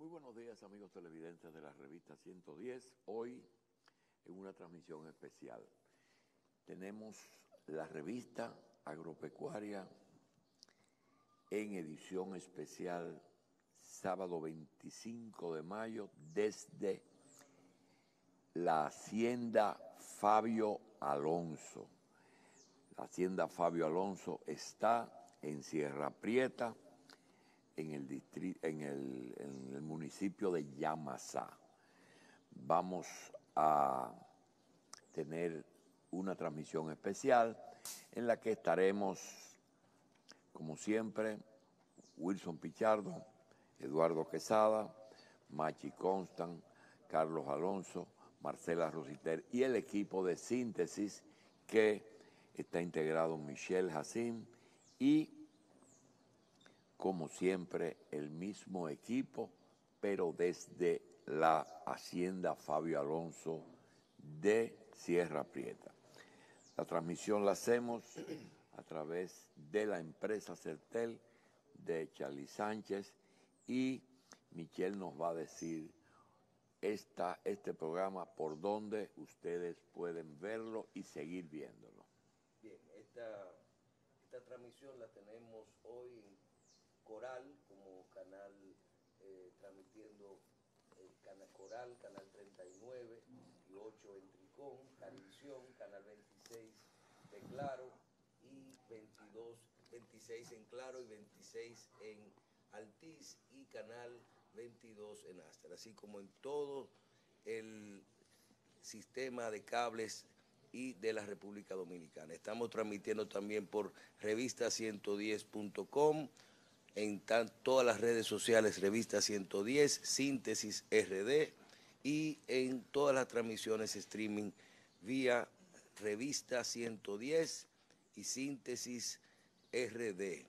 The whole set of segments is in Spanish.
Muy buenos días, amigos televidentes de la revista 110. Hoy, en una transmisión especial, tenemos la revista agropecuaria en edición especial, sábado 25 de mayo, desde la Hacienda Fabio Alonso. La Hacienda Fabio Alonso está en Sierra Prieta, en el municipio de Yamasá. Vamos a tener una transmisión especial en la que estaremos, como siempre, Wilson Pichardo, Eduardo Quesada, Machi Constant, Carlos Alonso, Marcela Rositer y el equipo de síntesis que está integrado Michelle Hassim y, como siempre, el mismo equipo, pero desde la Hacienda Fabio Alonso de Sierra Prieta. La transmisión la hacemos a través de la empresa Certel de Charlie Sánchez y Michelle nos va a decir este programa por donde ustedes pueden verlo y seguir viéndolo. Bien, esta transmisión la tenemos hoy en Coral como canal, transmitiendo el canal Coral, canal 39 y 8 en Tricón, Carivisión, canal 26 de Claro y 26 en Claro y 26 en Altiz y canal 22 en Astra, así como en todo el sistema de cables y de la República Dominicana. Estamos transmitiendo también por revista110.com, en todas las redes sociales Revista 110, Síntesis RD y en todas las transmisiones streaming vía Revista 110 y Síntesis RD,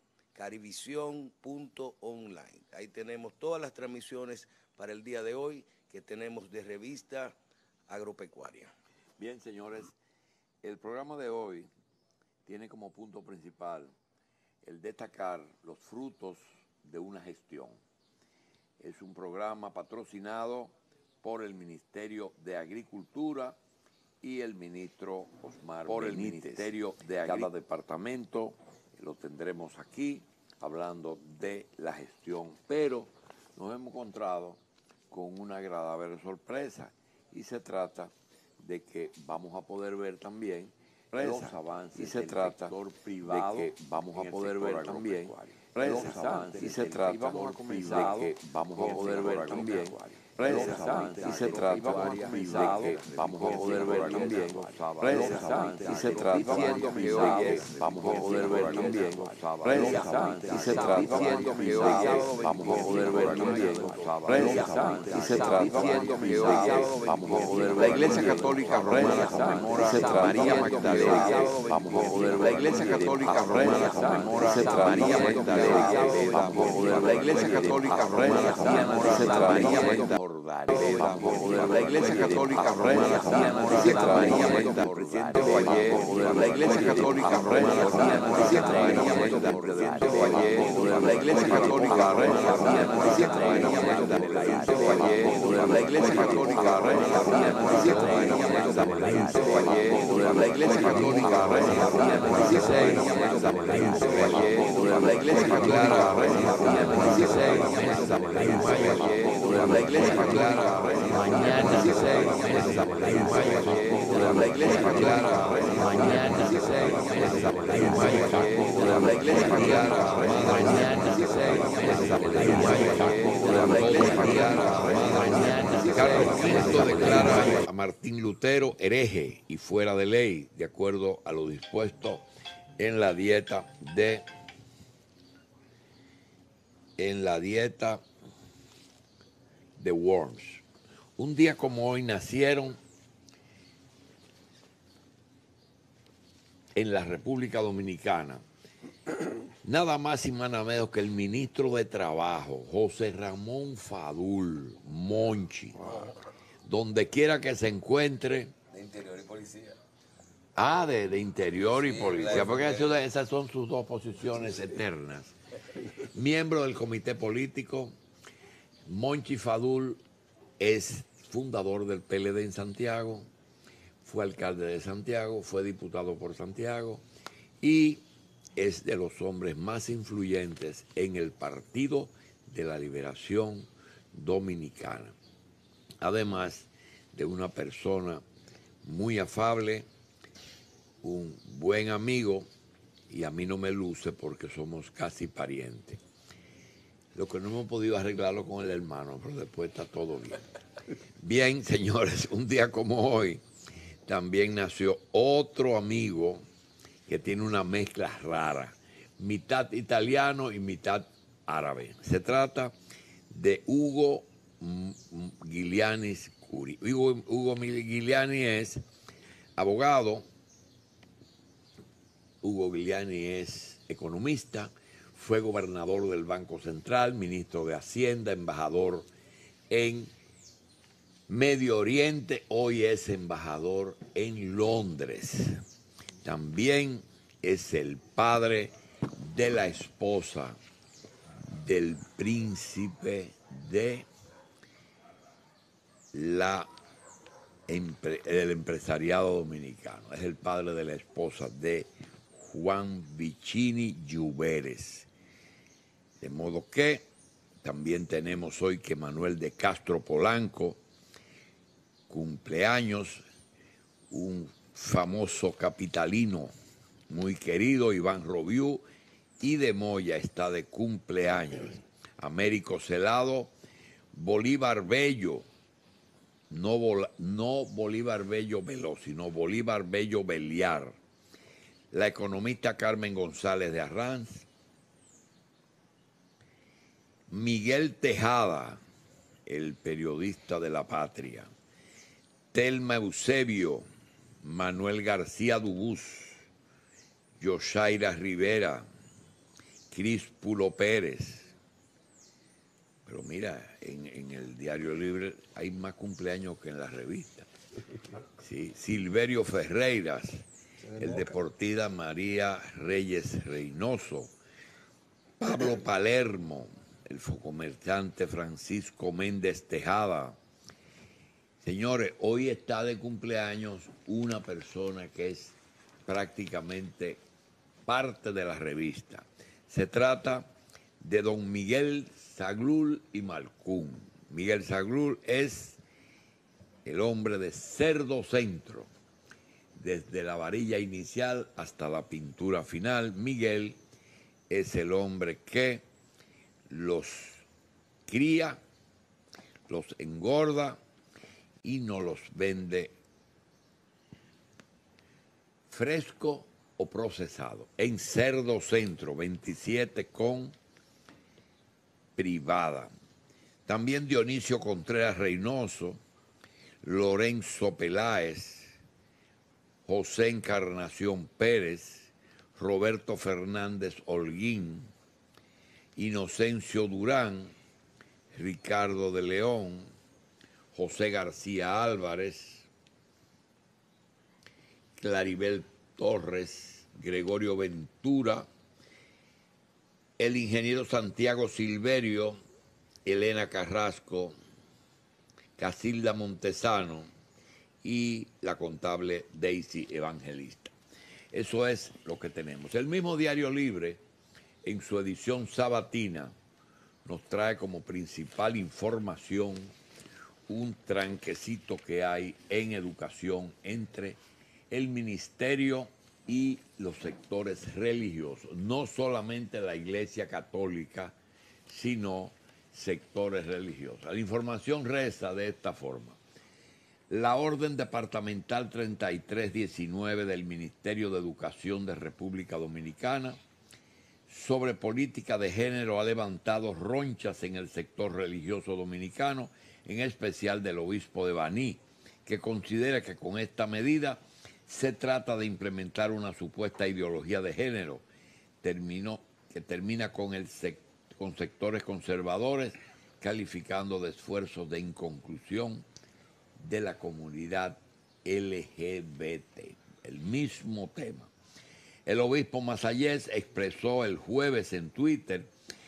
carivisión.online. Ahí tenemos todas las transmisiones para el día de hoy que tenemos de Revista Agropecuaria. Bien, señores, el programa de hoy tiene como punto principal el destacar los frutos de una gestión. Es un programa patrocinado por el Ministerio de Agricultura y el ministro Osmar Benítez. Por el Ministerio de Agricultura. Cada departamento lo tendremos aquí hablando de la gestión, pero nos hemos encontrado con una agradable sorpresa y se trata de que vamos a poder ver también los avances del sector privado, de que vamos a poder ver también los avances y se trata de que vamos a poder ver también los avances y se trata de que vamos a poder ver también los avances y se trata de que vamos a poder ver también los avances y se trata de que vamos a poder ver también los avances y se trata de que vamos a poder ver la Iglesia Católica Romana conmemora a María Magdalena. Vamos a poder ver la Iglesia Católica Romana conmemora a María Magdalena. Vamos a poder la Iglesia Católica Romana conmemora a María Magdalena. Vamos a poder la Iglesia Católica Romana conmemora a María Magdalena. Presidente Valle, la Iglesia Católica Romana conmemora a María Magdalena. Presidente Valle, la Iglesia Católica Romana conmemora a María Magdalena. Presidente Valle, la Iglesia Católica Romana conmemora a María Magdalena. Presidente Valle, la Iglesia Católica Romana conmemora a María Magdalena. La Iglesia Católica Romana conmemora a la Iglesia Católica mañana 16 de mayo, la Iglesia Católica mañana 16 de mayo, la Iglesia Católica mañana 16 de mayo, la Iglesia Católica mañana. Carlos V declara a Martín Lutero hereje y fuera de ley, de acuerdo a lo dispuesto en la dieta de Worms. Un día como hoy nacieron en la República Dominicana nada más y nada menos que el ministro de Trabajo, José Ramón Fadul, Monchi, donde quiera que se encuentre. De Interior y Policía. De Interior y Policía, porque esas son sus dos posiciones eternas. Miembro del comité político Monchi Fadul es fundador del PLD en Santiago, fue alcalde de Santiago, fue diputado por Santiago y es de los hombres más influyentes en el Partido de la Liberación Dominicana. Además de una persona muy afable, un buen amigo, y a mí no me luce porque somos casi parientes. Lo que no hemos podido arreglarlo con el hermano, pero después está todo bien. Bien, señores, un día como hoy también nació otro amigo que tiene una mezcla rara, mitad italiano y mitad árabe. Se trata de Hugo Giuliani Curi. Hugo Giuliani es abogado, Hugo Giuliani es economista, fue gobernador del Banco Central, ministro de Hacienda, embajador en Medio Oriente, hoy es embajador en Londres. También es el padre de la esposa del príncipe del empresariado dominicano. Es el padre de la esposa de Juan Vicini Lluveres. De modo que también tenemos hoy que Manuel de Castro Polanco, cumpleaños, un famoso capitalino muy querido, Iván Robiú, y de Moya está de cumpleaños. Américo Celado, Bolívar Bello, no Bolívar Bello Veloz, sino Bolívar Bello Beliar, la economista Carmen González de Arranz, Miguel Tejada, el periodista de La Patria, Telma Eusebio, Manuel García Dubús, Yoshaira Rivera, Críspulo Pérez. Pero mira, en el Diario Libre hay más cumpleaños que en la revista. Sí, Silverio Ferreiras, el deportista María Reyes Reynoso, Pablo Palermo, el focomerciante Francisco Méndez Tejada. Señores, hoy está de cumpleaños una persona que es prácticamente parte de la revista. Se trata de don Miguel Zaglul y Malcún. Miguel Zaglul es el hombre de Cerdo Centro, desde la varilla inicial hasta la pintura final. Miguel es el hombre que los cría, los engorda y nos los vende fresco o procesado. En Cerdo Centro, 27 con Privada. También Dionisio Contreras Reynoso, Lorenzo Peláez, José Encarnación Pérez, Roberto Fernández Holguín, Inocencio Durán, Ricardo de León, José García Álvarez, Claribel Torres, Gregorio Ventura, el ingeniero Santiago Silverio, Elena Carrasco, Casilda Montesano y la contable Daisy Evangelista. Eso es lo que tenemos. El mismo Diario Libre, en su edición sabatina, nos trae como principal información un tranquecito que hay en educación entre el ministerio y los sectores religiosos, no solamente la Iglesia Católica, sino sectores religiosos. La información reza de esta forma. La Orden Departamental 3319 del Ministerio de Educación de República Dominicana sobre política de género ha levantado ronchas en el sector religioso dominicano, en especial del obispo de Baní, que considera que con esta medida se trata de implementar una supuesta ideología de género que termina con sectores conservadores, calificando de esfuerzos de inconclusión de la comunidad LGBT. El mismo tema. El obispo Masayés expresó el jueves en Twitter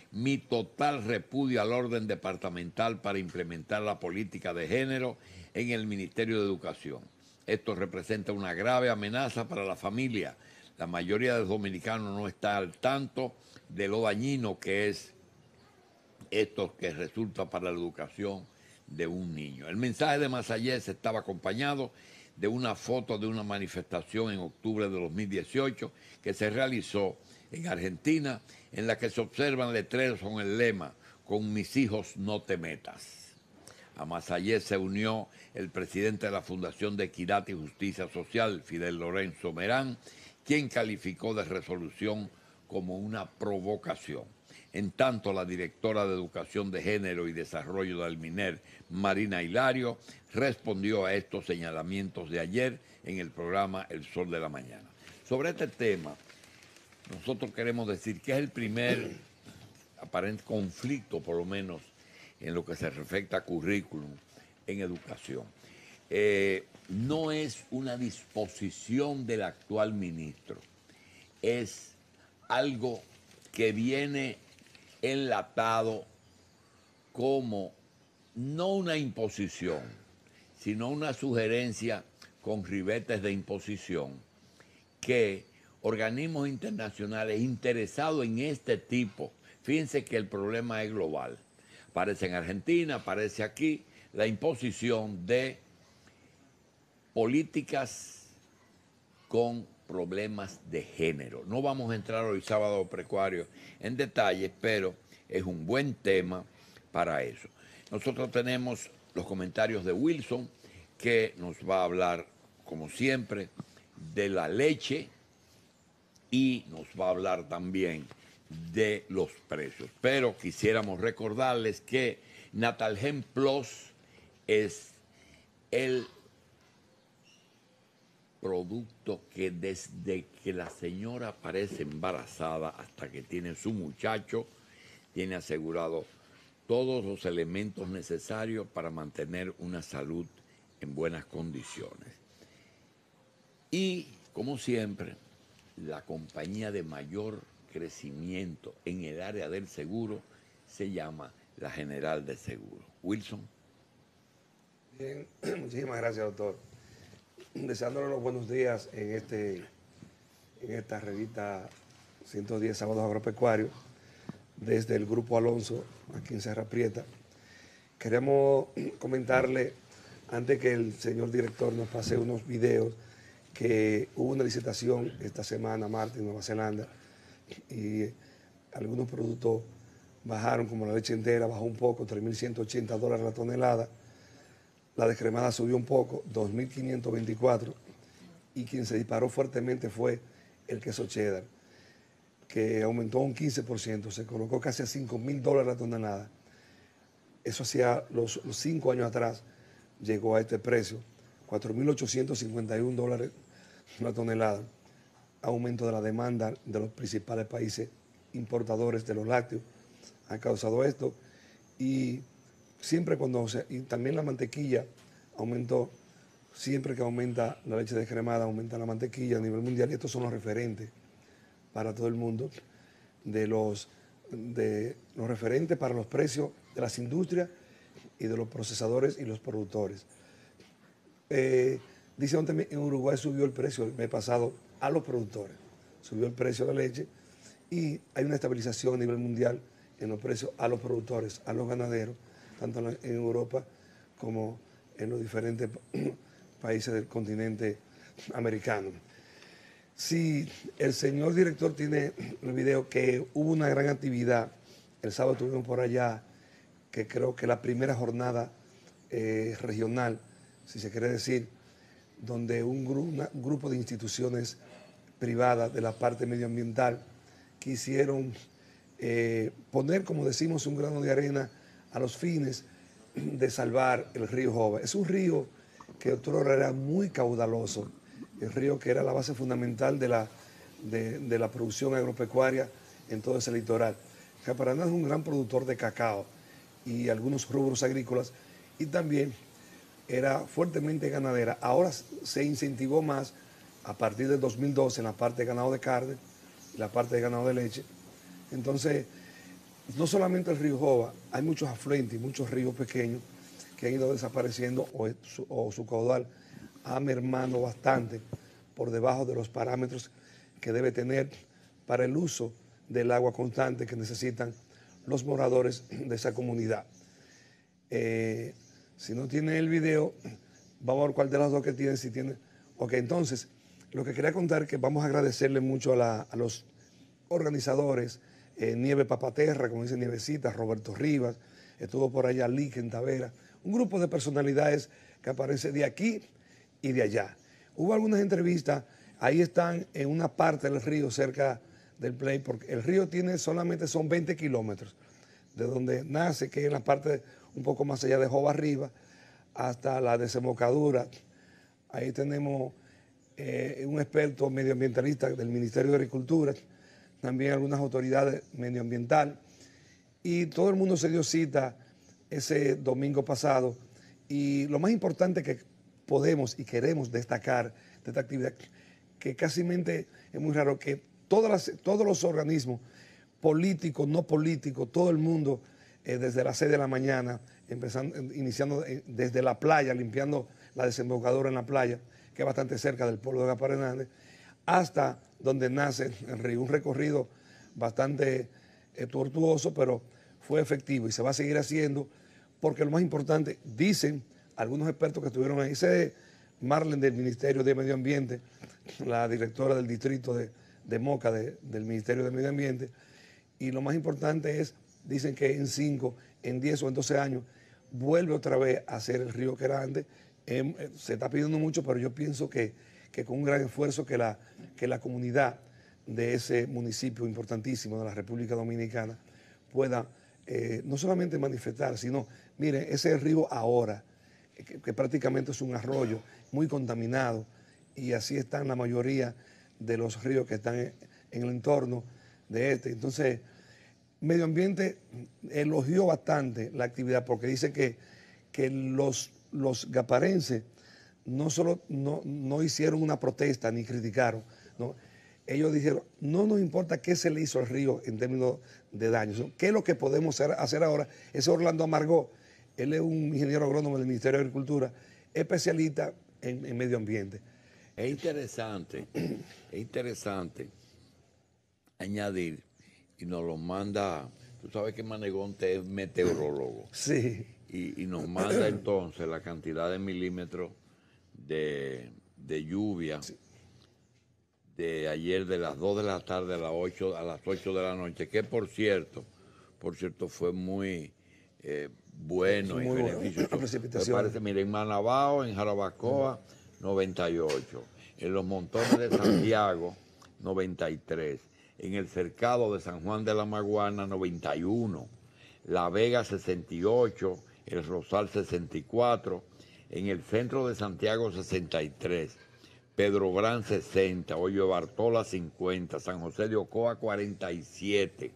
mi total repudio al orden departamental para implementar la política de género en el Ministerio de Educación. Esto representa una grave amenaza para la familia. La mayoría de los dominicanos no está al tanto de lo dañino que es esto que resulta para la educación de un niño. El mensaje de Masayes estaba acompañado de una foto de una manifestación en octubre de 2018 que se realizó en Argentina, en la que se observan letreros con el lema "Con mis hijos no te metas". A Masayes se unió el presidente de la Fundación de Equidad y Justicia Social, Fidel Lorenzo Merán, quien calificó de resolución como una provocación. En tanto, la directora de Educación de Género y Desarrollo del MINER, Marina Hilario, respondió a estos señalamientos de ayer en el programa El Sol de la Mañana. Sobre este tema, nosotros queremos decir que es el primer aparente conflicto, por lo menos en lo que se respecta a currículum en educación. No es una disposición del actual ministro, es algo que viene enlatado como no una imposición, sino una sugerencia con ribetes de imposición que organismos internacionales interesados en este tipo, fíjense que el problema es global, aparece en Argentina, aparece aquí, la imposición de políticas con problemas de género. No vamos a entrar hoy sábado precuario en detalles, pero es un buen tema para eso. Nosotros tenemos los comentarios de Wilson, que nos va a hablar, como siempre, de la leche y nos va a hablar también de los precios. Pero quisiéramos recordarles que Natalgen Plus es el producto que desde que la señora aparece embarazada hasta que tiene su muchacho, tiene asegurado todos los elementos necesarios para mantener una salud en buenas condiciones. Y, como siempre, la compañía de mayor crecimiento en el área del seguro se llama la General de Seguros. Wilson. Bien, muchísimas gracias, doctor. Deseándole los buenos días en esta revista 110 Sábados Agropecuarios, desde el Grupo Alonso, aquí en Serra Prieta. Queremos comentarle, antes que el señor director nos pase unos videos, que hubo una licitación esta semana, martes, en Nueva Zelanda, y algunos productos bajaron, como la leche entera, bajó un poco, $3.180 la tonelada. La descremada subió un poco, 2.524, y quien se disparó fuertemente fue el queso cheddar, que aumentó un 15%, se colocó casi a $5.000 la tonelada. Eso hacía los 5 años atrás, llegó a este precio, $4.851 la tonelada. Aumento de la demanda de los principales países importadores de los lácteos ha causado esto, y siempre y también la mantequilla aumentó. Siempre que aumenta la leche descremada, aumenta la mantequilla a nivel mundial, y estos son los referentes para todo el mundo, de los referentes para los precios de las industrias y de los procesadores y los productores. Dice donde en Uruguay subió el precio el mes pasado a los productores, subió el precio de la leche, y hay una estabilización a nivel mundial en los precios a los productores, a los ganaderos, tanto en Europa como en los diferentes países del continente americano. Si el señor director tiene el video, que hubo una gran actividad, el sábado estuvimos por allá, que creo que la primera jornada regional, si se quiere decir, donde un grupo de instituciones privadas de la parte medioambiental quisieron poner, como decimos, un grano de arena a los fines de salvar el río Jova. Es un río que otro era muy caudaloso, el río que era la base fundamental de la producción agropecuaria en todo ese litoral. Japaraná es un gran productor de cacao y algunos rubros agrícolas, y también era fuertemente ganadera. Ahora se incentivó más a partir del 2012 en la parte de ganado de carne y la parte de ganado de leche. Entonces, no solamente el río Jova, hay muchos afluentes y muchos ríos pequeños que han ido desapareciendo o su caudal ha mermado bastante por debajo de los parámetros que debe tener para el uso del agua constante que necesitan los moradores de esa comunidad. Si no tiene el video, vamos a ver cuál de las dos que tiene, si tiene. Ok, entonces, lo que quería contar es que vamos a agradecerle mucho a los organizadores, Nieve Papaterra, como dice Nievecita, Roberto Rivas, estuvo por allá Liken Tavera, un grupo de personalidades que aparece de aquí y de allá. Hubo algunas entrevistas, ahí están en una parte del río cerca del Play, porque el río solamente son 20 kilómetros, de donde nace, que es en la parte un poco más allá de Jova arriba, hasta la desembocadura. Ahí tenemos un experto medioambientalista del Ministerio de Agricultura, también algunas autoridades medioambientales, y todo el mundo se dio cita ese domingo pasado. Y lo más importante que podemos y queremos destacar de esta actividad, que casi es muy raro que todos los organismos políticos, no políticos, todo el mundo, desde las 6 de la mañana, iniciando desde la playa, limpiando la desembocadura en la playa, que es bastante cerca del pueblo de Gaspar Hernández, hasta donde nace el río. Un recorrido bastante tortuoso, pero fue efectivo y se va a seguir haciendo, porque lo más importante, dicen algunos expertos que estuvieron ahí, dice Marlene del Ministerio de Medio Ambiente, la directora del distrito de Moca del Ministerio de Medio Ambiente, y lo más importante es, dicen que en 5, en 10 o en 12 años vuelve otra vez a ser el río que era antes. Se está pidiendo mucho, pero yo pienso que con un gran esfuerzo que la comunidad de ese municipio importantísimo de la República Dominicana pueda no solamente manifestar, sino, miren, ese río ahora, que prácticamente es un arroyo muy contaminado, y así están la mayoría de los ríos que están en el entorno de este. Entonces, Medio Ambiente elogió bastante la actividad, porque dice que los gaparenses no solo no hicieron una protesta ni criticaron, ¿no? Ellos dijeron, no nos importa qué se le hizo al río en términos de daños, ¿no? ¿Qué es lo que podemos hacer ahora? Ese Orlando Amargó, él es un ingeniero agrónomo del Ministerio de Agricultura, especialista en medio ambiente. Es interesante añadir, y nos lo manda, tú sabes que Manegonte es meteorólogo. Sí. Y nos manda entonces la cantidad de milímetros de lluvia, sí, de ayer de las 2 de la tarde a las 8 de la noche, que por cierto fue muy bueno y beneficioso. Me parece, miren, en Manabao, en Jarabacoa, 98. En los Montones de Santiago, 93. En el Cercado de San Juan de la Maguana, 91. La Vega, 68. El Rosal, 64. En el centro de Santiago, 63. Pedro Brán, 60. Hoyo Bartola, 50. San José de Ocoa, 47.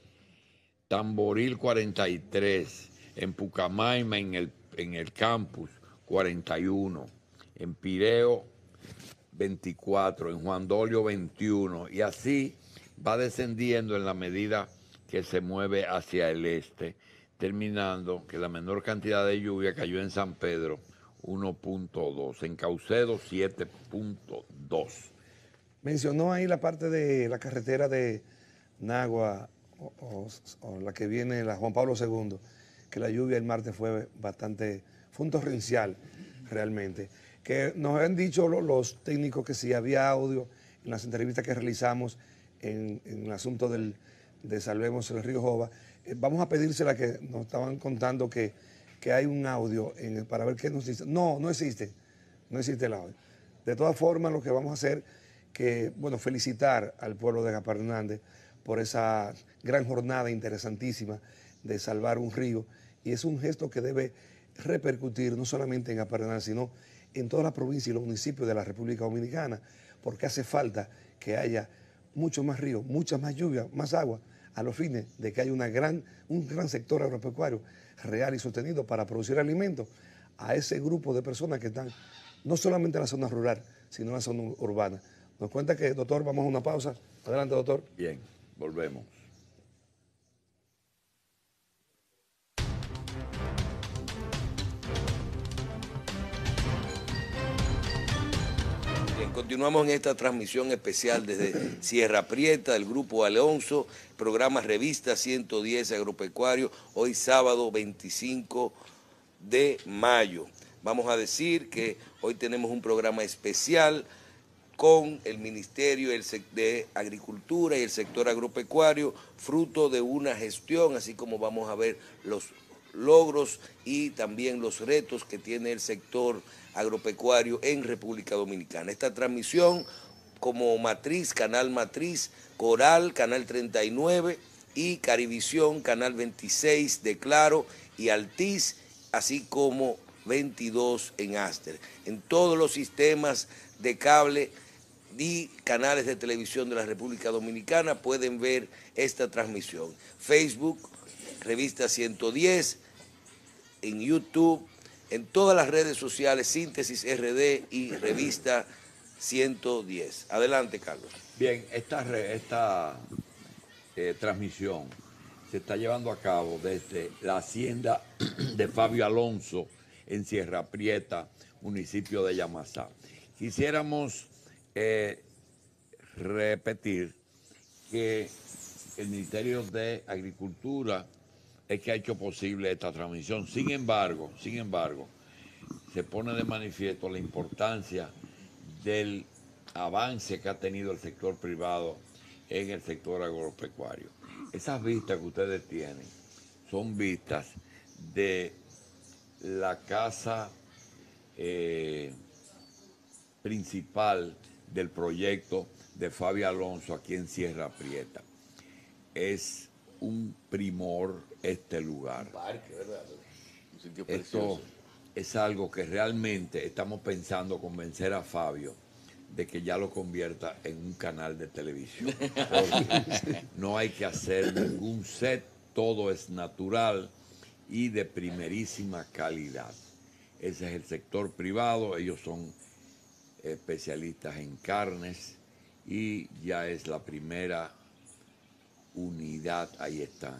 Tamboril, 43. En Pucamaima, en el campus, 41. En Pireo, 24. En Juan Dolio, 21. Y así va descendiendo en la medida que se mueve hacia el este, terminando que la menor cantidad de lluvia cayó en San Pedro, 1.2, en Caucedo 7.2. Mencionó ahí la parte de la carretera de Nagua o la que viene, la Juan Pablo II, que la lluvia el martes fue un torrencial realmente. Que nos han dicho los técnicos que si había audio en las entrevistas que realizamos en el asunto de Salvemos el Río Jova. Vamos a pedírsela, que nos estaban contando que hay un audio para ver qué nos dice. No existe el audio. De todas formas, lo que vamos a hacer, felicitar al pueblo de Gaspar Hernández por esa gran jornada interesantísima de salvar un río, y es un gesto que debe repercutir no solamente en Gaspar Hernández, sino en toda la provincia y los municipios de la República Dominicana, porque hace falta que haya mucho más ríos, mucha más lluvia, más agua, a los fines de que haya un gran sector agropecuario real y sostenido para producir alimentos a ese grupo de personas que están no solamente en la zona rural, sino en la zona urbana. Nos cuenta que, doctor, vamos a una pausa. Adelante, doctor. Bien, volvemos. Bien, continuamos en esta transmisión especial desde Sierra Prieta, del Grupo Alonso, programa Revista 110 Agropecuario, hoy sábado 25 de mayo. Vamos a decir que hoy tenemos un programa especial con el Ministerio de Agricultura y el sector agropecuario, fruto de una gestión, así como vamos a ver los logros y también los retos que tiene el sector agropecuario en República Dominicana. Esta transmisión como matriz, canal matriz, Coral, canal 39 y Carivisión, canal 26 de Claro y Altiz, así como 22 en Aster. En todos los sistemas de cable y canales de televisión de la República Dominicana pueden ver esta transmisión. Facebook, Revista 110, en YouTube, en todas las redes sociales, Síntesis RD y Revista 110. Adelante, Carlos. Bien, esta transmisión se está llevando a cabo desde la hacienda de Fabio Alonso en Sierra Prieta, municipio de Yamasá. Quisiéramos repetir que el Ministerio de Agricultura es que ha hecho posible esta transmisión. Sin embargo, se pone de manifiesto la importancia del avance que ha tenido el sector privado en el sector agropecuario. Esas vistas que ustedes tienen son vistas de la casa principal del proyecto de Fabio Alonso aquí en Sierra Prieta. Es un primor este lugar. Un parque, ¿verdad? Un sitio precioso. Esto es algo que realmente estamos pensando convencer a Fabio de que ya lo convierta en un canal de televisión. Porque no hay que hacer ningún set, todo es natural y de primerísima calidad. Ese es el sector privado, ellos son especialistas en carnes y ya es la primera unidad, ahí están.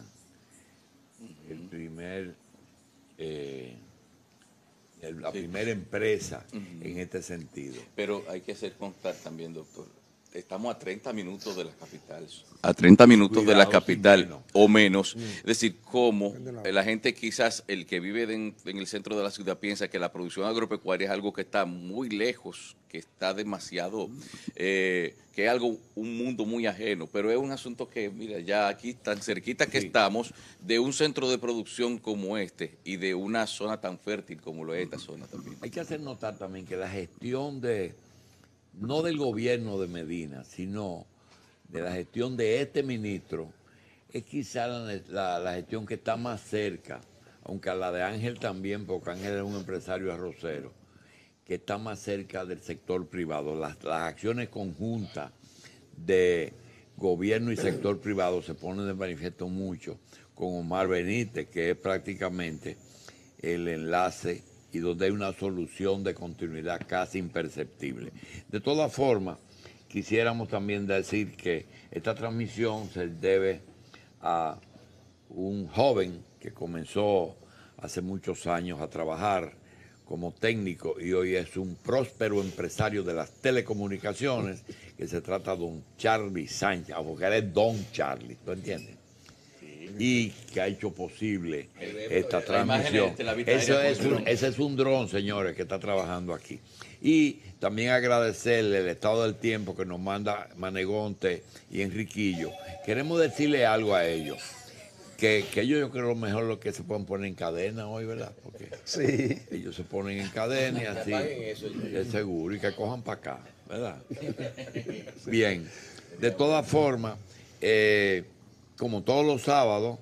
La primera empresa en este sentido. Pero hay que hacer constar también, doctor, estamos a 30 minutos de la capital. A 30 minutos de la capital o menos. Es decir, como la gente quizás, el que vive en el centro de la ciudad piensa que la producción agropecuaria es algo que está muy lejos, que está demasiado, que es algo, un mundo muy ajeno, pero es un asunto que, mira, ya aquí tan cerquita que estamos de un centro de producción como este y de una zona tan fértil como lo es esta zona también. Hay que hacer notar también que la gestión no del gobierno de Medina, sino de la gestión de este ministro, es quizá la gestión que está más cerca, aunque a la de Ángel también, porque Ángel es un empresario arrocero, que está más cerca del sector privado. Las acciones conjuntas de gobierno y sector privado se ponen de manifiesto mucho con Omar Benítez, que es prácticamente el enlace y donde hay una solución de continuidad casi imperceptible. De todas formas, quisiéramos también decir que esta transmisión se debe a un joven que comenzó hace muchos años a trabajar como técnico y hoy es un próspero empresario de las telecomunicaciones, que se trata de don Charlie Sánchez, porque él es don Charlie, ¿tú entiendes? Y que ha hecho posible esta transmisión. Ese es un dron, señores, que está trabajando aquí. Y también agradecerle el estado del tiempo que nos manda Manegonte y Enriquillo. Queremos decirle algo a ellos, que ellos yo creo lo mejor lo que se pueden poner en cadena hoy, ¿verdad? Porque sí, ellos se ponen en cadena y así, es seguro, y que cojan para acá, ¿verdad? Bien, de todas formas, como todos los sábados,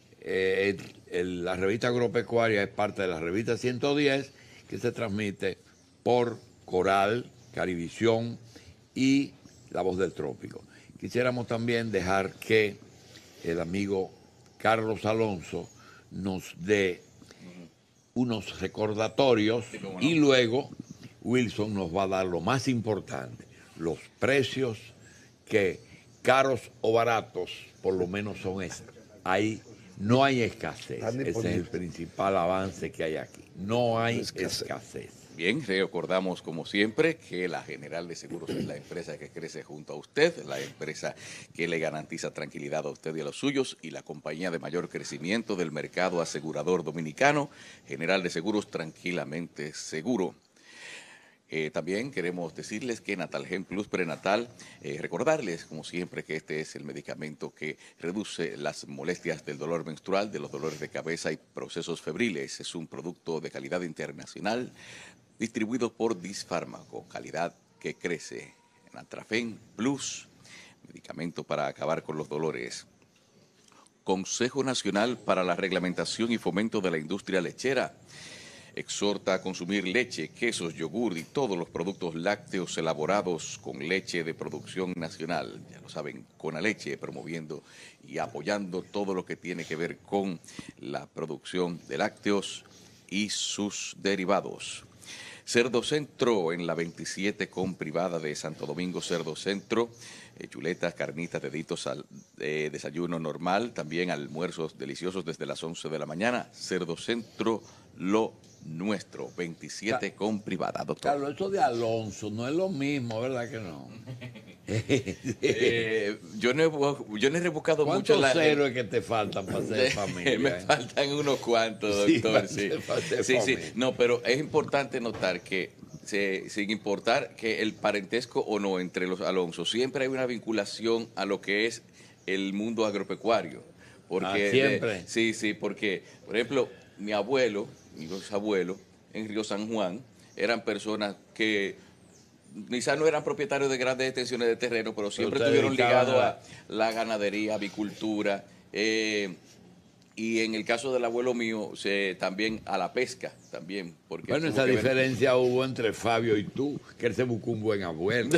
la revista agropecuaria es parte de la revista 110, que se transmite por Coral, Carivisión y La Voz del Trópico. Quisiéramos también dejar que el amigo Carlos Alonso nos dé unos recordatorios y luego Wilson nos va a dar lo más importante, los precios que caros o baratos por lo menos son estos. Ahí no hay escasez, ese es el principal avance que hay aquí, no hay escasez. Bien, recordamos como siempre que la General de Seguros es la empresa que crece junto a usted, la empresa que le garantiza tranquilidad a usted y a los suyos y la compañía de mayor crecimiento del mercado asegurador dominicano, General de Seguros, tranquilamente seguro. También queremos decirles que Natalgen Plus Prenatal, recordarles como siempre que este es el medicamento que reduce las molestias del dolor menstrual, de los dolores de cabeza y procesos febriles. Es un producto de calidad internacional distribuido por Disfármaco, calidad que crece. Natalgen Plus, medicamento para acabar con los dolores. Consejo Nacional para la Reglamentación y Fomento de la Industria Lechera exhorta a consumir leche, quesos, yogur y todos los productos lácteos elaborados con leche de producción nacional. Ya lo saben, Conaleche, promoviendo y apoyando todo lo que tiene que ver con la producción de lácteos y sus derivados. Cerdo Centro en la 27 con privada de Santo Domingo, Cerdo Centro, chuletas, carnitas, deditos, desayuno normal, también almuerzos deliciosos desde las 11 de la mañana. Cerdo Centro, lo nuestro, 27 con privada, doctor. Carlos, esto de Alonso no es lo mismo, ¿verdad que no? Yo no he rebuscado mucho ¿Cuántos ceros que te faltan para ser familia? Me faltan unos cuantos, doctor. Sí. No, pero es importante notar que sin importar que el parentesco o no entre los Alonso, siempre hay una vinculación a lo que es el mundo agropecuario. Porque, siempre. Sí, porque, por ejemplo, mi abuelo, mi bisabuelo, en Río San Juan, eran personas que quizás no eran propietarios de grandes extensiones de terreno, pero siempre estuvieron ligados a la ganadería, avicultura, y en el caso del abuelo mío, también a la pesca, también. Porque bueno, esa diferencia hubo entre Fabio y tú, que él se buscó un buen abuelo.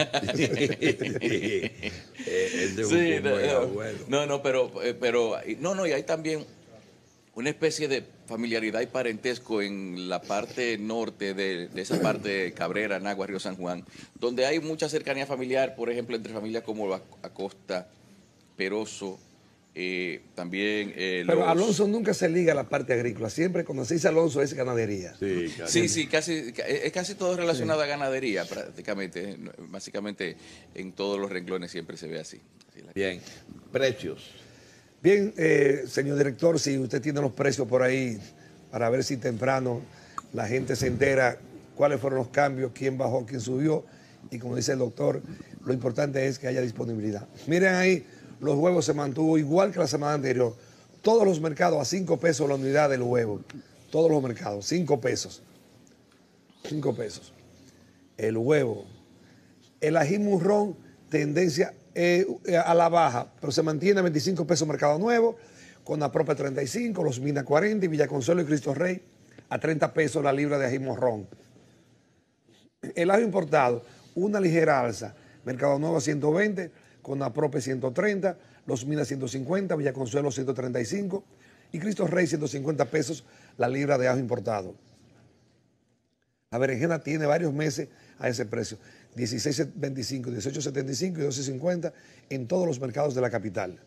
Y hay también una especie de familiaridad y parentesco en la parte norte de esa parte de Cabrera, Nagua, Río San Juan, donde hay mucha cercanía familiar, por ejemplo, entre familias como Acosta, Peroso, también... Pero Alonso nunca se liga a la parte agrícola, siempre cuando se dice Alonso es ganadería. Sí, casi todo relacionado a ganadería, prácticamente, básicamente en todos los renglones siempre se ve así. Bien, precios. Bien, señor director, si usted tiene los precios por ahí, para ver si temprano la gente se entera cuáles fueron los cambios, quién bajó, quién subió, y como dice el doctor, lo importante es que haya disponibilidad. Miren ahí, los huevos se mantuvo igual que la semana anterior. Todos los mercados a 5 pesos la unidad del huevo. Todos los mercados, 5 pesos. 5 pesos. El huevo. El ají murrón, tendencia a la baja, pero se mantiene a 25 pesos Mercado Nuevo, con Aprope 35, Los Minas 40 y Villaconsuelo y Cristo Rey a 30 pesos la libra de ají morrón. El ajo importado, una ligera alza, Mercado Nuevo 120, con Aprope 130, Los Minas 150, Villaconsuelo 135 y Cristo Rey 150 pesos la libra de ajo importado. La berenjena tiene varios meses a ese precio, 16.25, 18.75 y 12.50 en todos los mercados de la capital.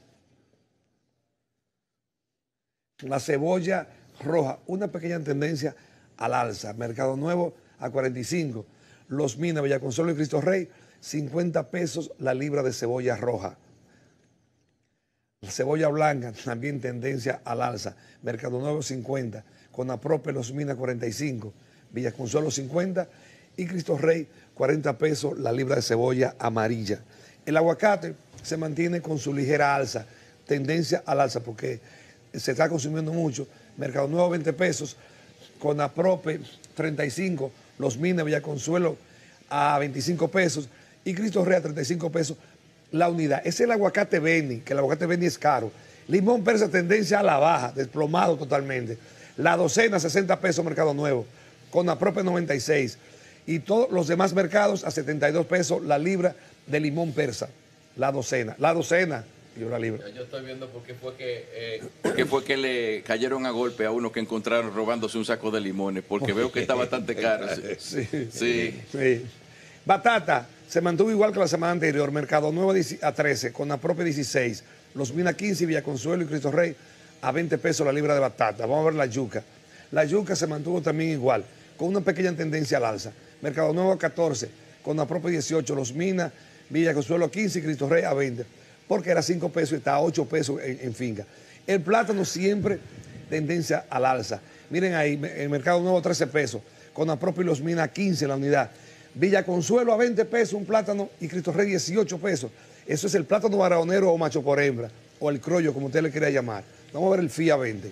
La cebolla roja, una pequeña tendencia al alza, Mercado Nuevo a 45, Los Minas, Villaconsuelo y Cristo Rey, 50 pesos la libra de cebolla roja. La cebolla blanca, también tendencia al alza, Mercado Nuevo 50, con Aprope Los Minas 45, Villaconsuelo 50 y Cristo Rey 40 pesos la libra de cebolla amarilla. El aguacate se mantiene con su ligera alza, tendencia al alza porque se está consumiendo mucho. Mercado Nuevo 20 pesos, con Aprope 35, Los Minas, Villaconsuelo a 25 pesos y Cristo Rey a 35 pesos la unidad. Es el aguacate Beni, que el aguacate Beni es caro. Limón persa tendencia a la baja, desplomado totalmente. La docena 60 pesos Mercado Nuevo, con Aprope 96 y todos los demás mercados a 72 pesos la libra de limón persa, la docena, libra libra. Yo estoy viendo por qué fue que le cayeron a golpe a uno que encontraron robándose un saco de limones, porque veo que está bastante caro. Sí. Batata se mantuvo igual que la semana anterior, Mercado Nuevo a 13, con Aprope 16, Los Minas 15, Villaconsuelo y Cristo Rey a 20 pesos la libra de batata. Vamos a ver la yuca. La yuca se mantuvo también igual, con una pequeña tendencia al alza. Mercado Nuevo a 14, con Apropio 18, Los Minas, Villa Consuelo a 15 y Cristo Rey a 20, porque era 5 pesos y está a 8 pesos en finca. El plátano siempre tendencia al alza. Miren ahí, el Mercado Nuevo 13 pesos, con Apropio y Los Minas 15 la unidad. Villa Consuelo a 20 pesos un plátano y Cristo Rey 18 pesos. Eso es el plátano barahonero o macho por hembra, o el crollo, como usted le quiera llamar. Vamos a ver el FIA 20.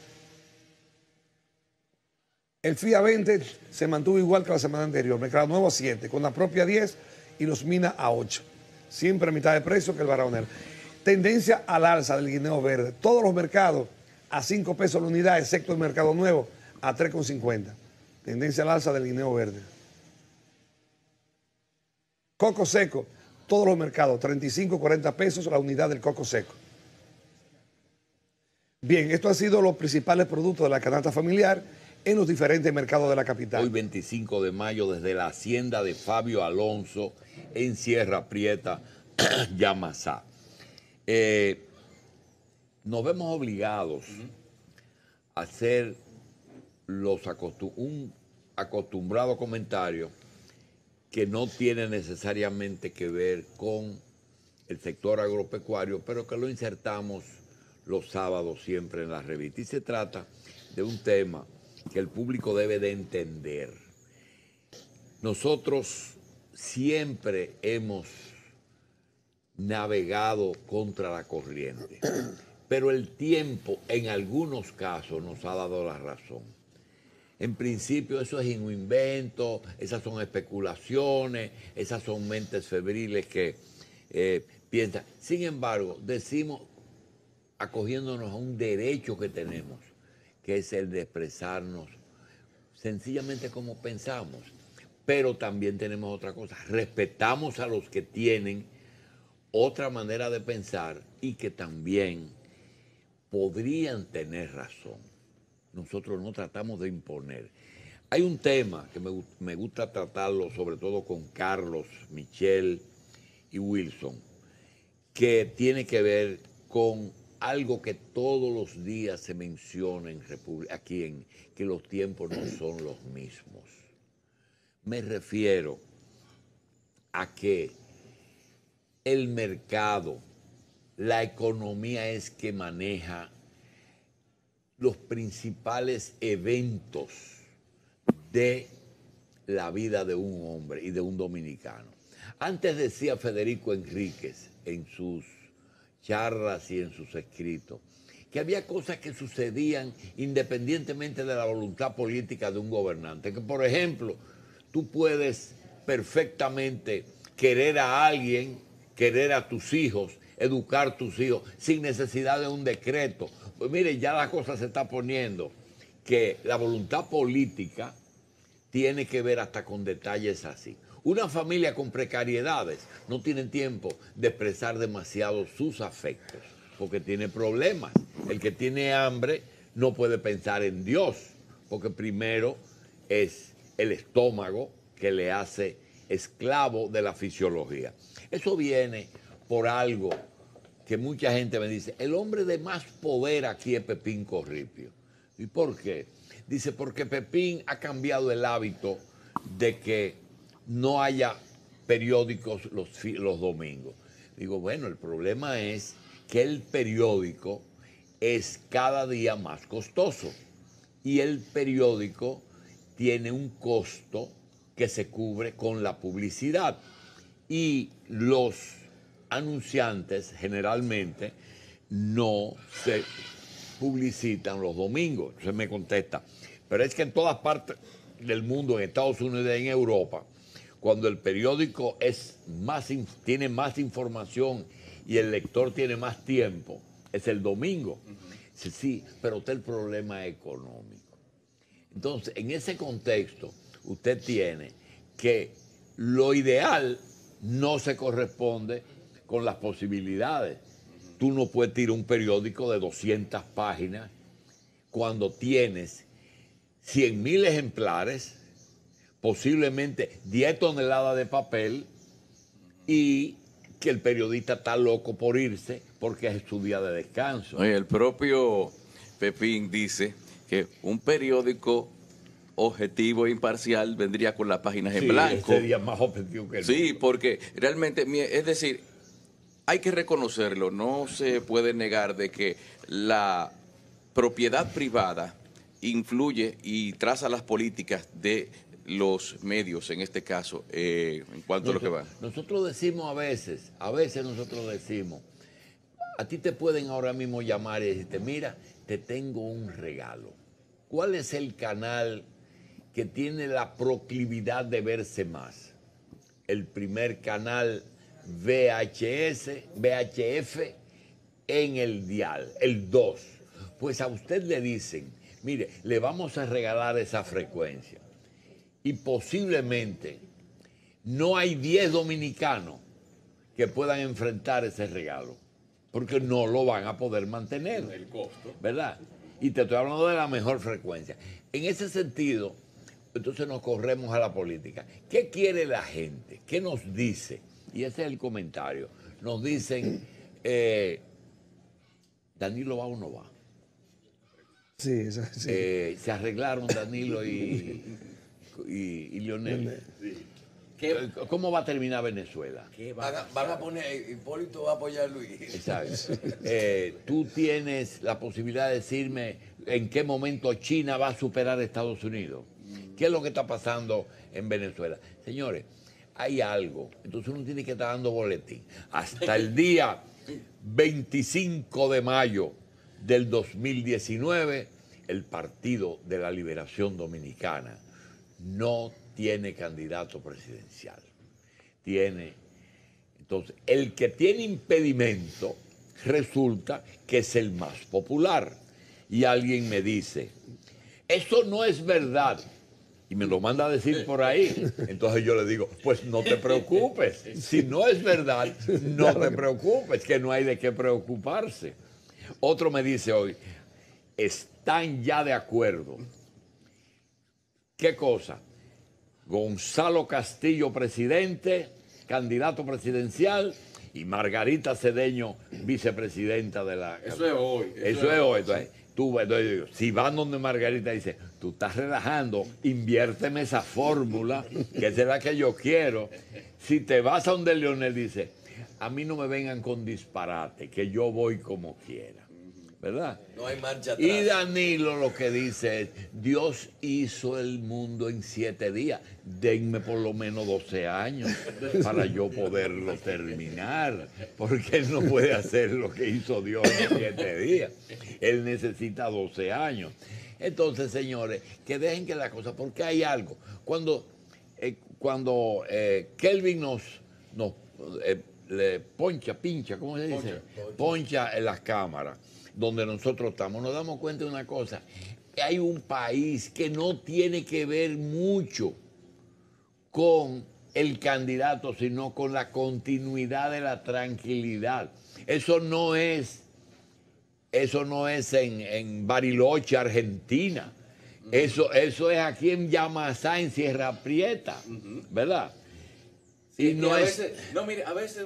El FIA 20 se mantuvo igual que la semana anterior. Mercado Nuevo a 7, con la propia 10 y Los Minas a 8. Siempre a mitad de precio que el barahonero. Tendencia al alza del guineo verde. Todos los mercados a 5 pesos la unidad, excepto el Mercado Nuevo a 3,50. Tendencia al alza del guineo verde. Coco seco, todos los mercados, 35, 40 pesos la unidad del coco seco. Bien, esto ha sido los principales productos de la canasta familiar en los diferentes mercados de la capital. Hoy 25 de mayo desde la hacienda de Fabio Alonso en Sierra Prieta, Yamasá. Nos vemos obligados a hacer un acostumbrado comentario que no tiene necesariamente que ver con el sector agropecuario, pero que lo insertamos los sábados siempre en la revista. Y se trata de un tema que el público debe de entender. Nosotros siempre hemos navegado contra la corriente, pero el tiempo en algunos casos nos ha dado la razón. En principio eso es un invento, esas son especulaciones, esas son mentes febriles que piensan. Sin embargo, decimos, acogiéndonos a un derecho que tenemos, que es el de expresarnos sencillamente como pensamos. Pero también tenemos otra cosa, respetamos a los que tienen otra manera de pensar y que también podrían tener razón. Nosotros no tratamos de imponer. Hay un tema que me gusta tratarlo, sobre todo con Carlos, Michelle y Wilson, que tiene que ver con algo que todos los días se menciona aquí que los tiempos no son los mismos. Me refiero a que el mercado, la economía es que maneja los principales eventos de la vida de un hombre y de un dominicano. Antes decía Federico Enríquez en sus charlas y en sus escritos que había cosas que sucedían independientemente de la voluntad política de un gobernante. Que, por ejemplo, tú puedes perfectamente querer a alguien, querer a tus hijos, educar a tus hijos sin necesidad de un decreto. Pues mire, ya la cosa se está poniendo que la voluntad política tiene que ver hasta con detalles así. Una familia con precariedades no tiene tiempo de expresar demasiado sus afectos, porque tiene problemas. El que tiene hambre no puede pensar en Dios, porque primero es el estómago que le hace esclavo de la fisiología. Eso viene por algo que mucha gente me dice, el hombre de más poder aquí es Pepín Corripio. ¿Y por qué? Dice, porque Pepín ha cambiado el hábito de que no haya periódicos los domingos. Digo, bueno, el problema es que el periódico es cada día más costoso y el periódico tiene un costo que se cubre con la publicidad y los anunciantes generalmente no se publicitan los domingos. Entonces me contesta, pero es que en todas partes del mundo, en Estados Unidos y en Europa, cuando el periódico tiene más información y el lector tiene más tiempo, es el domingo. Dice, sí, pero está el problema económico. Entonces, en ese contexto, usted tiene que lo ideal no se corresponde con las posibilidades. Tú no puedes tirar un periódico de 200 páginas cuando tienes 100,000 ejemplares, posiblemente 10 toneladas de papel y que el periodista está loco por irse porque es su día de descanso. Oye, el propio Pepín dice que un periódico objetivo e imparcial, vendría con las páginas en Sí, blanco. sería más objetivo que el Sí, mundo. porque realmente, es decir, hay que reconocerlo, no se puede negar de que la propiedad privada influye y traza las políticas de los medios, en este caso, en cuanto a lo que va. Nosotros decimos a veces nosotros decimos, a ti te pueden ahora mismo llamar y decirte, mira, te tengo un regalo. ¿Cuál es el canal que tiene la proclividad de verse más? El primer canal VHF en el dial, el 2. Pues a usted le dicen, mire, le vamos a regalar esa frecuencia. Y posiblemente no hay 10 dominicanos que puedan enfrentar ese regalo, porque no lo van a poder mantener. El costo. ¿Verdad? Y te estoy hablando de la mejor frecuencia. En ese sentido, entonces nos corremos a la política. ¿Qué quiere la gente? ¿Qué nos dice? Y ese es el comentario. Nos dicen, ¿Danilo va o no va? Sí, sí. Se arreglaron Danilo y Leonel. ¿Cómo va a terminar Venezuela? Van a poner, Hipólito va a apoyar a Luis. Exacto. Tú tienes la posibilidad de decirme en qué momento China va a superar a Estados Unidos. ¿Qué es lo que está pasando en Venezuela? Señores, hay algo. Entonces uno tiene que estar dando boletín. Hasta el día 25 de mayo del 2019, el Partido de la Liberación Dominicana no tiene candidato presidencial. Entonces, el que tiene impedimento resulta que es el más popular. Y alguien me dice, eso no es verdad. Y me lo manda a decir por ahí. Entonces yo le digo, pues no te preocupes. Si no es verdad, no te preocupes, que no hay de qué preocuparse. Otro me dice hoy, están ya de acuerdo. ¿Qué cosa? Gonzalo Castillo, presidente, candidato presidencial, y Margarita Cedeño, vicepresidenta de la... Eso es hoy. Eso es hoy. Entonces, si van donde Margarita dice, tú estás relajando, inviérteme esa fórmula, que es la que yo quiero. Si te vas a donde Leonel dice, a mí no me vengan con disparate, que yo voy como quiera. ¿Verdad? No hay marcha atrás. Y Danilo lo que dice es, Dios hizo el mundo en 7 días, denme por lo menos 12 años para yo poderlo terminar, porque él no puede hacer lo que hizo Dios en 7 días, él necesita 12 años. Entonces, señores, que dejen que la cosa, porque hay algo, cuando Kelvin le pincha, ¿cómo se dice? Poncha en las cámaras donde nosotros estamos, nos damos cuenta de una cosa, que hay un país que no tiene que ver mucho con el candidato, sino con la continuidad de la tranquilidad. Eso no es en Bariloche, Argentina. Eso es aquí en Yamasá, en Sierra Prieta, ¿verdad? Sí, y no es... mire,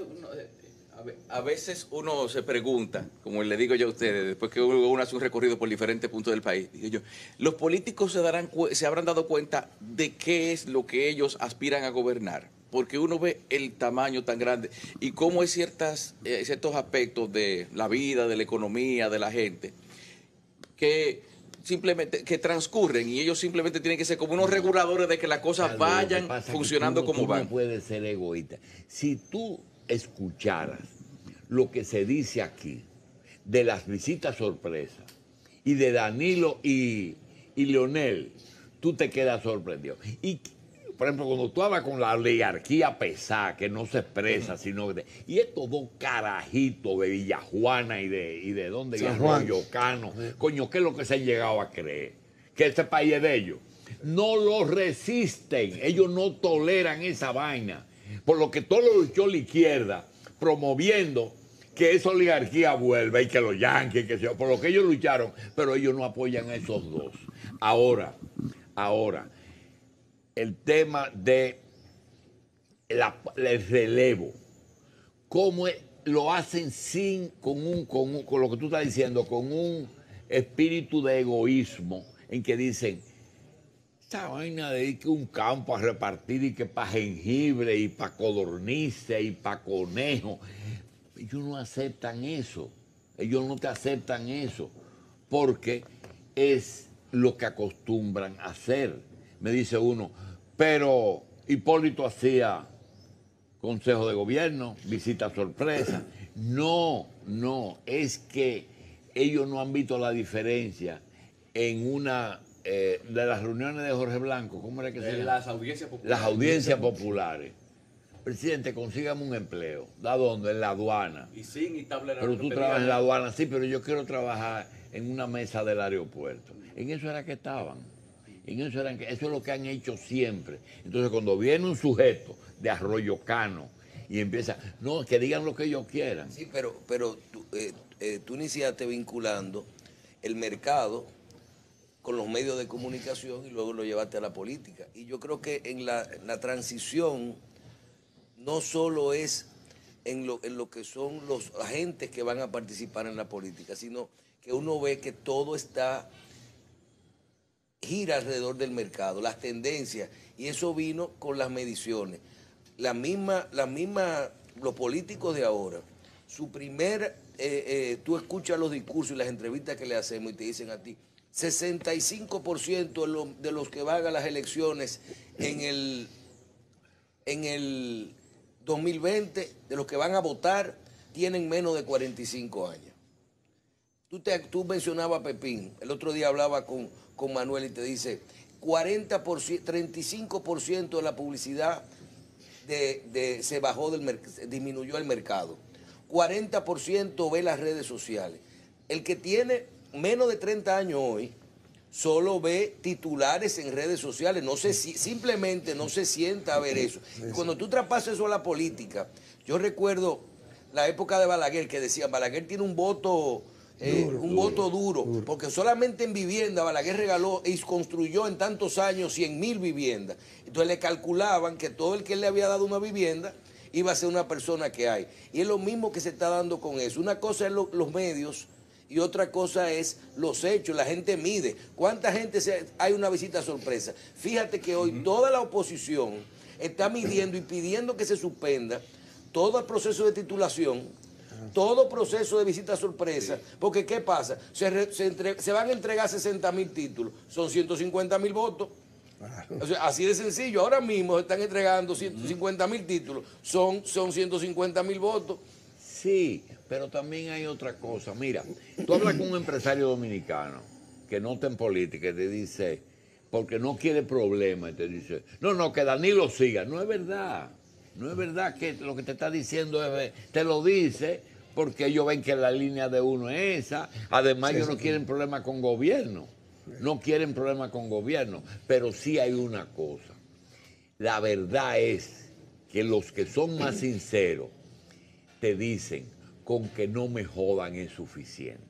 a veces uno se pregunta, como le digo yo a ustedes, después que uno hace un recorrido por diferentes puntos del país, digo yo, los políticos se habrán dado cuenta de qué es lo que ellos aspiran a gobernar, porque uno ve el tamaño tan grande y cómo hay ciertos aspectos de la vida, de la economía, de la gente, que simplemente transcurren y ellos simplemente tienen que ser como unos reguladores de que las cosas vayan funcionando como van. No puedes ser egoísta. Si tú escucharas lo que se dice aquí de las visitas sorpresas y de Danilo y Leonel, tú te quedas sorprendido. Y, por ejemplo, cuando tú hablas con la oligarquía pesada, que no se expresa, sino que... Y estos dos carajitos de Villajuana y de dónde, de Arroyo Cano, coño, ¿qué es lo que se han llegado a creer? Que este país es de ellos. No lo resisten, ellos no toleran esa vaina. Por lo que todo lo luchó la izquierda, promoviendo que esa oligarquía vuelva y que los yanquis, que sea, por lo que ellos lucharon, pero ellos no apoyan a esos dos. Ahora, el tema de el relevo, cómo lo hacen con lo que tú estás diciendo, con un espíritu de egoísmo, en que dicen, Esta vaina de ir que un campo a repartir y que para jengibre y para codornices y para conejo, ellos no aceptan eso. Ellos no te aceptan eso porque es lo que acostumbran a hacer. Me dice uno, pero Hipólito hacía consejo de gobierno, visita sorpresa. No, es que ellos no han visto la diferencia en una de las reuniones de Jorge Blanco, ¿cómo era que se llama? Las audiencias populares. Las audiencias populares. Presidente, consígame un empleo. ¿Da dónde? En la aduana. Y sin y tablera. Pero tú trabajas en la aduana, sí, pero yo quiero trabajar en una mesa del aeropuerto. En eso era que estaban. Eso es lo que han hecho siempre. Entonces, cuando viene un sujeto de Arroyo Cano y empieza, no, que digan lo que ellos quieran. Sí, pero tú iniciaste vinculando el mercado con los medios de comunicación y luego lo llevaste a la política. Y yo creo que en la transición no solo es en lo que son los agentes que van a participar en la política, sino que uno ve que todo gira alrededor del mercado, las tendencias, y eso vino con las mediciones. Los políticos de ahora, tú escuchas los discursos y las entrevistas que le hacemos y te dicen a ti, 65% de los que van a las elecciones en el 2020, de los que van a votar, tienen menos de 45 años. Tú mencionabas a Pepín, el otro día hablaba con Manuel y te dice, 35% de la publicidad se bajó disminuyó el mercado. 40% ve las redes sociales. El que tiene menos de 30 años hoy solo ve titulares en redes sociales, simplemente no se sienta a ver eso. Y cuando tú traspasas eso a la política, yo recuerdo la época de Balaguer, que decían, Balaguer tiene un voto duro, porque solamente en vivienda Balaguer regaló y construyó en tantos años 100,000 viviendas. Entonces le calculaban que todo el que él le había dado una vivienda iba a ser una persona que hay. Y es lo mismo que se está dando con eso. Una cosa es los medios y otra cosa es los hechos. La gente mide. ¿Cuánta gente hay una visita sorpresa? Fíjate que hoy toda la oposición está midiendo y pidiendo que se suspenda todo el proceso de titulación, todo proceso de visita sorpresa, porque ¿qué pasa? Se van a entregar 60,000 títulos, son 150,000 votos. O sea, así de sencillo. Ahora mismo se están entregando 150,000 títulos, son 150,000 votos. Sí, pero también hay otra cosa. Mira, tú hablas con un empresario dominicano que no está en política y te dice, porque no quiere problemas, y te dice, no, que Danilo siga. No es verdad. No es verdad que lo que te está diciendo te lo dice porque ellos ven que la línea de uno es esa. Además, ellos no quieren problemas con gobierno. No quieren problemas con gobierno. Pero sí hay una cosa. La verdad es que los que son más sinceros te dicen, con que no me jodan es suficiente.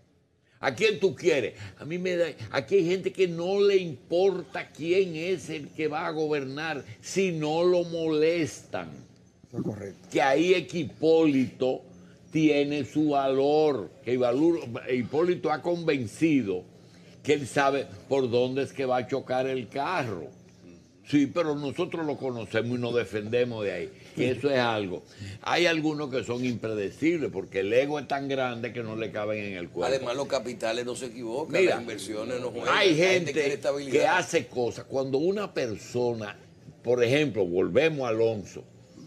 ¿A quién tú quieres? A mí me da... Aquí hay gente que no le importa quién es el que va a gobernar si no lo molestan. Eso es correcto. Que ahí es que Hipólito tiene su valor. Que Hipólito ha convencido que él sabe por dónde es que va a chocar el carro. Sí, pero nosotros lo conocemos y nos defendemos de ahí. Que eso es algo. Hay algunos que son impredecibles porque el ego es tan grande que no le caben en el cuerpo. Además, los capitales no se equivocan, Mira, las inversiones no juegan. Hay gente que que hace cosas. Cuando una persona, por ejemplo, volvemos a Alonso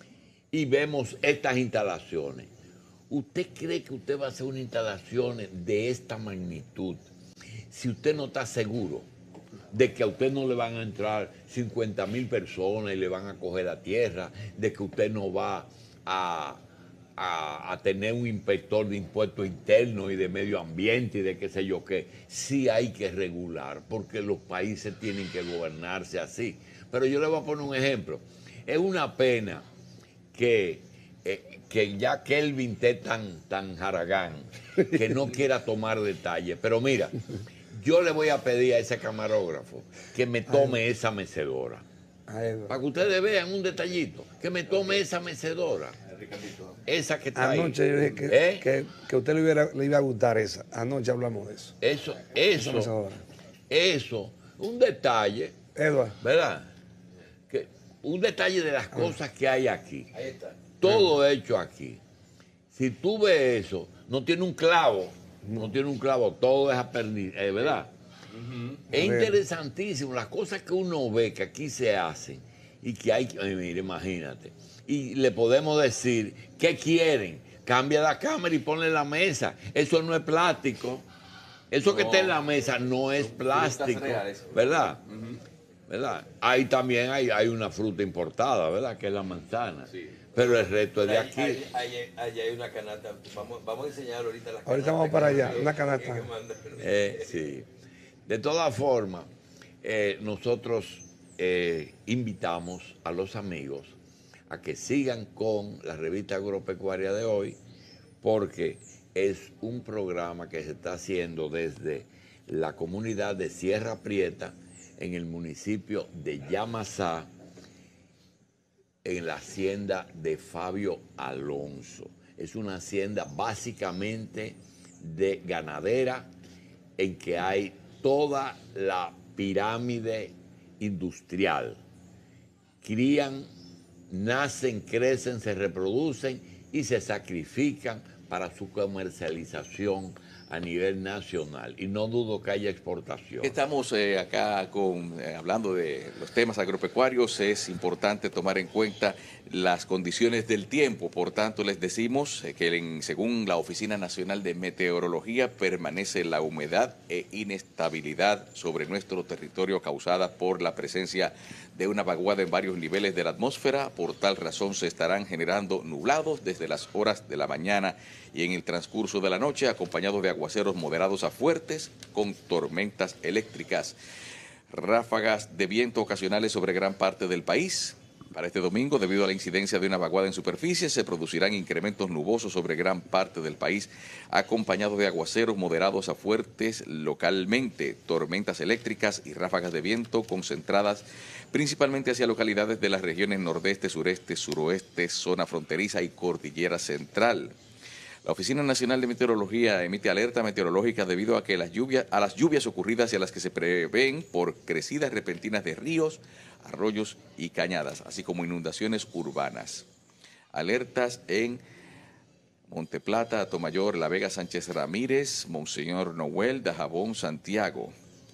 y vemos estas instalaciones, ¿usted cree que usted va a hacer una instalación de esta magnitud si usted no está seguro de que a usted no le van a entrar 50,000 personas y le van a coger la tierra, de que usted no va a tener un inspector de impuestos internos y de medio ambiente y de qué sé yo qué? Sí hay que regular, porque los países tienen que gobernarse así. Pero yo le voy a poner un ejemplo. Es una pena que ya Kelvin esté tan jaragán, que no quiera tomar detalles. Pero mira, yo le voy a pedir a ese camarógrafo que me tome esa mecedora. Para que ustedes vean un detallito, que me tome esa mecedora. Esa que está Anoche ahí. yo dije que a usted le iba a gustar esa. Anoche hablamos de eso. Eso, un detalle. Edward. ¿Verdad? Que un detalle de las cosas que hay aquí. Ahí está. Todo hecho aquí. Si tú ves eso, no tiene un clavo, todo es aprendiz, ¿verdad? Es interesantísimo las cosas que uno ve que aquí se hacen y que hay, mire, imagínate. Y le podemos decir, ¿qué quieren? Cambia la cámara y ponle la mesa. Eso no es plástico. Eso que está en la mesa no es plástico, ¿verdad? ¿Verdad? Ahí también hay una fruta importada, ¿verdad? Que es la manzana. Sí. Pero el resto es de aquí. Allá hay una canasta. Vamos a enseñar ahorita las Ahorita vamos para allá, una canasta. Sí. De todas formas, nosotros invitamos a los amigos a que sigan con la revista agropecuaria de hoy, porque es un programa que se está haciendo desde la comunidad de Sierra Prieta, en el municipio de Yamasá, en la hacienda de Fabio Alonso. Es una hacienda básicamente de ganadera, en que hay toda la pirámide industrial. Crían, nacen, crecen, se reproducen y se sacrifican para su comercialización a nivel nacional, y no dudo que haya exportación. Estamos acá hablando de los temas agropecuarios. Es importante tomar en cuenta las condiciones del tiempo. Por tanto, les decimos que según la Oficina Nacional de Meteorología, permanece la humedad e inestabilidad sobre nuestro territorio causada por la presencia de una vaguada en varios niveles de la atmósfera. Por tal razón se estarán generando nublados desde las horas de la mañana y en el transcurso de la noche, acompañados de aguaceros moderados a fuertes con tormentas eléctricas. Ráfagas de viento ocasionales sobre gran parte del país. Para este domingo, debido a la incidencia de una vaguada en superficie, se producirán incrementos nubosos sobre gran parte del país, acompañados de aguaceros moderados a fuertes localmente, tormentas eléctricas y ráfagas de viento concentradas principalmente hacia localidades de las regiones nordeste, sureste, suroeste, zona fronteriza y cordillera central. La Oficina Nacional de Meteorología emite alerta meteorológica debido a que las lluvias ocurridas y a las que se prevén por crecidas repentinas de ríos, arroyos y cañadas, así como inundaciones urbanas. Alertas en Monteplata, Atomayor, La Vega, Sánchez Ramírez, Monseñor Noel, Dajabón, Santiago.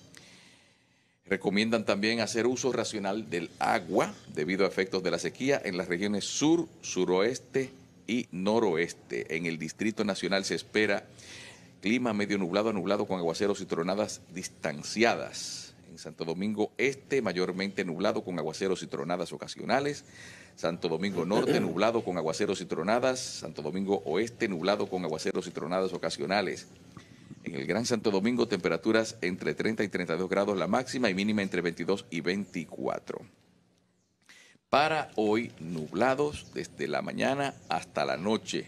Recomiendan también hacer uso racional del agua debido a efectos de la sequía en las regiones sur, suroeste y noroeste. En el Distrito Nacional se espera clima medio nublado a nublado con aguaceros y tronadas distanciadas. En Santo Domingo Este, mayormente nublado con aguaceros y tronadas ocasionales. Santo Domingo Norte, nublado con aguaceros y tronadas. Santo Domingo Oeste, nublado con aguaceros y tronadas ocasionales. En el Gran Santo Domingo, temperaturas entre 30 y 32 grados la máxima y mínima entre 22 y 24. Para hoy, nublados desde la mañana hasta la noche.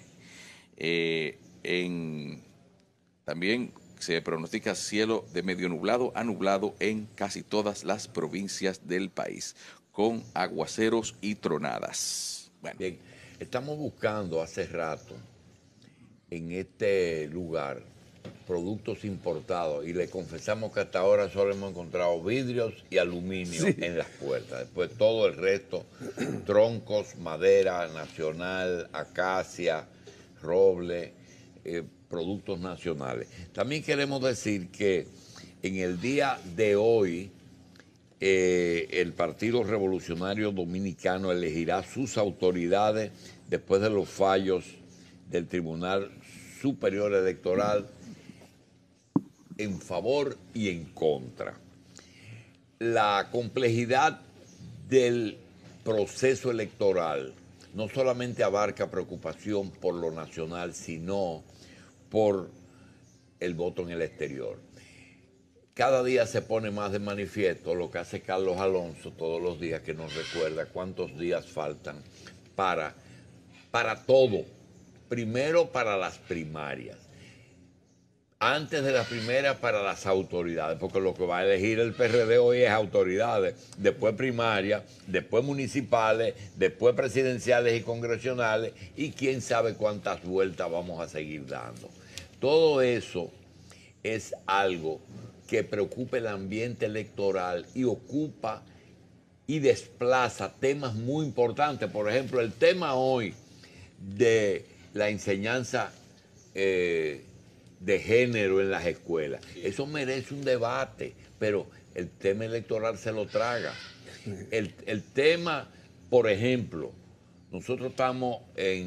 También se pronostica cielo de medio nublado a nublado en casi todas las provincias del país, con aguaceros y tronadas. Bueno. Bien, estamos buscando hace rato en este lugar productos importados y le confesamos que hasta ahora solo hemos encontrado vidrios y aluminio en las puertas. Después todo el resto, troncos, madera nacional, acacia, roble, productos nacionales. También queremos decir que en el día de hoy el Partido Revolucionario Dominicano elegirá sus autoridades después de los fallos del Tribunal Superior Electoral en favor y en contra. La complejidad del proceso electoral no solamente abarca preocupación por lo nacional, sino por el voto en el exterior. Cada día se pone más de manifiesto lo que hace Carlos Alonso todos los días, que nos recuerda cuántos días faltan para todo. Primero para las primarias. Antes de las primeras para las autoridades, porque lo que va a elegir el PRD hoy es autoridades, después primarias, después municipales, después presidenciales y congresionales, y quién sabe cuántas vueltas vamos a seguir dando. Todo eso es algo que preocupe el ambiente electoral y ocupa y desplaza temas muy importantes. Por ejemplo, el tema hoy de la enseñanza de género en las escuelas. Eso merece un debate, pero el tema electoral se lo traga. El tema, por ejemplo, nosotros estamos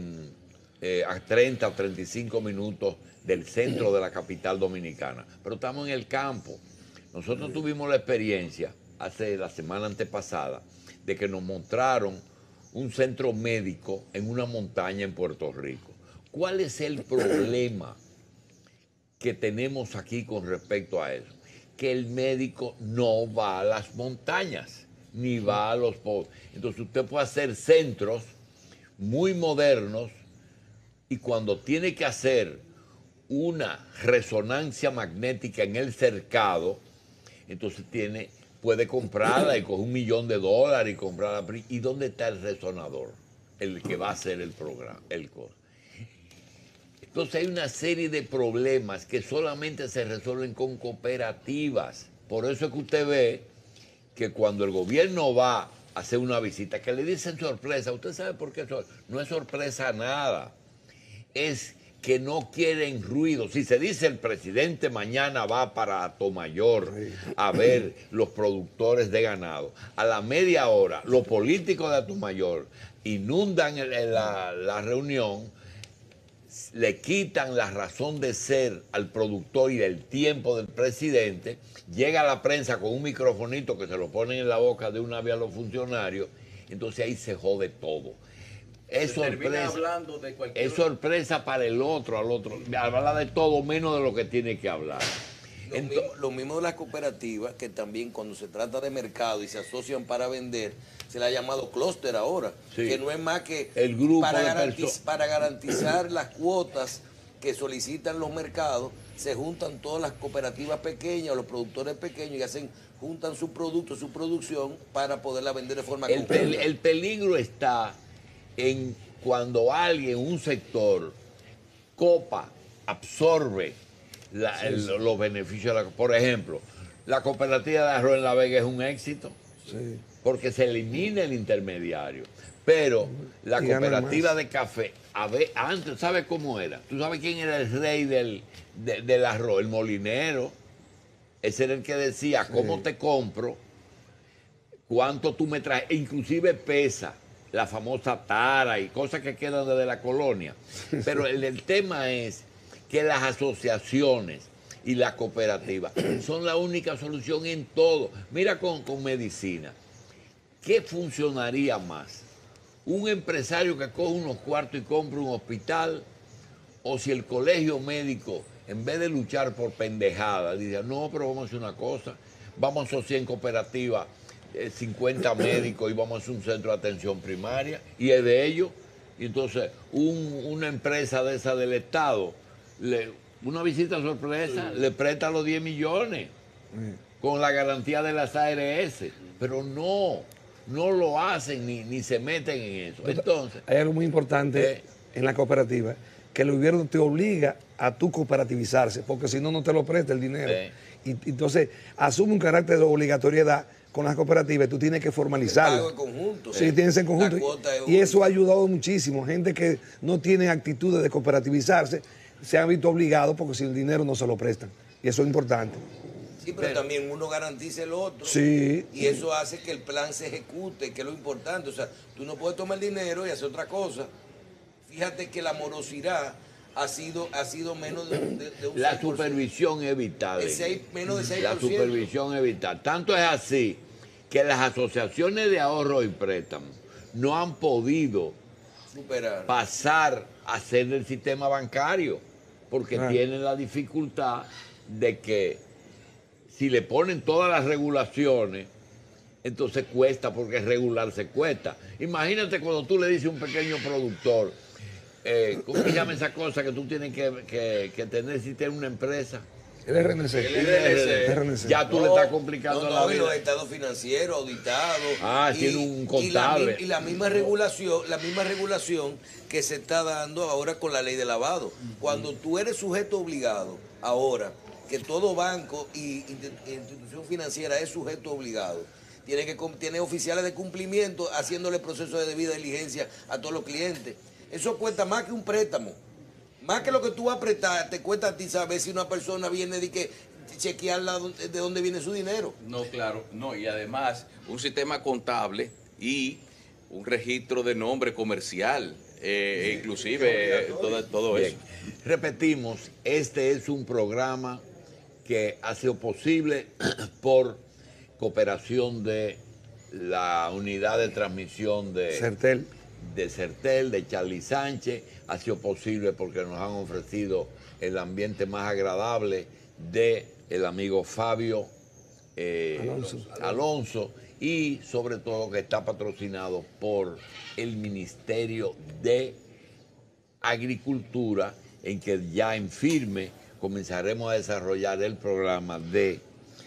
a 30 o 35 minutos del centro de la capital dominicana, pero estamos en el campo. Nosotros tuvimos la experiencia la semana antepasada de que nos mostraron un centro médico en una montaña en Puerto Rico. ¿Cuál es el problema que tenemos aquí con respecto a eso? Que el médico no va a las montañas, ni va a los pozos. Entonces usted puede hacer centros muy modernos y cuando tiene que hacer una resonancia magnética en el cercado, entonces puede comprarla y coger $1 millón y comprarla. ¿Y dónde está el resonador? El que va a hacer el programa, el costo. Entonces hay una serie de problemas que solamente se resuelven con cooperativas. Por eso es que usted ve que cuando el gobierno va a hacer una visita, que le dicen sorpresa, usted sabe por qué no es sorpresa nada. Es que no quieren ruido. Si se dice el presidente mañana va para Atomayor a ver los productores de ganado, a la media hora los políticos de Atomayor inundan la reunión, le quitan la razón de ser al productor y del tiempo del presidente, llega la prensa con un microfonito que se lo ponen en la boca de una vez a los funcionarios, entonces ahí se jode todo. Es sorpresa para el otro, al otro. Habla de todo menos de lo que tiene que hablar. Lo mismo de las cooperativas, que también cuando se trata de mercado y se asocian para vender, se le ha llamado clúster ahora, sí, que no es más que el grupo para garantizar las cuotas que solicitan los mercados, se juntan todas las cooperativas pequeñas, los productores pequeños y juntan su producto, su producción para poderla vender de forma conjunta. El peligro está en cuando alguien, un sector, copa, absorbe los beneficios. Por ejemplo, la cooperativa de arroz en La Vega es un éxito, porque se elimina el intermediario. Pero la cooperativa de café, antes, ¿sabes cómo era? ¿Tú sabes quién era el rey del arroz? El molinero. Ese era el que decía, ¿cómo te compro? ¿Cuánto tú me traes? E inclusive pesa. La famosa tara y cosas que quedan desde la colonia. Pero el tema es que las asociaciones y las cooperativas son la única solución en todo. Mira con medicina. ¿Qué funcionaría más? ¿Un empresario que coge unos cuartos y compra un hospital? ¿O si el colegio médico, en vez de luchar por pendejadas, dice, no, pero vamos a hacer una cosa, vamos a asociar en cooperativa 50 médicos y vamos a hacer un centro de atención primaria, y es de ellos? Y entonces una empresa de esa del Estado, una visita sorpresa, le presta los 10 millones con la garantía de las ARS, pero no lo hacen ni se meten en eso. Entonces, hay algo muy importante en la cooperativa, que el gobierno te obliga a tu cooperativizarse, porque si no, no te lo presta el dinero. Y entonces asume un carácter de obligatoriedad con las cooperativas, tú tienes que formalizarlo. El pago en conjunto. Sí, tienes en conjunto. Y eso ha ayudado muchísimo. Gente que no tiene actitudes de cooperativizarse se han visto obligados porque sin el dinero no se lo prestan. Y eso es importante. Sí, pero también uno garantiza el otro. Sí. Y eso hace que el plan se ejecute, que es lo importante. O sea, tú no puedes tomar el dinero y hacer otra cosa. Fíjate que la morosidad ha sido menos de un la 6%. Supervisión es vital. Menos de 6%. La supervisión es vital. Tanto es así que las asociaciones de ahorro y préstamos no han podido pasar a ser del sistema bancario, porque tienen la dificultad de que si le ponen todas las regulaciones, entonces cuesta, porque regularse cuesta. Imagínate cuando tú le dices a un pequeño productor, ¿cómo se llama esa cosa que tú tienes que tener si tienes una empresa? El RNC. Ya tú le estás complicando la vida. Y los estados financieros auditados. Tiene un contable. Y la misma regulación que se está dando ahora con la ley de lavado. Cuando tú eres sujeto obligado, ahora, que todo banco y institución financiera es sujeto obligado. Tiene oficiales de cumplimiento haciéndole proceso de debida diligencia a todos los clientes. Eso cuesta más que un préstamo. Más que lo que tú vas a prestar, te cuesta a ti saber si una persona viene de que chequear de dónde viene su dinero. No, claro, no, y además un sistema contable y un registro de nombre comercial, inclusive todo Bien. eso. Repetimos, este es un programa que ha sido posible por cooperación de la unidad de transmisión Certel. de Certel, de Charlie Sánchez. Ha sido posible porque nos han ofrecido el ambiente más agradable de el amigo Fabio Alonso, y sobre todo que está patrocinado por el Ministerio de Agricultura, en que ya en firme comenzaremos a desarrollar el programa de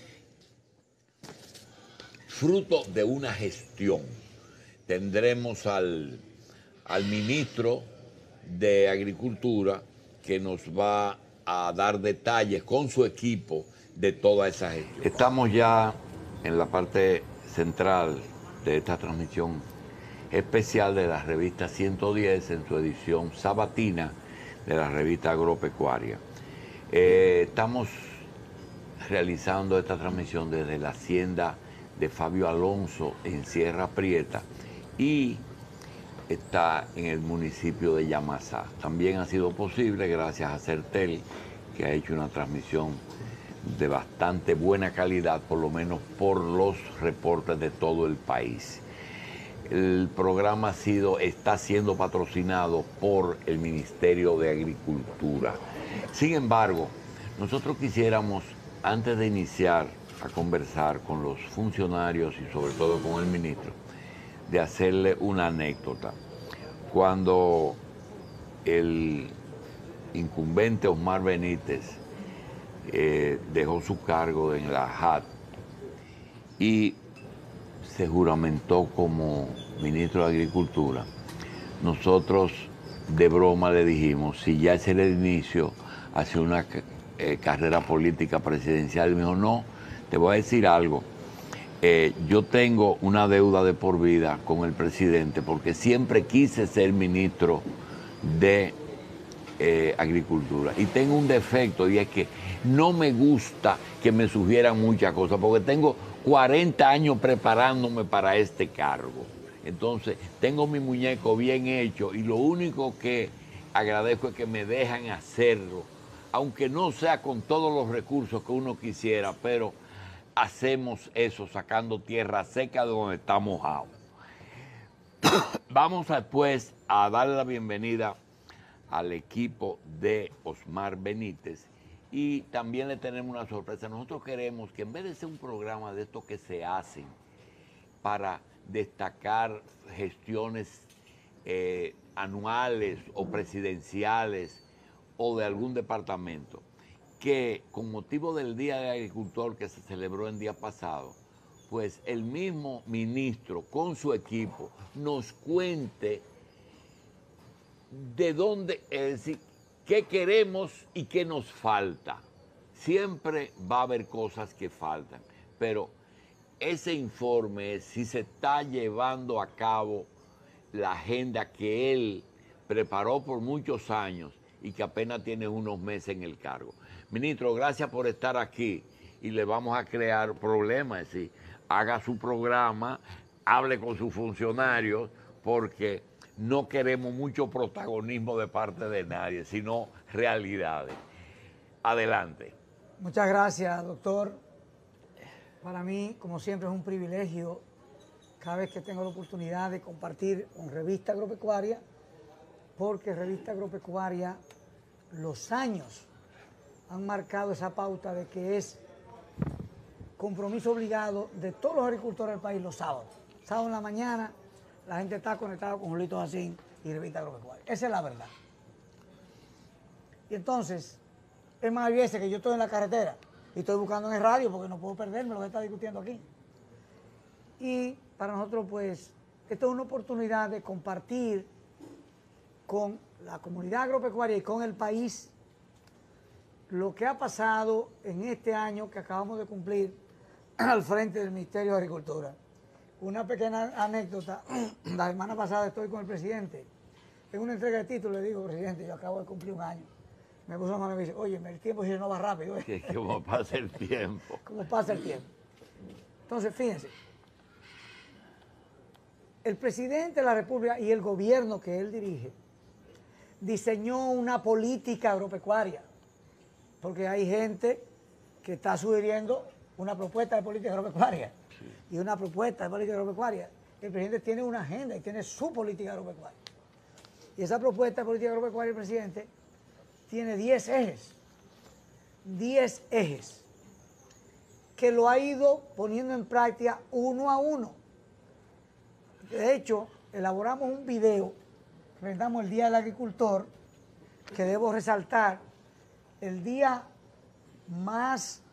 fruto de una gestión. Tendremos al ministro de Agricultura que nos va a dar detalles con su equipo de toda esa gestión. Estamos ya en la parte central de esta transmisión especial de la revista 110 en su edición sabatina de la revista Agropecuaria. Estamos realizando esta transmisión desde la hacienda de Fabio Alonso en Sierra Prieta y está en el municipio de Yamasá. También ha sido posible gracias a Certel, que ha hecho una transmisión de bastante buena calidad, por lo menos por los reportes de todo el país. El programa está siendo patrocinado por el Ministerio de Agricultura. Sin embargo, nosotros quisiéramos, antes de iniciar a conversar con los funcionarios y sobre todo con el ministro, de hacerle una anécdota. Cuando el incumbente Osmar Benítez dejó su cargo en la JAT y se juramentó como ministro de Agricultura, nosotros de broma le dijimos, si ya ese era el inicio hacia una carrera política presidencial, y me dijo, no, te voy a decir algo, yo tengo una deuda de por vida con el presidente porque siempre quise ser ministro de Agricultura y tengo un defecto y es que no me gusta que me sugieran muchas cosas porque tengo 40 años preparándome para este cargo. Entonces, tengo mi muñeco bien hecho y lo único que agradezco es que me dejan hacerlo, aunque no sea con todos los recursos que uno quisiera, pero hacemos eso sacando tierra seca de donde está mojado. Vamos después a darle la bienvenida al equipo de Osmar Benítez y también le tenemos una sorpresa. Nosotros queremos que en vez de ser un programa de estos que se hacen para destacar gestiones anuales o presidenciales o de algún departamento, que con motivo del Día del Agricultor que se celebró el día pasado, pues el mismo ministro con su equipo nos cuente de dónde, es decir, qué queremos y qué nos falta. Siempre va a haber cosas que faltan, pero ese informe es si se está llevando a cabo la agenda que él preparó por muchos años y que apenas tiene unos meses en el cargo. Ministro, gracias por estar aquí y le vamos a crear problemas, es decir, haga su programa, hable con sus funcionarios, porque no queremos mucho protagonismo de parte de nadie, sino realidades. Adelante. Muchas gracias, doctor. Para mí, como siempre, es un privilegio cada vez que tengo la oportunidad de compartir con Revista Agropecuaria, porque Revista Agropecuaria, los años han marcado esa pauta de que es compromiso obligado de todos los agricultores del país los sábados. Sábado en la mañana, la gente está conectada con Julito Jacín y Revista Agropecuaria. Esa es la verdad. Y entonces, es más, hay veces que yo estoy en la carretera y estoy buscando en el radio porque no puedo perderme lo que está discutiendo aquí. Y para nosotros, pues, esto es una oportunidad de compartir con la comunidad agropecuaria y con el país lo que ha pasado en este año que acabamos de cumplir al frente del Ministerio de Agricultura. Una pequeña anécdota, la semana pasada estoy con el presidente, en una entrega de título le digo, presidente, yo acabo de cumplir un año. Me puso la mano y me dice, oye, el tiempo no va rápido. ¿Cómo pasa el tiempo? ¿Cómo pasa el tiempo? Entonces, fíjense, el presidente de la República y el gobierno que él dirige diseñó una política agropecuaria, porque hay gente que está sugiriendo una propuesta de política agropecuaria y una propuesta de política agropecuaria. El presidente tiene una agenda y tiene su política agropecuaria. Y esa propuesta de política agropecuaria del presidente tiene 10 ejes. 10 ejes que lo ha ido poniendo en práctica uno a uno. De hecho, elaboramos un video que presentamos el Día del Agricultor, que debo resaltar, el día más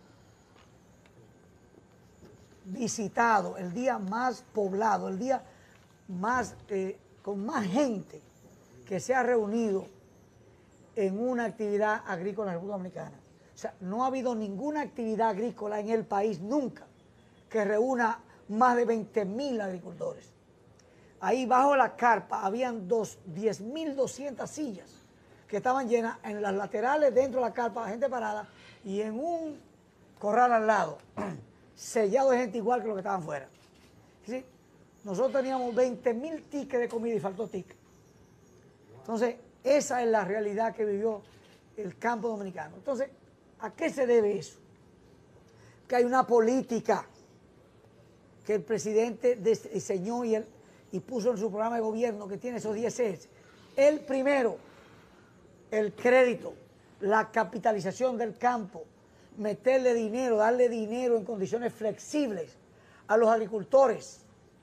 visitado, el día más poblado, el día más con más gente que se ha reunido en una actividad agrícola en la República Dominicana. O sea, no ha habido ninguna actividad agrícola en el país nunca que reúna más de 20.000 agricultores. Ahí bajo la carpa habían 10.200 sillas que estaban llenas en las laterales, dentro de la carpa, gente parada, y en un corral al lado, sellado de gente igual que los que estaban fuera. ¿Sí? Nosotros teníamos 20.000 tickets de comida y faltó ticket. Entonces, esa es la realidad que vivió el campo dominicano. Entonces, ¿a qué se debe eso? Que hay una política que el presidente diseñó y puso en su programa de gobierno que tiene esos 10 ejes. El primero, el crédito, la capitalización del campo, meterle dinero, darle dinero en condiciones flexibles a los agricultores.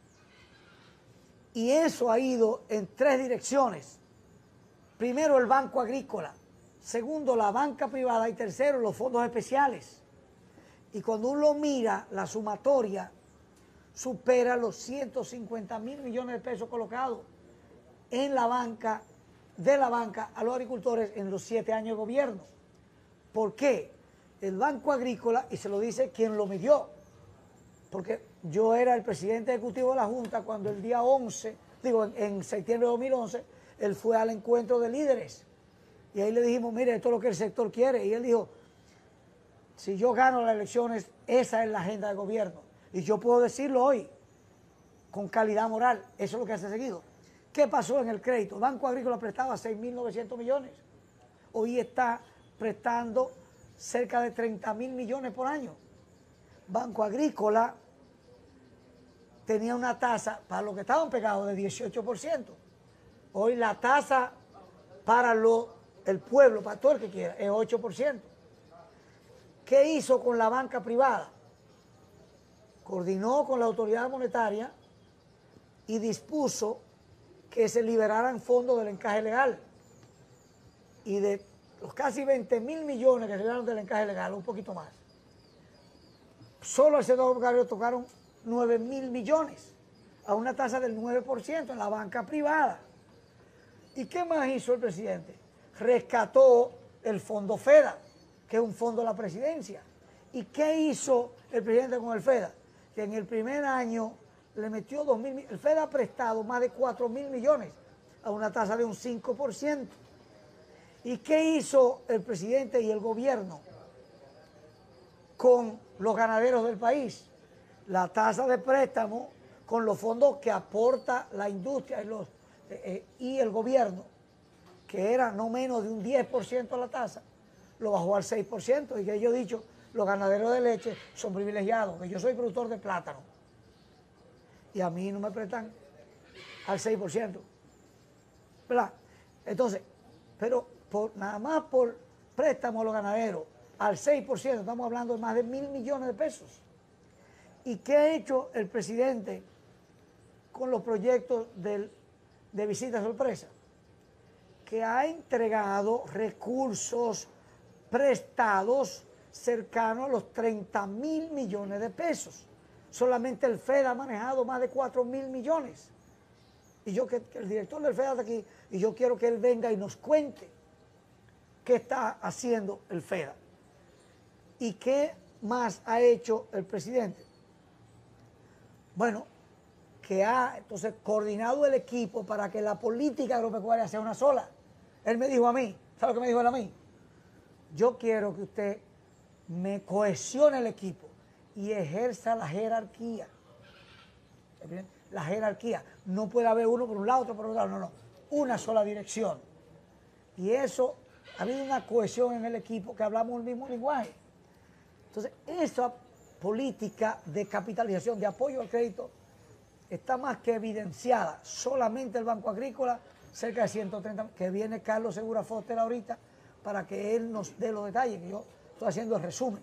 Y eso ha ido en 3 direcciones. Primero, el Banco Agrícola. Segundo, la banca privada. Y tercero, los fondos especiales. Y cuando uno mira, la sumatoria supera los 150.000 millones de pesos colocados en la banca, de la banca a los agricultores en los 7 años de gobierno. ¿Por qué? El Banco Agrícola, y se lo dice quien lo midió, porque yo era el presidente ejecutivo de la Junta cuando el día 11, en septiembre de 2011, él fue al encuentro de líderes. Y ahí le dijimos, mire, esto es lo que el sector quiere. Y él dijo, si yo gano las elecciones, esa es la agenda de gobierno. Y yo puedo decirlo hoy, con calidad moral, eso es lo que hace seguido. ¿Qué pasó en el crédito? El Banco Agrícola prestaba 6.900 millones. Hoy está prestando cerca de 30.000 millones por año. Banco Agrícola tenía una tasa, para los que estaban pegados, de 18%. Hoy la tasa para el pueblo, para todo el que quiera, es 8%. ¿Qué hizo con la banca privada? Coordinó con la autoridad monetaria y dispuso que se liberaran fondos del encaje legal. Y de los casi 20.000 millones que se liberaron del encaje legal, un poquito más, solo al sector bancario tocaron 9.000 millones, a una tasa del 9% en la banca privada. ¿Y qué más hizo el presidente? Rescató el fondo FEDA, que es un fondo de la presidencia. ¿Y qué hizo el presidente con el FEDA? Que en el primer año le metió 2.000, el FEDA ha prestado más de 4.000 millones a una tasa de un 5%. ¿Y qué hizo el presidente y el gobierno con los ganaderos del país? La tasa de préstamo con los fondos que aporta la industria y el gobierno, que era no menos de un 10% la tasa, lo bajó al 6%. Y que yo he dicho, los ganaderos de leche son privilegiados, que yo soy productor de plátano y a mí no me prestan al 6%, ¿verdad? Entonces, pero nada más por préstamo a los ganaderos al 6%, estamos hablando de más de 1.000 millones de pesos. ¿Y qué ha hecho el presidente con los proyectos de visita sorpresa? Que ha entregado recursos prestados cercanos a los 30.000 millones de pesos. Solamente el FED ha manejado más de 4.000 millones. Y yo, que el director del FED está aquí, y yo quiero que él venga y nos cuente qué está haciendo el FED. ¿Y qué más ha hecho el presidente? Bueno, que ha entonces coordinado el equipo para que la política agropecuaria sea una sola. Él me dijo a mí, ¿sabe lo que me dijo él a mí? Yo quiero que usted me cohesione el equipo y ejerza la jerarquía. La jerarquía. No puede haber uno por un lado, otro por otro lado, no, no. Una sola dirección. Y eso, ha habido una cohesión en el equipo que hablamos el mismo lenguaje. Entonces, esa política de capitalización, de apoyo al crédito, está más que evidenciada. Solamente el Banco Agrícola, cerca de 130, que viene Carlos Segura Foster ahorita, para que él nos dé los detalles, que yo estoy haciendo el resumen.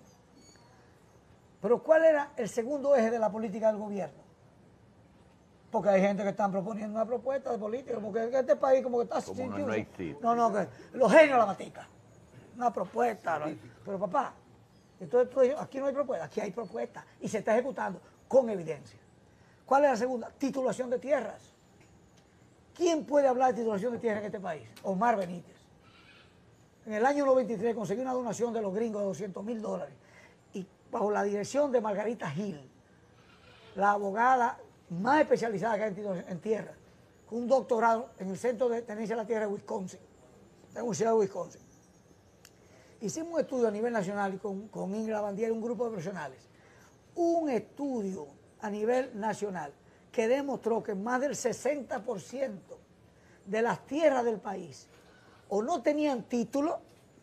Pero ¿cuál era el segundo eje de la política del gobierno? Porque hay gente que están proponiendo una propuesta de política, porque este país como que está... Como no existe. No, que los genios la matica. Una propuesta. ¿No? Pero papá, entonces tú dices, aquí no hay propuesta, aquí hay propuesta y se está ejecutando con evidencia. ¿Cuál es la segunda? Titulación de tierras. ¿Quién puede hablar de titulación de tierras en este país? Omar Benítez. En el año 93 conseguí una donación de los gringos de $200,000 y bajo la dirección de Margarita Gil, la abogada más especializada que hay en tierra, con un doctorado en el Centro de Tenencia de la Tierra de Wisconsin, de la Universidad de Wisconsin. Hicimos un estudio a nivel nacional y con Ingrid Lavandier, un grupo de profesionales, un estudio a nivel nacional que demostró que más del 60% de las tierras del país o no tenían título,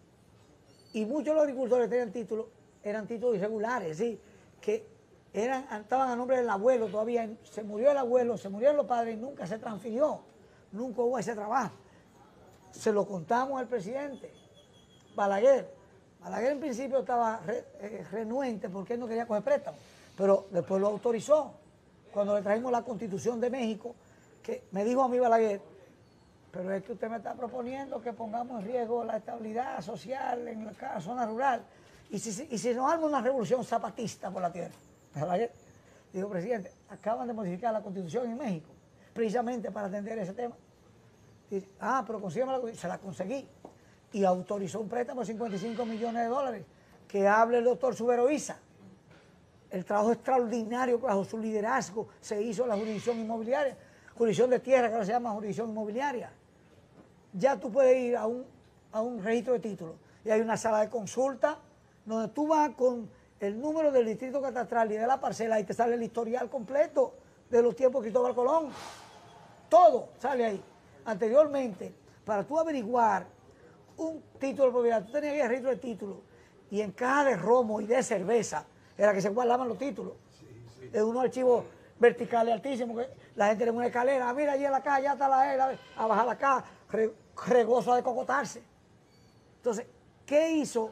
y muchos de los agricultores que tenían título eran títulos irregulares, ¿sí? Que estaban a nombre del abuelo todavía, se murió el abuelo, se murieron los padres y nunca se transfirió, nunca hubo ese trabajo. Se lo contamos al presidente Balaguer. Balaguer en principio estaba renuente porque él no quería coger préstamo, pero después lo autorizó. Cuando le trajimos la Constitución de México, que me dijo a mí Balaguer, pero es que usted me está proponiendo que pongamos en riesgo la estabilidad social en la zona rural. Y si nos arma una revolución zapatista por la tierra. Balaguer dijo, presidente, acaban de modificar la Constitución en México, precisamente para atender ese tema. Dice, pero consígueme la Constitución. Se la conseguí. Y autorizó un préstamo de $55 millones, que hable el doctor Subero Isa. El trabajo extraordinario que bajo su liderazgo se hizo en la jurisdicción inmobiliaria, jurisdicción de tierra que ahora se llama jurisdicción inmobiliaria. Ya tú puedes ir a un registro de títulos y hay una sala de consulta donde tú vas con el número del distrito catastral y de la parcela y te sale el historial completo de los tiempos de Cristóbal Colón. Todo sale ahí. Anteriormente, para tú averiguar un título de propiedad, tú tenías que ir al registro de títulos y en caja de romo y de cerveza era que se guardaban los títulos. Es unos archivos verticales altísimos que la gente le pone una escalera, mira allí en la caja, ya está la E, a bajar la caja, regozo de cocotarse. Entonces, ¿qué hizo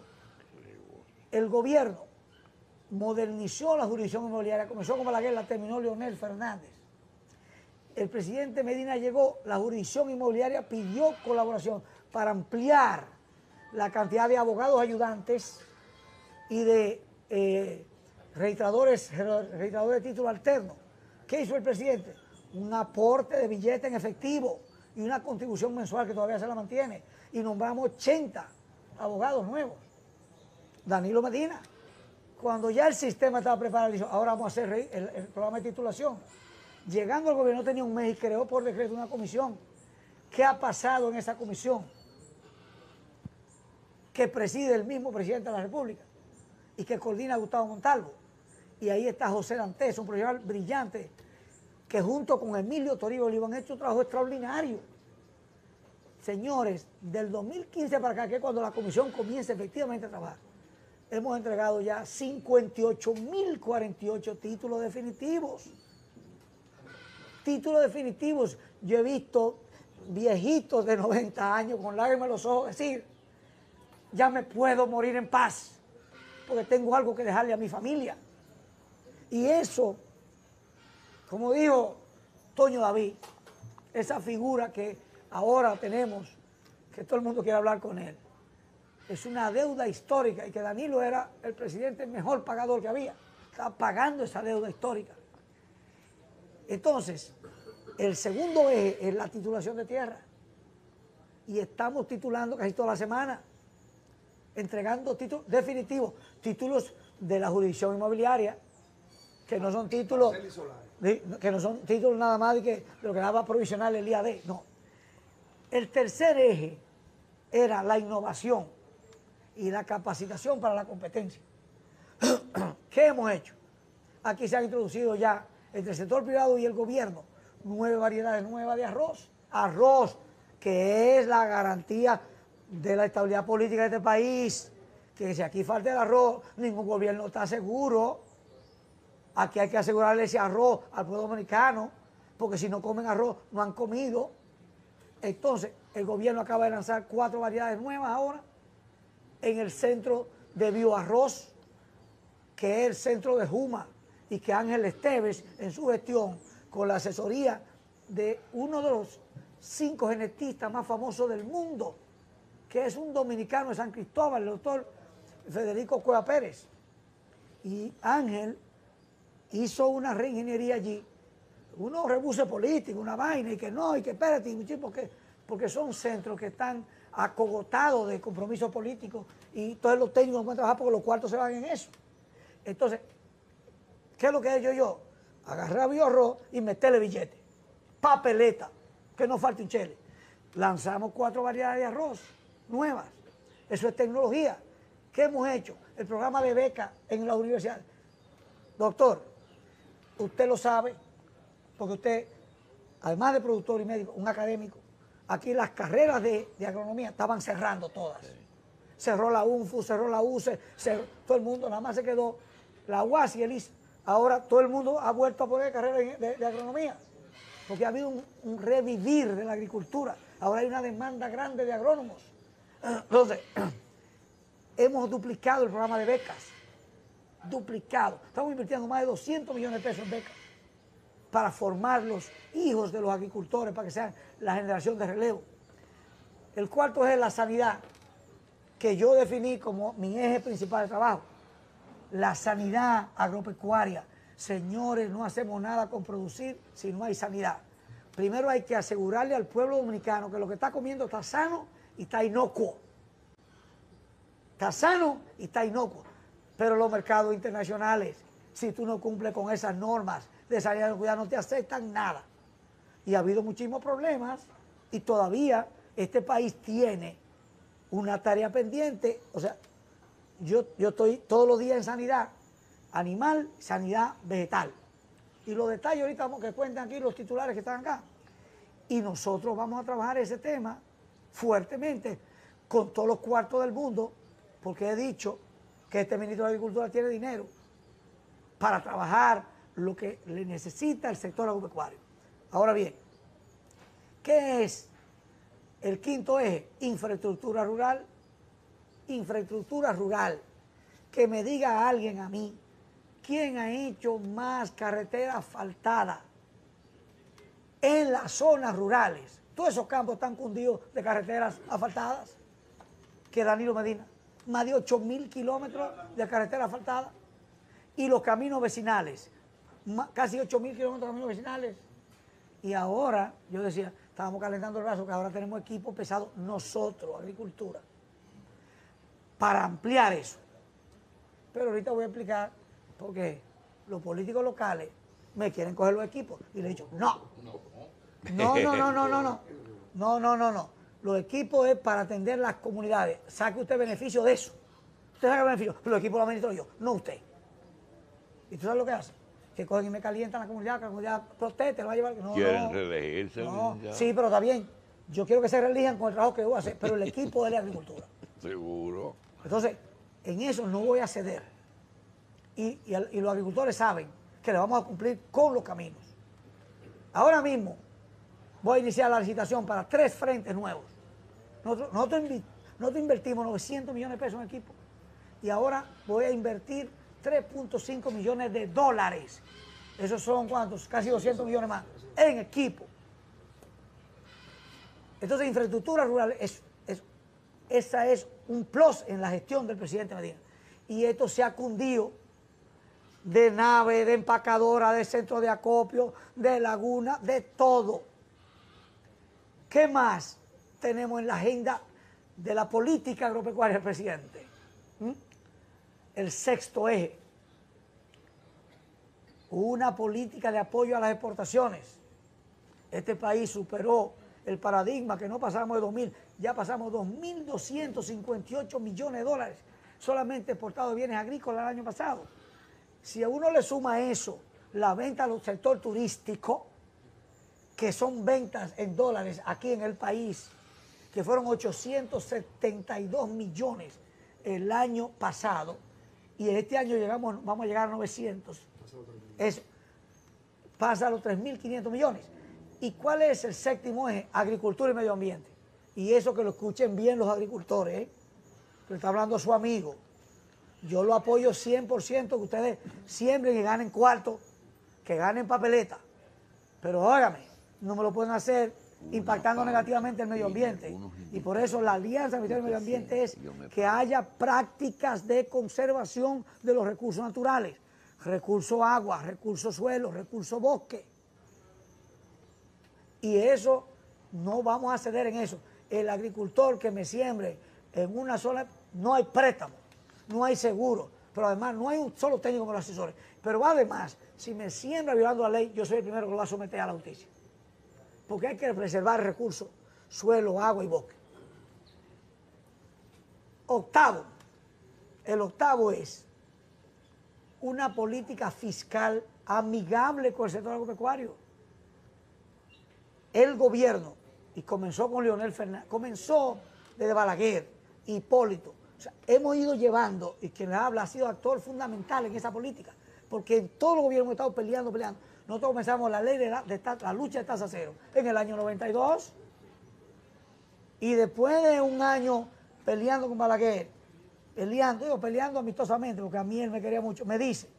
el gobierno? Modernizó la jurisdicción inmobiliaria, comenzó como la guerra, la terminó Leonel Fernández. El presidente Medina llegó, la jurisdicción inmobiliaria pidió colaboración para ampliar la cantidad de abogados ayudantes y de registradores de título alterno. ¿Qué hizo el presidente? Un aporte de billete en efectivo y una contribución mensual que todavía se la mantiene. Y nombramos 80 abogados nuevos. Danilo Medina. Cuando ya el sistema estaba preparado, dijo, ahora vamos a hacer el programa de titulación. Llegando al gobierno tenía un mes y creó por decreto una comisión. ¿Qué ha pasado en esa comisión? Que preside el mismo presidente de la República y que coordina a Gustavo Montalvo. Y ahí está José Dantes, un profesional brillante, que junto con Emilio Toribio Olivo han hecho un trabajo extraordinario. Señores, del 2015 para acá, que es cuando la comisión comienza efectivamente a trabajar, hemos entregado ya 58.048 títulos definitivos. Títulos definitivos. Yo he visto viejitos de 90 años con lágrimas en los ojos decir, ya me puedo morir en paz, porque tengo algo que dejarle a mi familia. Y eso, como dijo Toño David, esa figura que ahora tenemos, que todo el mundo quiere hablar con él, es una deuda histórica y que Danilo era el presidente mejor pagador que había. Estaba pagando esa deuda histórica. Entonces, el segundo eje es la titulación de tierra. Y estamos titulando casi toda la semana. entregando títulos definitivos, títulos de la jurisdicción inmobiliaria, que no son títulos, que no son títulos nada más de lo que daba provisional el IAD, no. El tercer eje era la innovación y la capacitación para la competencia. ¿Qué hemos hecho? Aquí se han introducido ya entre el sector privado y el gobierno 9 variedades nuevas de arroz. Arroz, que es la garantía de la estabilidad política de este país, que si aquí falta el arroz, ningún gobierno está seguro. Aquí hay que asegurarle ese arroz al pueblo dominicano, porque si no comen arroz, no han comido. Entonces, el gobierno acaba de lanzar 4 variedades nuevas ahora en el centro de bioarroz, que es el centro de Juma, y que Ángel Esteves, en su gestión, con la asesoría de uno de los 5 genetistas más famosos del mundo, que es un dominicano de San Cristóbal, el doctor Federico Cueva Pérez. Y Ángel hizo una reingeniería allí, unos rebuses políticos, una vaina, y que no, y que espérate, porque son centros que están acogotados de compromisos políticos, y todos los técnicos no pueden trabajar porque los cuartos se van en eso. Entonces, ¿qué es lo que he hecho yo? Agarrar bioarroz y meterle billete, papeleta, que no falte un chele. Lanzamos 4 variedades de arroz nuevas. Eso es tecnología. ¿Qué hemos hecho? El programa de beca en la universidad. Doctor, usted lo sabe, porque usted, además de productor y médico, un académico, aquí las carreras de agronomía estaban cerrando todas. Sí. Cerró la UNFU, cerró la UCE, todo el mundo, nada más se quedó la UAS y el ISA. Ahora todo el mundo ha vuelto a poner carreras de agronomía, porque ha habido un revivir de la agricultura. Ahora hay una demanda grande de agrónomos. Entonces, hemos duplicado el programa de becas. Duplicado. Estamos invirtiendo más de 200 millones de pesos en becas para formar los hijos de los agricultores, para que sean la generación de relevo. El cuarto es la sanidad, que yo definí como mi eje principal de trabajo. La sanidad agropecuaria. Señores, no hacemos nada con producir si no hay sanidad. Primero hay que asegurarle al pueblo dominicano que lo que está comiendo está sano y está inocuo. Está sano y está inocuo. Pero los mercados internacionales, si tú no cumples con esas normas de sanidad y cuidado, no te aceptan nada. Y ha habido muchísimos problemas y todavía este país tiene una tarea pendiente. O sea, yo estoy todos los días en sanidad animal, sanidad vegetal. Y los detalles ahorita vamos que cuentan aquí los titulares que están acá. Y nosotros vamos a trabajar ese tema fuertemente con todos los cuartos del mundo, porque he dicho que este ministro de Agricultura tiene dinero para trabajar lo que le necesita el sector agropecuario. Ahora bien, ¿qué es el quinto eje? Infraestructura rural. Infraestructura rural. Que me diga alguien a mí, ¿quién ha hecho más carreteras asfaltadas en las zonas rurales? Todos esos campos están cundidos de carreteras asfaltadas, que Danilo Medina. Más de 8.000 kilómetros de carreteras asfaltadas. Y los caminos vecinales, casi 8.000 kilómetros de caminos vecinales. Y ahora, yo decía, estábamos calentando el brazo, que ahora tenemos equipo pesado nosotros, agricultura, para ampliar eso. Pero ahorita voy a explicar porque los políticos locales me quieren coger los equipos. Y le he dicho, no. No. Los equipos es para atender las comunidades. Saque usted beneficio de eso. Usted saca beneficio. Los equipos los administro yo, no usted. ¿Y tú sabes lo que hacen? Que cogen y me calientan la comunidad, que la comunidad proteste, lo va a llevar. No, ¿quieren reelegirse? No. Sí, pero está bien. Yo quiero que se reelijan con el trabajo que yo voy a hacer, pero el equipo es de la agricultura. Seguro. Entonces, en eso no voy a ceder. Y los agricultores saben que le vamos a cumplir con los caminos. Ahora mismo voy a iniciar la licitación para 3 frentes nuevos. Nosotros invertimos 900 millones de pesos en equipo. Y ahora voy a invertir 3.5 millones de dólares. Esos son, ¿cuántos? Casi 200 millones más en equipo. Entonces, infraestructura rural, esa es un plus en la gestión del presidente Medina. Y esto se ha cundido de nave, de empacadora, de centro de acopio, de laguna, de todo. ¿Qué más tenemos en la agenda de la política agropecuaria del presidente? el sexto eje, una política de apoyo a las exportaciones. Este país superó el paradigma que no pasamos de 2.000, ya pasamos 2.258 millones de dólares solamente exportados de bienes agrícolas el año pasado. Si a uno le suma eso, la venta al sector turístico, que son ventas en dólares aquí en el país, que fueron 872 millones el año pasado, y este año vamos a llegar a 900. Eso pasa a los 3.500 millones. ¿Y cuál es el séptimo eje? Agricultura y medio ambiente. Y eso que lo escuchen bien los agricultores, ¿eh? Que está hablando su amigo. Yo lo apoyo 100%, que ustedes siembren y ganen cuarto, que ganen papeleta. Pero óigame, no me lo pueden hacer impactando negativamente el medio ambiente. Y por eso la Alianza Ministerio del Medio Ambiente es que haya prácticas de conservación de los recursos naturales. Recurso agua, recurso suelo, recurso bosque. Y eso, no vamos a ceder en eso. El agricultor que me siembre en una sola, no hay préstamo, no hay seguro, pero además no hay un solo técnico que me lo asesore. Pero además, si me siembra violando la ley, yo soy el primero que lo va a someter a la justicia. Porque hay que preservar recursos, suelo, agua y bosque. Octavo, el octavo es una política fiscal amigable con el sector agropecuario. El gobierno, y comenzó con Leonel Fernández, comenzó desde Balaguer, Hipólito, o sea, hemos ido llevando, y quien habla ha sido actor fundamental en esa política, porque en todos los gobiernos hemos estado peleando. Nosotros comenzamos la ley de la lucha de tasa cero en el año 92, y después de un año peleando con Balaguer, peleando amistosamente, porque a mí él me quería mucho, me dice,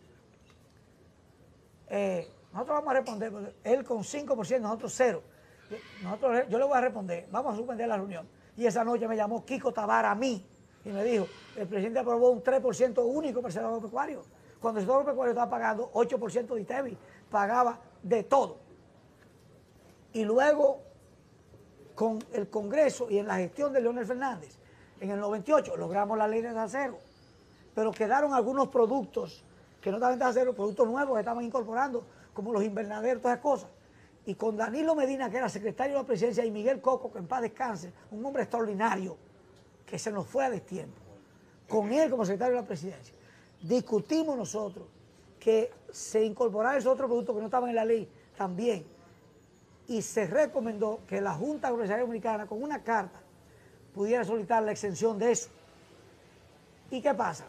nosotros vamos a responder, él con 5%, nosotros 0%. Yo le voy a responder, vamos a suspender la reunión. Y esa noche me llamó Kiko Tabar a mí y me dijo, el presidente aprobó un 3% único para el sector agropecuario. Cuando el sector agropecuario estaba pagando 8% de ITEVI, pagaba de todo. Y luego, con el Congreso y en la gestión de Leonel Fernández, en el 98 logramos la ley de tasa cero, pero quedaron algunos productos que no estaban en tasa cero, productos nuevos que estaban incorporando, como los invernaderos, todas esas cosas. Y con Danilo Medina, que era secretario de la presidencia, y Miguel Coco, que en paz descanse, un hombre extraordinario, que se nos fue a destiempo, con él como secretario de la presidencia, discutimos nosotros que se incorporara esos otros productos que no estaban en la ley también, y se recomendó que la Junta Agropecuaria Dominicana, con una carta, pudiera solicitar la exención de eso. ¿Y qué pasa?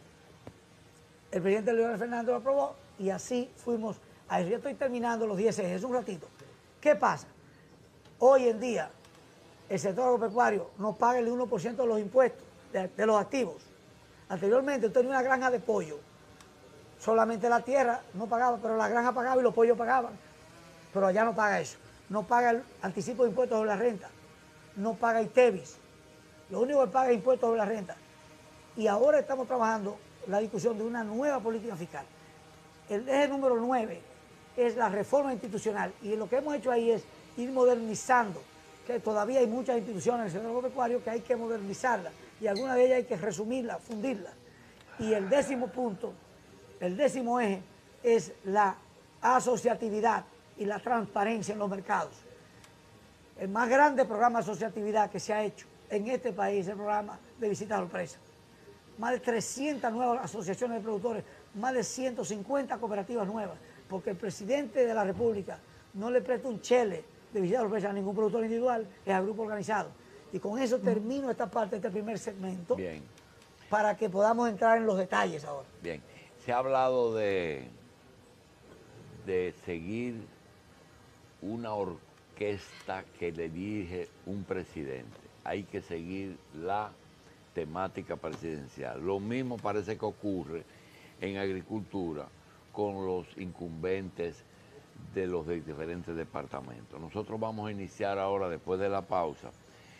El presidente Leonel Fernández lo aprobó, y así fuimos a eso. Yo estoy terminando los 10 ejes, un ratito. ¿Qué pasa? Hoy en día, el sector agropecuario no paga el 1% de los impuestos de los activos. Anteriormente, usted tenía una granja de pollo. Solamente la tierra no pagaba, pero la granja pagaba y los pollos pagaban. Pero allá no paga eso. No paga el anticipo de impuestos sobre la renta. No paga ITEVIS. Lo único que paga es impuestos sobre la renta. Y ahora estamos trabajando la discusión de una nueva política fiscal. El eje número 9 es la reforma institucional, y lo que hemos hecho ahí es ir modernizando, que todavía hay muchas instituciones en el sector agropecuario que hay que modernizarlas, y algunas de ellas hay que resumirlas, fundirlas. Y el 10º punto, el 10º eje, es la asociatividad y la transparencia en los mercados. El más grande programa de asociatividad que se ha hecho en este país es el programa de visita sorpresa. Más de 300 nuevas asociaciones de productores, más de 150 cooperativas nuevas, porque el presidente de la República no le presta un chele de visita sorpresa a ningún productor individual, es a grupo organizado. Y con eso termino esta parte, este primer segmento, bien, para que podamos entrar en los detalles ahora. Bien, se ha hablado de seguir una orquesta que le dirige un presidente. Hay que seguir la temática presidencial. Lo mismo parece que ocurre en agricultura con los incumbentes de los diferentes departamentos. Nosotros vamos a iniciar ahora, después de la pausa,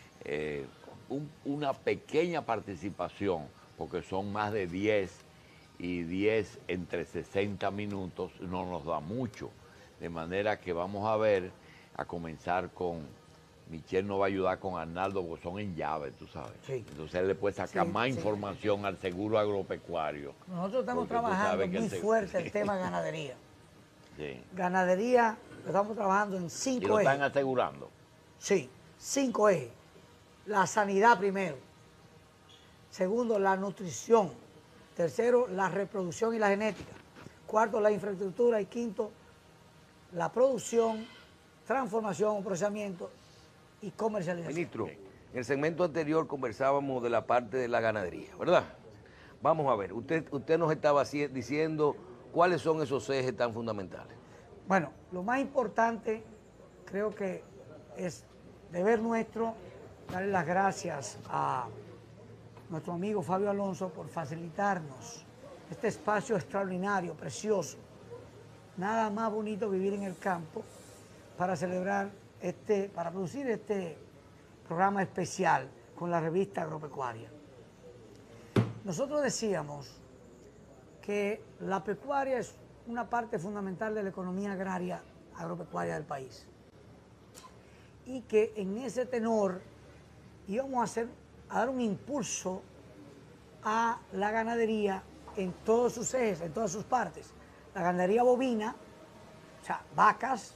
una pequeña participación, porque son más de 10, y 10 entre 60 minutos no nos da mucho. De manera que vamos a comenzar con Michelle nos va a ayudar con Arnaldo porque son en llave, tú sabes. Sí. Entonces él le puede sacar Sí, más sí. información al seguro agropecuario. Nosotros estamos Porque tú trabajando sabes que muy el fuerte el tema ganadería. Sí. Ganadería, estamos trabajando en Y 5 lo ejes. están asegurando. Sí, 5 ejes. La sanidad primero. Segundo, la nutrición. Tercero, la reproducción y la genética. Cuarto, la infraestructura. Y quinto, la producción, transformación, procesamiento y comercialización. Ministro, en el segmento anterior conversábamos de la parte de la ganadería, ¿verdad? Vamos a ver, usted nos estaba diciendo cuáles son esos ejes tan fundamentales. Bueno, lo más importante creo que es deber nuestro darle las gracias a nuestro amigo Fabio Alonso por facilitarnos este espacio extraordinario, precioso. Nada más bonito vivir en el campo para celebrar para producir este programa especial con la revista agropecuaria. Nosotros decíamos que la pecuaria es una parte fundamental de la economía agraria agropecuaria del país y que en ese tenor íbamos a dar un impulso a la ganadería en todos sus ejes, en todas sus partes. La ganadería bovina, o sea, vacas,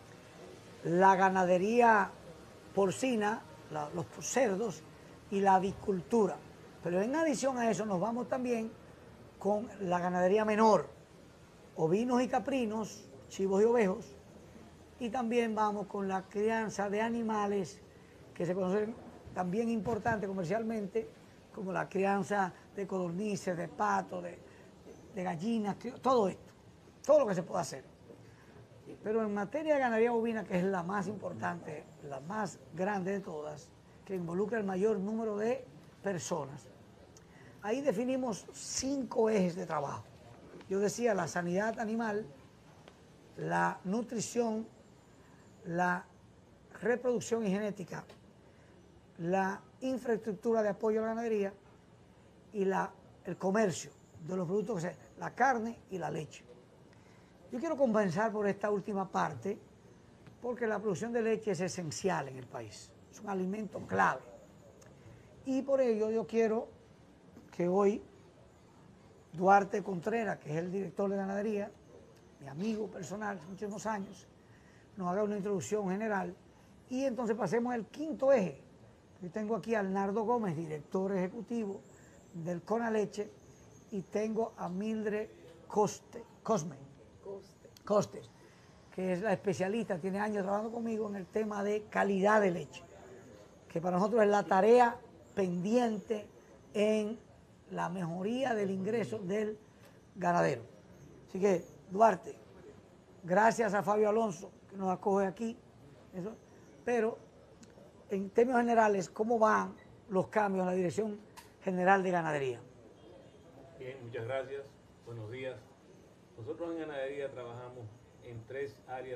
la ganadería porcina, los cerdos y la avicultura. Pero en adición a eso nos vamos también con la ganadería menor, ovinos y caprinos, chivos y ovejos, y también vamos con la crianza de animales que se conocen también importantes comercialmente, como la crianza de codornices, de patos, de gallinas, todo esto, todo lo que se puede hacer. Pero en materia de ganadería bovina, que es la más importante, la más grande de todas, que involucra el mayor número de personas, ahí definimos 5 ejes de trabajo. Yo decía la sanidad animal, la nutrición, la reproducción y genética, la infraestructura de apoyo a la ganadería y el comercio de los productos, que sea la carne y la leche. Yo quiero comenzar por esta última parte porque la producción de leche es esencial en el país, es un alimento clave. Y por ello yo quiero que hoy Duarte Contreras, que es el director de ganadería, mi amigo personal hace muchísimos años, nos haga una introducción general y entonces pasemos al 5.º eje. Yo tengo aquí a Arnaldo Gómez, director ejecutivo del Conaleche, y tengo a Mildred Costes, que es la especialista, tiene años trabajando conmigo en el tema de calidad de leche, que para nosotros es la tarea pendiente en la mejoría del ingreso del ganadero. Así que, Duarte, gracias a Fabio Alonso, que nos acoge aquí, pero en términos generales, ¿cómo van los cambios en la Dirección General de Ganadería? Bien, muchas gracias. Buenos días. Nosotros en ganadería trabajamos en 3 áreas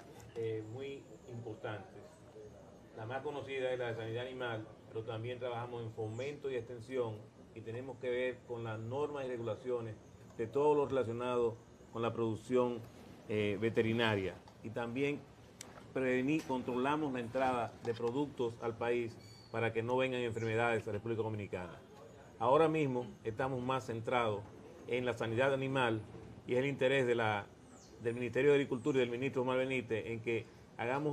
muy importantes. La más conocida es la de sanidad animal, pero también trabajamos en fomento y extensión y tenemos que ver con las normas y regulaciones de todo lo relacionado con la producción veterinaria. Y también controlamos la entrada de productos al país para que no vengan enfermedades a la República Dominicana. Ahora mismo estamos más centrados en la sanidad animal y es el interés del Ministerio de Agricultura y del ministro Omar Benítez en que hagamos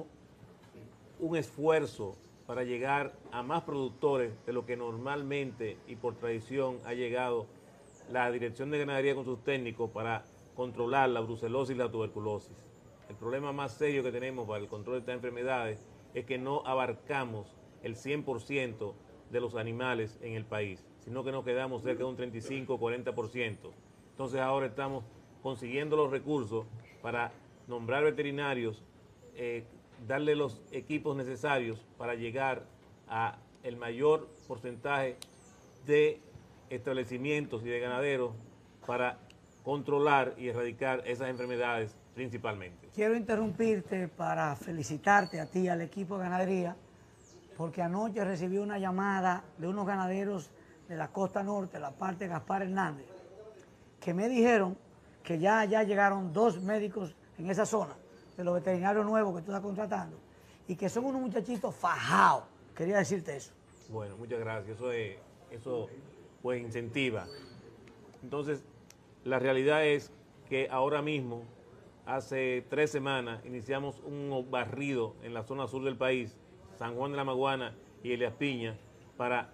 un esfuerzo para llegar a más productores de lo que normalmente y por tradición ha llegado la Dirección de Ganadería con sus técnicos para controlar la brucelosis y la tuberculosis. El problema más serio que tenemos para el control de estas enfermedades es que no abarcamos el 100% de los animales en el país, sino que nos quedamos cerca de un 35-40%. Entonces ahora estamos consiguiendo los recursos para nombrar veterinarios, darle los equipos necesarios para llegar a el mayor porcentaje de establecimientos y de ganaderos para controlar y erradicar esas enfermedades principalmente. Quiero interrumpirte para felicitarte a ti y al equipo de ganadería, porque anoche recibí una llamada de unos ganaderos de la costa norte, la parte de Gaspar Hernández, que me dijeron que ya llegaron 2 médicos en esa zona, de los veterinarios nuevos que tú estás contratando, y que son unos muchachitos fajados. Quería decirte eso. Bueno, muchas gracias. Eso pues incentiva. Entonces, la realidad es que ahora mismo, hace 3 semanas, iniciamos un barrido en la zona sur del país, San Juan de la Maguana y Elías Piña, para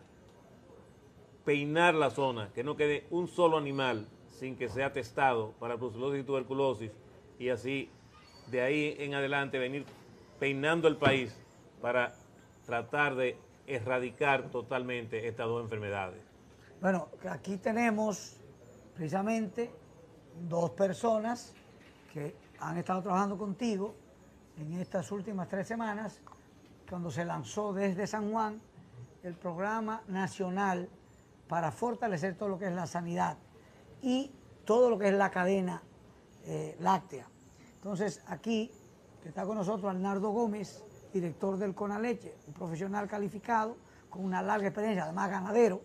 peinar la zona, que no quede un solo animal sin que sea testado para brucelosis y tuberculosis, y así de ahí en adelante venir peinando el país para tratar de erradicar totalmente estas 2 enfermedades. Bueno, aquí tenemos precisamente 2 personas que han estado trabajando contigo en estas últimas 3 semanas, cuando se lanzó desde San Juan el programa nacional para fortalecer todo lo que es la sanidad y todo lo que es la cadena láctea. Entonces, aquí está con nosotros Arnaldo Gómez, director del Conaleche, un profesional calificado, con una larga experiencia, además ganadero,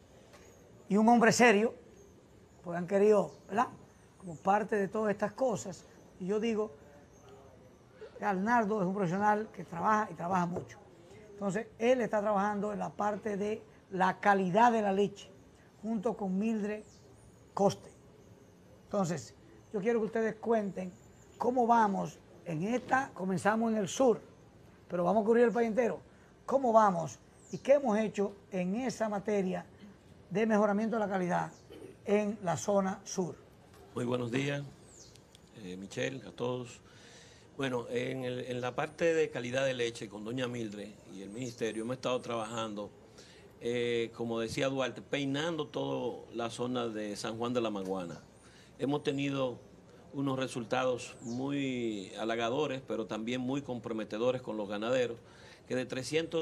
y un hombre serio, pues han querido, ¿verdad?, como parte de todas estas cosas. Y yo digo, Arnaldo es un profesional que trabaja y trabaja mucho. Entonces, él está trabajando en la parte de la calidad de la leche, junto con Mildred Coste. Entonces, yo quiero que ustedes cuenten cómo vamos en esta, comenzamos en el sur, pero vamos a cubrir el país entero. ¿Cómo vamos y qué hemos hecho en esa materia de mejoramiento de la calidad en la zona sur? Muy buenos días, Michelle, a todos. Bueno, en la parte de calidad de leche con doña Mildred y el ministerio hemos estado trabajando, como decía Duarte, peinando toda la zona de San Juan de la Maguana. Hemos tenido unos resultados muy halagadores, pero también muy comprometedores con los ganaderos, que de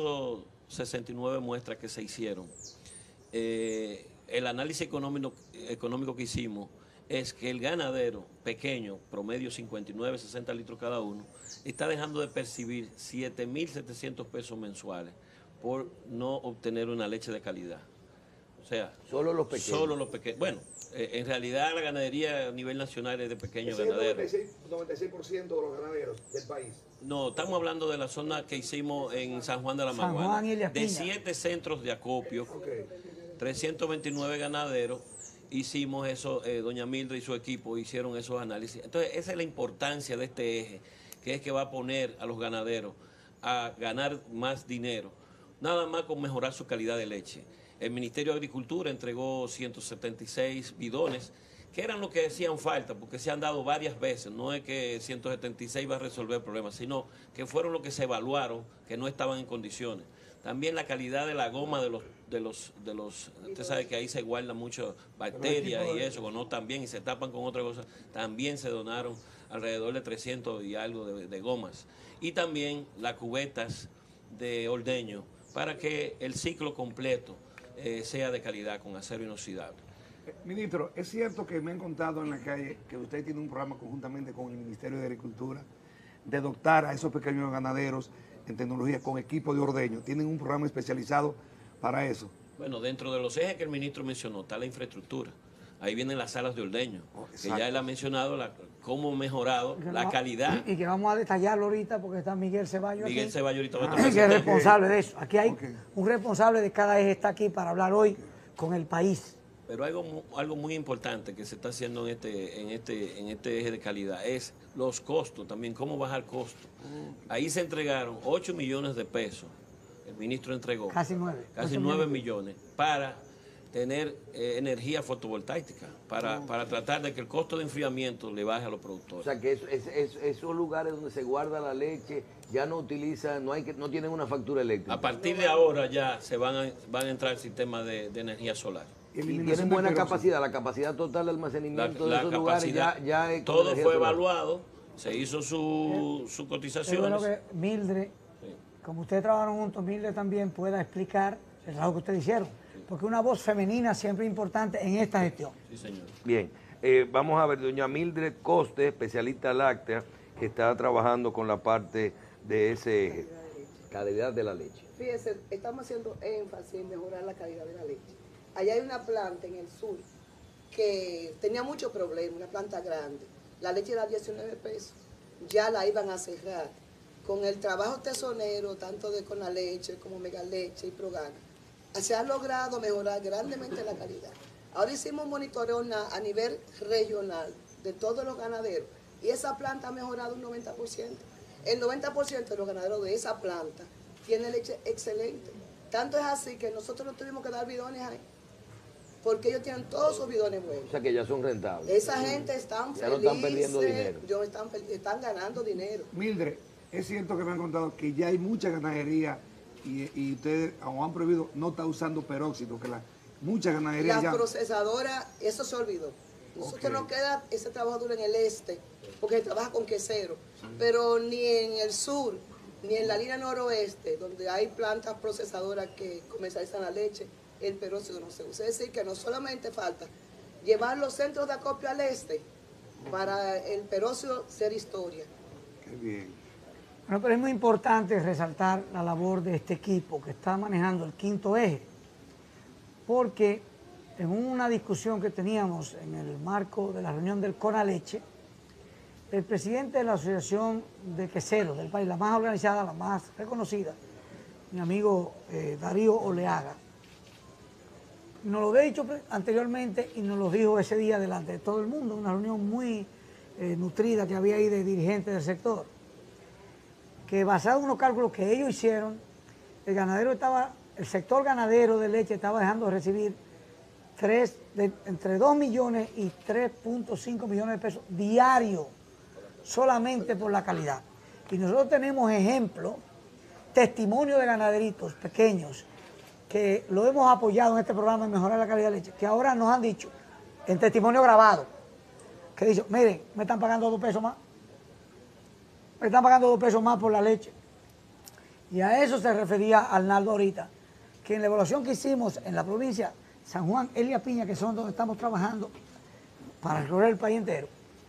369 muestras que se hicieron, el análisis económico que hicimos es que el ganadero pequeño, promedio 59, 60 litros cada uno, está dejando de percibir 7.700 pesos mensuales por no obtener una leche de calidad. O sea, solo los pequeños. Solo los pequeños. Bueno, en realidad la ganadería a nivel nacional es de pequeños ganaderos. 96% de los ganaderos del país. No, estamos hablando de la zona que hicimos en San Juan de la Maguana. San Juan y Elías Piña. De 7 centros de acopio, 329 ganaderos. Hicimos eso, doña Mildred y su equipo hicieron esos análisis. Entonces, esa es la importancia de este eje, que es que va a poner a los ganaderos a ganar más dinero, nada más con mejorar su calidad de leche. El Ministerio de Agricultura entregó 176 bidones, que eran lo que hacían falta, porque se han dado varias veces. No es que 176 va a resolver el problema, sino que fueron los que se evaluaron, que no estaban en condiciones. También la calidad de la goma de los usted sabe que ahí se guardan muchas bacterias y eso, no también, y se tapan con otra cosa. También se donaron alrededor de 300 y algo de gomas. Y también las cubetas de ordeño, para que el ciclo completo sea de calidad, con acero inoxidable. Ministro, es cierto que me han contado en la calle que usted tiene un programa conjuntamente con el Ministerio de Agricultura de dotar a esos pequeños ganaderos en tecnología con equipo de ordeño. ¿Tienen un programa especializado para eso? Bueno, dentro de los ejes que el ministro mencionó está la infraestructura. Ahí vienen las salas de ordeño, que ya él ha mencionado cómo ha mejorado la calidad. Y que vamos a detallarlo ahorita porque está Miguel Ceballos aquí. Miguel Ceballos ahorita va a Que es responsable de eso. Aquí hay un responsable de cada eje, está aquí para hablar hoy con el país. Pero algo muy importante que se está haciendo en este eje de calidad es los costos también, cómo bajar costos. Ahí se entregaron 8 millones de pesos, el ministro entregó casi 9 millones para tener energía fotovoltaica, para tratar de que el costo de enfriamiento le baje a los productores. O sea que esos lugares donde se guarda la leche ya no utilizan, no tienen una factura eléctrica. A partir de ahora ya se van a entrar sistemas de energía solar. Y tienen buena capacidad, la capacidad total de almacenamiento de esos lugares ya todo fue evaluado, se hizo su cotización. Bueno que Mildred, como ustedes trabajaron juntos, Mildred también pueda explicar el trabajo que ustedes hicieron, porque una voz femenina siempre es importante en esta gestión. Sí, señor. Bien, vamos a ver, doña Mildred Coste, especialista láctea, que está trabajando con la parte de ese eje, calidad de la leche. Fíjense, estamos haciendo énfasis en mejorar la calidad de la leche. Allá hay una planta en el sur que tenía muchos problemas, una planta grande. La leche era 19 pesos, ya la iban a cerrar. con el trabajo tesonero, tanto de Conaleche como Megaleche y Progana, se ha logrado mejorar grandemente la calidad. Ahora hicimos un monitoreo a nivel regional de todos los ganaderos y esa planta ha mejorado un 90%. El 90% de los ganaderos de esa planta tiene leche excelente. Tanto es así que nosotros no tuvimos que dar bidones ahí, porque ellos tienen todos sus bidones buenos. O sea que ya son rentables. Esa gente están ya no están perdiendo dinero. Están ganando dinero. Mildred, es cierto que me han contado que ya hay mucha ganadería y ustedes, aunque han prohibido, no está usando peróxido, que muchas ganaderías Las procesadoras, eso se olvidó. Nosotros nos queda ese trabajo duro en el este, porque se trabaja con quesero, pero ni en el sur, ni en la línea noroeste, donde hay plantas procesadoras que comercializan la leche, el peróxido no se usa. Es decir, que no solamente falta llevar los centros de acopio al este para el peróxido ser historia. Qué bien. Bueno, pero es muy importante resaltar la labor de este equipo que está manejando el quinto eje, porque en una discusión que teníamos en el marco de la reunión del Conaleche, el presidente de la Asociación de Queseros del país, la más organizada, la más reconocida, mi amigo Darío Oleaga, nos lo había dicho anteriormente y nos lo dijo ese día delante de todo el mundo, una reunión muy nutrida que había ahí de dirigentes del sector, que basado en unos cálculos que ellos hicieron, el sector ganadero de leche estaba dejando de recibir entre 2 millones y 3.5 millones de pesos diarios solamente por la calidad. Y nosotros tenemos ejemplos, testimonios de ganaderitos pequeños que lo hemos apoyado en este programa de mejorar la calidad de leche, que ahora nos han dicho, en testimonio grabado, que dicen, miren, me están pagando 2 pesos más. Me están pagando 2 pesos más por la leche. Y a eso se refería Arnaldo ahorita, que en la evaluación que hicimos en la provincia San Juan, Elías Piña, que son donde estamos trabajando para recorrer el país entero,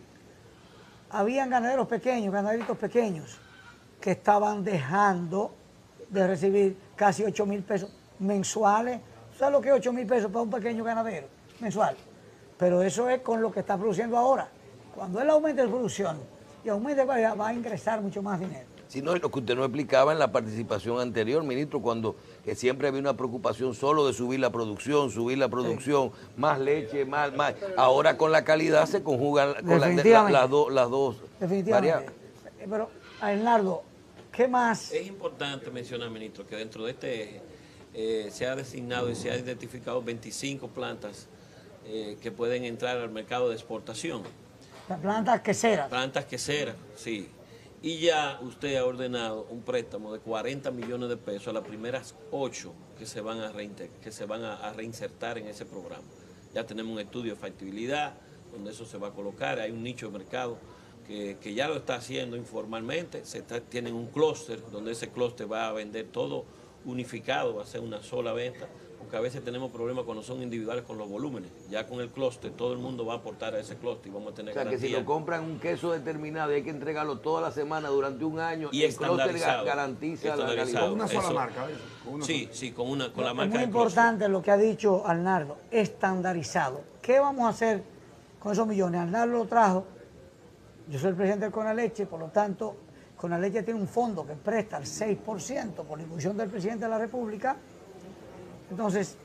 habían ganaderos pequeños, ganaderitos pequeños, que estaban dejando de recibir casi 8.000 pesos mensuales. ¿Sabes lo que es 8.000 pesos para un pequeño ganadero mensual? Pero eso es con lo que está produciendo ahora. Cuando él aumente la producción y aumente la calidad, va a ingresar mucho más dinero. Si no, lo que usted nos explicaba en la participación anterior, ministro, cuando que siempre había una preocupación solo de subir la producción, sí, más leche, más. Ahora con la calidad se conjugan con las dos. Definitivamente. Pero, Arnaldo, ¿qué más? Es importante mencionar, ministro, que dentro de este eje se ha designado y se ha identificado 25 plantas que pueden entrar al mercado de exportación. Plantas queseras. Plantas queseras, sí. Y ya usted ha ordenado un préstamo de 40 millones de pesos a las primeras 8 que se van a reinsertar en ese programa. Ya tenemos un estudio de factibilidad donde eso se va a colocar. Hay un nicho de mercado que ya lo está haciendo informalmente. Tienen un clúster donde ese clúster va a vender todo unificado, va a ser una sola venta. Porque a veces tenemos problemas cuando son individuales con los volúmenes. Ya con el clúster, todo el mundo va a aportar a ese clúster y vamos a tener garantía. Que si lo compran un queso determinado y hay que entregarlo toda la semana durante un año, y el clúster garantiza la calidad. Con una sola marca, Sí, con la marca. Es muy importante lo que ha dicho Arnaldo, estandarizado. ¿Qué vamos a hacer con esos millones? Arnaldo lo trajo, yo soy el presidente del Conaleche, por lo tanto, Conaleche tiene un fondo que presta el 6% por la impulsión del presidente de la República. Entonces,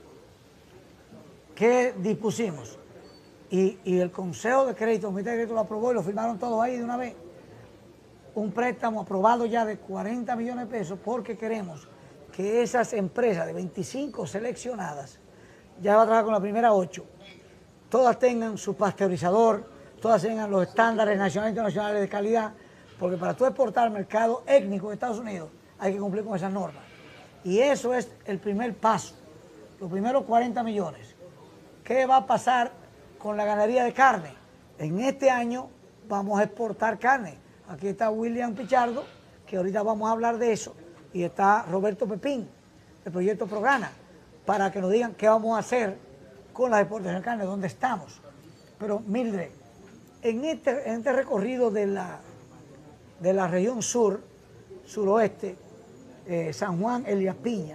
¿qué dispusimos? Y el Consejo de Crédito, el Comité de Crédito lo aprobó y lo firmaron todos ahí de una vez. Un préstamo aprobado ya de 40 millones de pesos porque queremos que esas empresas de 25 seleccionadas, ya va a trabajar con la primera 8, todas tengan su pasteurizador, todas tengan los estándares nacionales e internacionales de calidad, porque para tú exportar al mercado étnico de Estados Unidos hay que cumplir con esas normas. Y eso es el primer paso. Los primeros 40 millones. ¿Qué va a pasar con la ganadería de carne? En este año vamos a exportar carne. Aquí está William Pichardo, que ahorita vamos a hablar de eso, y está Roberto Pepín, del proyecto Progana, para que nos digan qué vamos a hacer con las exportaciones de carne, dónde estamos. Pero Mildred, en este recorrido de la región suroeste, San Juan, Elías Piña,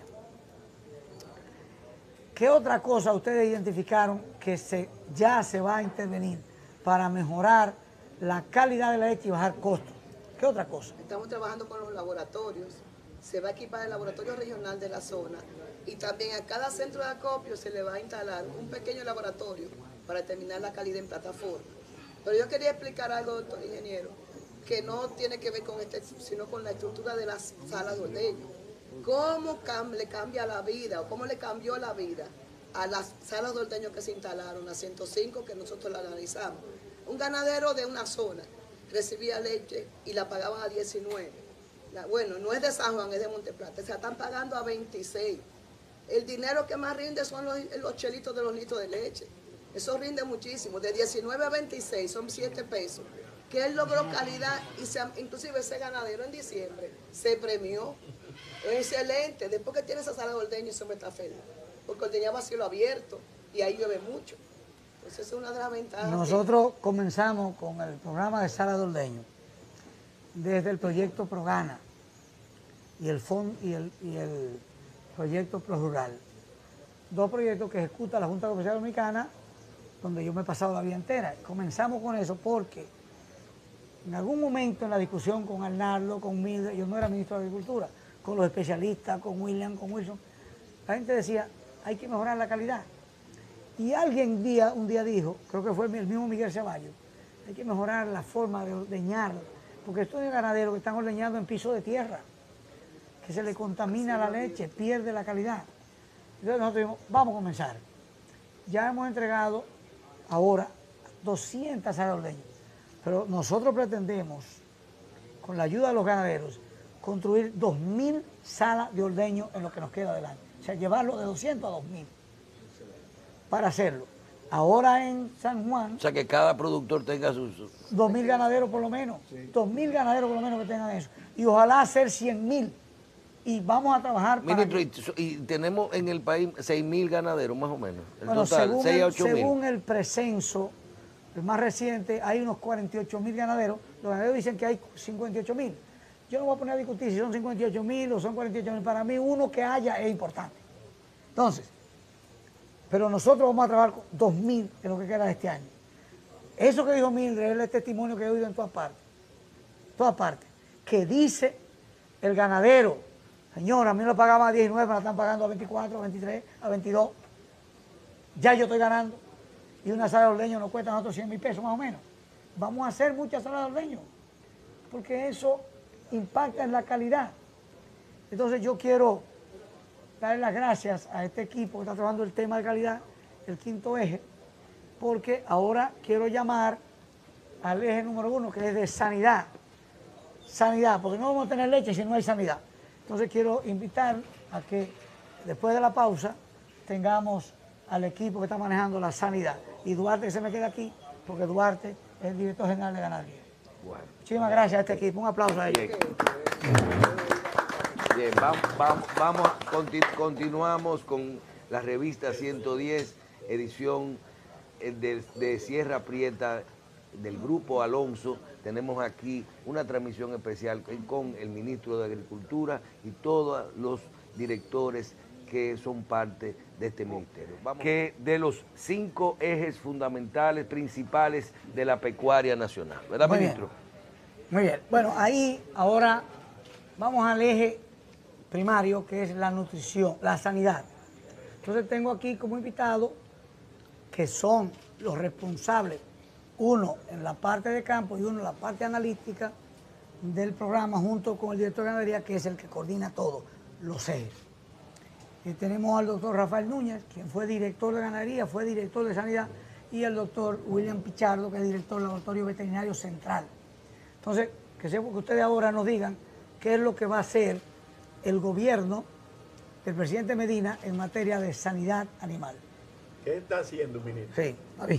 ¿qué otra cosa ustedes identificaron que ya se va a intervenir para mejorar la calidad de la leche y bajar costos? ¿Qué otra cosa? Estamos trabajando con los laboratorios. Se va a equipar el laboratorio regional de la zona y también a cada centro de acopio se le va a instalar un pequeño laboratorio para determinar la calidad en plataforma. Pero yo quería explicar algo, doctor ingeniero, que no tiene que ver con sino con la estructura de las salas de ordeño. ¿Cómo le cambia la vida o cómo le cambió la vida a las salas de ordeño que se instalaron, a 105 que nosotros la analizamos? Un ganadero de una zona recibía leche y la pagaban a 19. Bueno, no es de San Juan, es de Monteplata. Se están pagando a 26. El dinero que más rinde son los chelitos de los litros de leche. Eso rinde muchísimo. De 19 a 26 son 7 pesos. Que él logró calidad y inclusive ese ganadero en diciembre se premió. Excelente. Después que tiene esa sala de ordeño, eso me está feliz. Porque ordeñaba a cielo abierto y ahí llueve mucho. Entonces es una de las ventajas. Nosotros comenzamos con el programa de sala de ordeño desde el proyecto ProGana y el proyecto ProRural. 2 proyectos que ejecuta la Junta Comercial Dominicana, donde yo me he pasado la vida entera. Comenzamos con eso porque en algún momento en la discusión con Arnaldo, con Mildred, yo no era ministro de Agricultura, con los especialistas, con William, con Wilson, la gente decía, hay que mejorar la calidad. Y alguien un día dijo, creo que fue el mismo Miguel Ceballos, hay que mejorar la forma de ordeñar, porque estos ganaderos que están ordeñando en piso de tierra, que se le contamina la leche, pierde la calidad. Entonces nosotros dijimos, vamos a comenzar. Ya hemos entregado ahora 200 salas de ordeño, pero nosotros pretendemos, con la ayuda de los ganaderos, construir 2.000 salas de ordeño en lo que nos queda del año. O sea, llevarlo de 200 a 2.000 para hacerlo. Ahora en San Juan... O sea, que cada productor tenga sus... 2.000 ganaderos por lo menos. Sí. 2.000 ganaderos por lo menos que tengan eso. Y ojalá hacer 100.000. Y vamos a trabajar para... Ministro, y tenemos en el país 6.000 ganaderos más o menos. El bueno, total, según, 6 a 8.000. Según el precenso, el más reciente, hay unos 48.000 ganaderos. Los ganaderos dicen que hay 58.000. Yo no voy a poner a discutir si son 58.000 o son 48.000. Para mí, uno que haya es importante. Entonces, pero nosotros vamos a trabajar con 2.000 en lo que queda de este año. Eso que dijo Mildred es el testimonio que he oído en todas partes, que dice el ganadero, señora, a mí me lo pagaban a 19, me lo están pagando a 24, a 23, a 22, ya yo estoy ganando, y una sala de ordeño nos cuesta a nosotros 100.000 pesos más o menos. Vamos a hacer muchas salas de ordeño, porque eso impacta en la calidad. Entonces yo quiero darle las gracias a este equipo que está trabajando el tema de calidad, el quinto eje, porque ahora quiero llamar al eje número 1, que es de sanidad. Sanidad, porque no vamos a tener leche si no hay sanidad. Entonces quiero invitar a que después de la pausa tengamos al equipo que está manejando la sanidad. Y Duarte, que se me queda aquí, porque Duarte es el director general de ganadería. Bueno, muchísimas gracias a este equipo. Un aplauso a ellos. Bien, continuamos con la revista 110, edición de Sierra Prieta del Grupo Alonso. Tenemos aquí una transmisión especial con el ministro de Agricultura y todos los directores que son parte de este ministerio. Que de los 5 ejes fundamentales, principales de la pecuaria nacional. ¿Verdad, muy ministro? Bien. Muy bien. Bueno, ahí ahora vamos al eje primario, que es la nutrición, la sanidad. Entonces tengo aquí como invitado que son los responsables, uno en la parte de campo y uno en la parte analítica del programa, junto con el director de ganadería, que es el que coordina todo, los ejes. Y tenemos al doctor Rafael Núñez, quien fue director de ganadería, fue director de sanidad, y el doctor William Pichardo, que es director del Laboratorio Veterinario Central. Entonces, que ustedes ahora nos digan qué es lo que va a hacer el gobierno del presidente Medina en materia de sanidad animal. ¿Qué está haciendo, ministro? Sí, David.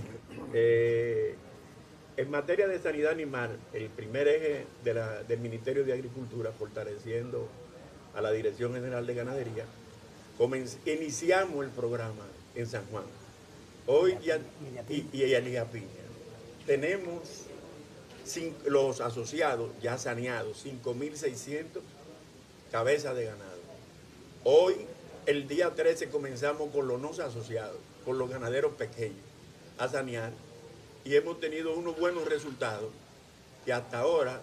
En materia de sanidad animal, el primer eje del Ministerio de Agricultura, fortaleciendo a la Dirección General de Ganadería, iniciamos el programa en San Juan. Hoy y en Piña. Tenemos los asociados ya saneados, 5.600 cabezas de ganado. Hoy, el día 13, comenzamos con los no asociados, con los ganaderos pequeños, a sanear, y hemos tenido unos buenos resultados, que hasta ahora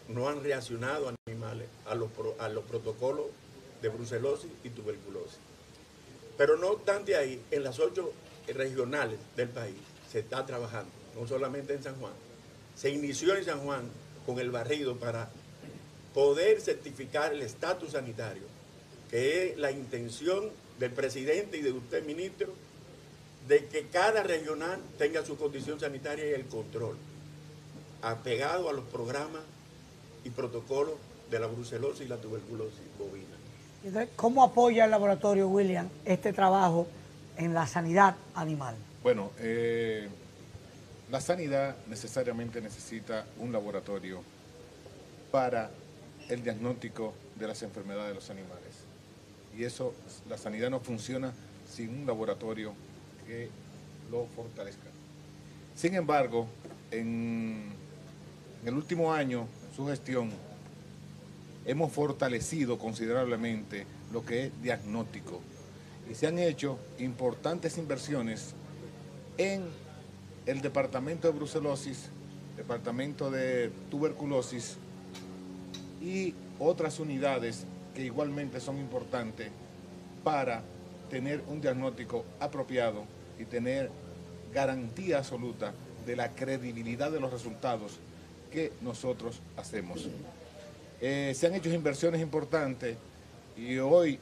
no han reaccionado animales a los protocolos de brucelosis y tuberculosis. Pero no obstante ahí, en las 8 regionales del país se está trabajando, no solamente en San Juan. Se inició en San Juan con el barrido para poder certificar el estatus sanitario, que es la intención del presidente y de usted, ministro, de que cada regional tenga su condición sanitaria y el control, apegado a los programas y protocolos de la brucelosis y la tuberculosis bovina. Entonces, ¿cómo apoya el laboratorio, William, este trabajo en la sanidad animal? Bueno, la sanidad necesariamente necesita un laboratorio para el diagnóstico de las enfermedades de los animales. Y eso, la sanidad no funciona sin un laboratorio que lo fortalezca. Sin embargo, en el último año, en su gestión, hemos fortalecido considerablemente lo que es diagnóstico y se han hecho importantes inversiones en el departamento de brucelosis, departamento de tuberculosis y otras unidades que igualmente son importantes para tener un diagnóstico apropiado y tener garantía absoluta de la credibilidad de los resultados que nosotros hacemos. Se han hecho inversiones importantes y hoy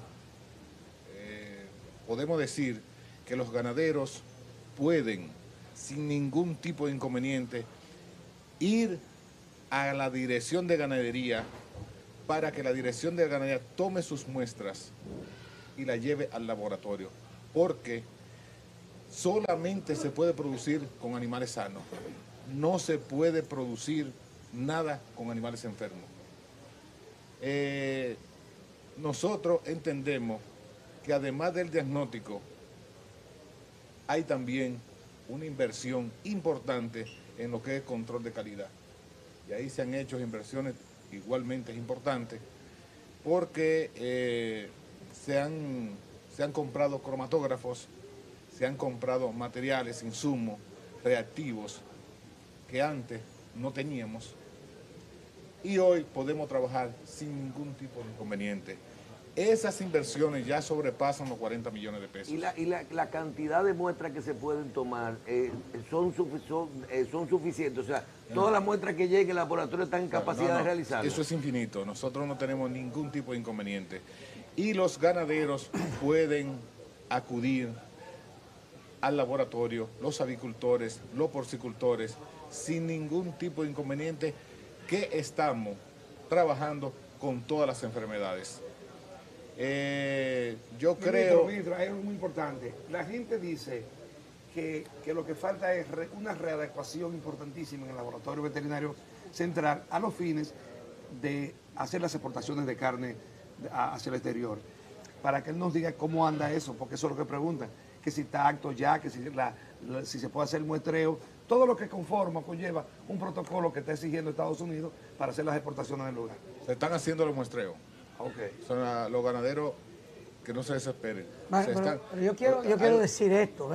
podemos decir que los ganaderos pueden, sin ningún tipo de inconveniente, ir a la dirección de ganadería para que la dirección de ganadería tome sus muestras y la lleve al laboratorio, porque solamente se puede producir con animales sanos, no se puede producir nada con animales enfermos. Nosotros entendemos que además del diagnóstico hay también una inversión importante en lo que es control de calidad. Y ahí se han hecho inversiones igualmente importantes porque se han comprado cromatógrafos, se han comprado materiales, insumos, reactivos que antes no teníamos y hoy podemos trabajar sin ningún tipo de inconveniente. Esas inversiones ya sobrepasan los 40 millones de pesos. ¿Y la cantidad de muestras que se pueden tomar son suficientes? O sea, todas las muestras que lleguen al laboratorio están en capacidad de realizarlas. Eso es infinito. Nosotros no tenemos ningún tipo de inconveniente. Y los ganaderos pueden acudir al laboratorio, los avicultores, los porcicultores, sin ningún tipo de inconveniente, que estamos trabajando con todas las enfermedades. Yo creo... Ministro, hay algo muy importante. La gente dice que lo que falta es una readecuación importantísima en el laboratorio veterinario central a los fines de hacer las exportaciones de carne hacia el exterior. Para que él nos diga cómo anda eso, porque eso es lo que preguntan, que si está acto ya, que si se puede hacer el muestreo, todo lo que conlleva un protocolo que está exigiendo Estados Unidos para hacer las exportaciones del lugar. Se están haciendo los muestreos. Okay. Son los ganaderos que no se desesperen. Pero yo quiero decir esto,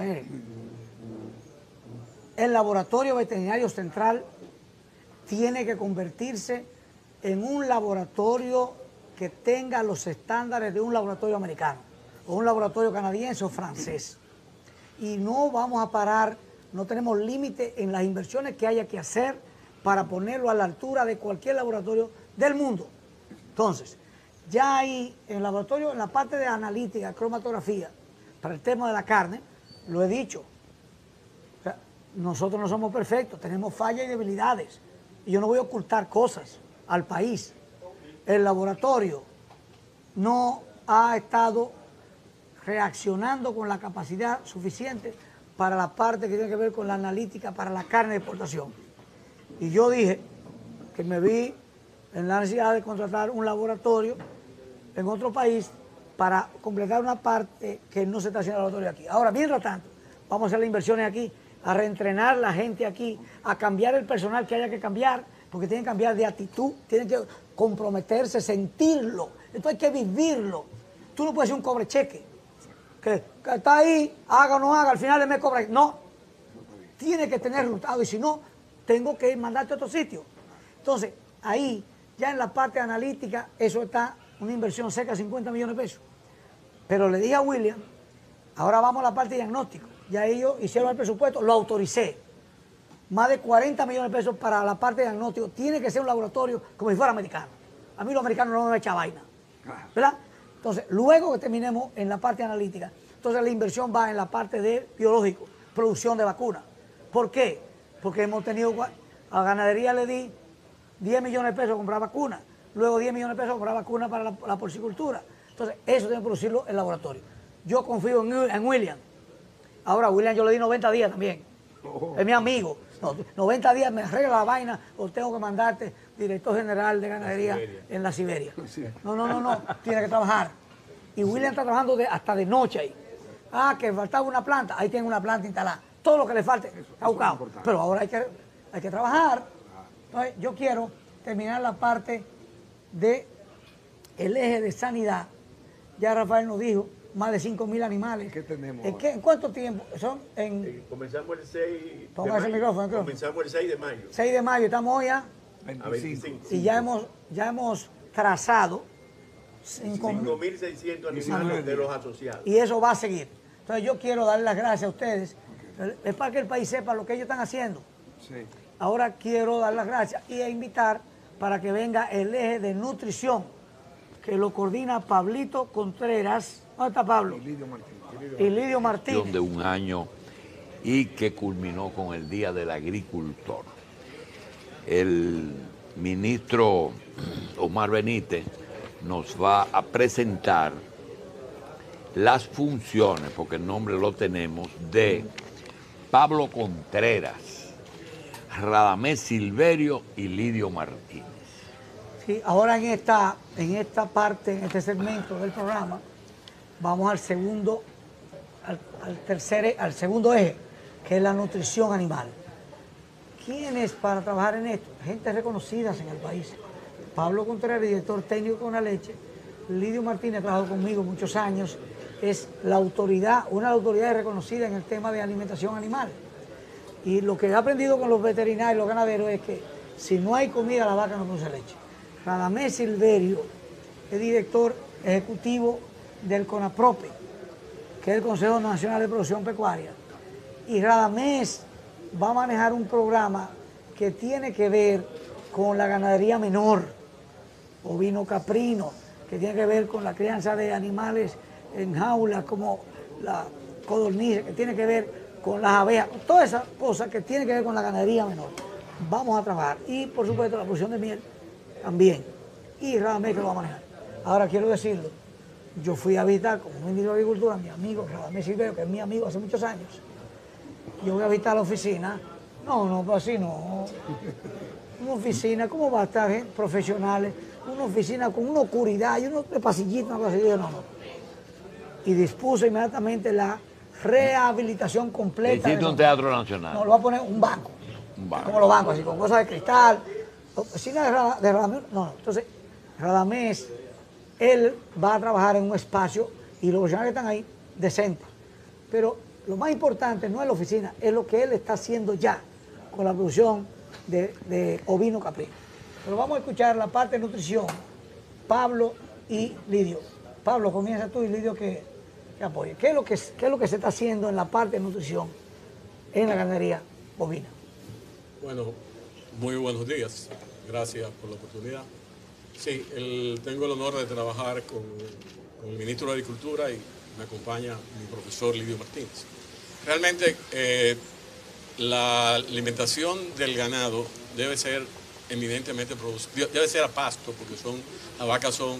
el laboratorio veterinario central tiene que convertirse en un laboratorio que tenga los estándares de un laboratorio americano, o un laboratorio canadiense o francés. Y no vamos a parar, no tenemos límite en las inversiones que haya que hacer para ponerlo a la altura de cualquier laboratorio del mundo. Entonces, ya ahí en el laboratorio, en la parte de analítica, cromatografía, para el tema de la carne, lo he dicho. O sea, nosotros no somos perfectos, tenemos fallas y debilidades. Y yo no voy a ocultar cosas al país. El laboratorio no ha estado reaccionando con la capacidad suficiente para la parte que tiene que ver con la analítica para la carne de exportación. Y yo dije que me vi en la necesidad de contratar un laboratorio en otro país para completar una parte que no se está haciendo en el laboratorio aquí. Ahora, mientras tanto, vamos a hacer las inversiones aquí, a reentrenar la gente aquí, a cambiar el personal que haya que cambiar, porque tienen que cambiar de actitud, tienen que comprometerse, sentirlo. Esto hay que vivirlo. Tú no puedes ser un cobre cheque, que está ahí, haga o no haga, al final me cobra. No, tiene que tener resultado y si no, tengo que mandarte a otro sitio. Entonces, ahí, ya en la parte analítica, eso está una inversión cerca de 50 millones de pesos. Pero le dije a William, ahora vamos a la parte de diagnóstico. Ya ellos hicieron el presupuesto, lo autoricé. Más de 40 millones de pesos para la parte de diagnóstico. Tiene que ser un laboratorio como si fuera americano. A mí los americanos no me echan vaina, ¿verdad? Entonces, luego que terminemos en la parte analítica, entonces la inversión va en la parte de biológico, producción de vacunas. ¿Por qué? Porque hemos tenido, a la ganadería le di 10 millones de pesos a comprar vacunas, luego 10 millones de pesos a comprar vacunas para la porcicultura. Entonces, eso tiene que producirlo el laboratorio. Yo confío en William. Ahora, a William yo le di 90 días también. Es mi amigo. No, 90 días me arregla la vaina o tengo que mandarte director general de ganadería en la Siberia. No, tiene que trabajar. Y William está trabajando hasta de noche ahí. Ah, que faltaba una planta, ahí tiene una planta instalada. Todo lo que le falte está buscado. Pero ahora hay que trabajar. Entonces, yo quiero terminar la parte de el eje de sanidad. Ya Rafael nos dijo, más de 5.000 animales. ¿Qué tenemos? ¿En cuánto tiempo? Son Comenzamos el 6 Toma ese micrófono. Comenzamos el 6 de mayo. 6 de mayo, estamos hoy a 25. Y ya hemos trazado 5.600 animales de los asociados. Y eso va a seguir. Entonces yo quiero darle las gracias a ustedes. Es para que el país sepa lo que ellos están haciendo. Sí. Ahora quiero dar las gracias y invitar para que venga el eje de nutrición, que lo coordina Pablito Contreras. ¿Dónde está Pablo? Y Lidio Martínez. De un año y que culminó con el Día del Agricultor. El ministro Omar Benítez nos va a presentar las funciones, porque el nombre lo tenemos, de Pablo Contreras, Radamés Silverio y Lidio Martínez. Sí, ahora en esta parte, en este segmento del programa, vamos al segundo eje, que es la nutrición animal. ¿Quiénes para trabajar en esto? Gente reconocida en el país. Pablo Contreras, director técnico con la leche. Lidio Martínez ha trabajado conmigo muchos años. Es la autoridad, una de las autoridades reconocidas en el tema de alimentación animal. Y lo que he aprendido con los veterinarios y los ganaderos es que si no hay comida, la vaca no produce leche. Radamés Silverio es director ejecutivo del CONAPROPE, que es el Consejo Nacional de Producción Pecuaria. Y Radamés va a manejar un programa que tiene que ver con la ganadería menor, ovino caprino, que tiene que ver con la crianza de animales en jaulas como la codorniz, que tiene que ver con las abejas, todas esas cosas que tienen que ver con la ganadería menor. Vamos a trabajar. Y por supuesto la producción de miel también. Y Radamés que lo va a manejar. Ahora quiero decirlo, yo fui a visitar como ministro de Agricultura a mi amigo Radamés Silverio, que es mi amigo hace muchos años. Yo voy a visitar la oficina. No, pues así no. Una oficina, ¿cómo va a estar gente profesionales? Una oficina con una oscuridad y unos pasillitos, una cosa así. No. Y dispuso inmediatamente la rehabilitación completa. ¿Existe un teatro nacional? No, lo va a poner un banco. Como los bancos, así, con cosas de cristal. Oficina de Radamés. No. Entonces, Radamés, él va a trabajar en un espacio y los profesionales que están ahí, decentes. Pero lo más importante no es la oficina, es lo que él está haciendo ya con la producción de ovino caprino. Pero vamos a escuchar la parte de nutrición, Pablo y Lidio. Pablo, comienza tú y Lidio que apoye. ¿Qué es lo que se está haciendo en la parte de nutrición en la ganadería bovina? Bueno, muy buenos días. Gracias por la oportunidad. Sí, tengo el honor de trabajar con el ministro de Agricultura y me acompaña mi profesor Lidio Martínez. Realmente la alimentación del ganado debe ser eminentemente producida, debe ser a pasto, porque las vacas son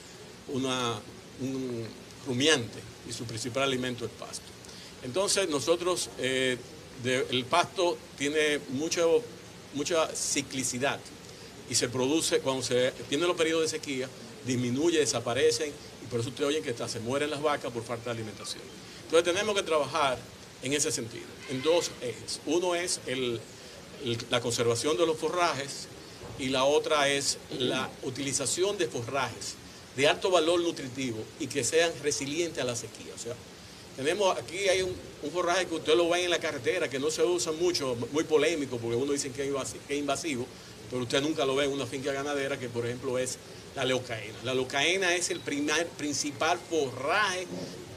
un rumiante y su principal alimento es pasto. Entonces nosotros, el pasto tiene mucha ciclicidad y se produce, cuando se tiene los periodos de sequía, disminuye, desaparecen y por eso ustedes oyen que hasta se mueren las vacas por falta de alimentación. Entonces tenemos que trabajar en ese sentido, en dos ejes. Uno es la conservación de los forrajes y la otra es la utilización de forrajes de alto valor nutritivo y que sean resilientes a la sequía. O sea, aquí hay un forraje que usted lo ve en la carretera, que no se usa mucho, muy polémico, porque uno dice que es invasivo, pero usted nunca lo ve en una finca ganadera, que por ejemplo es la leucaena. La leucaena es el principal forraje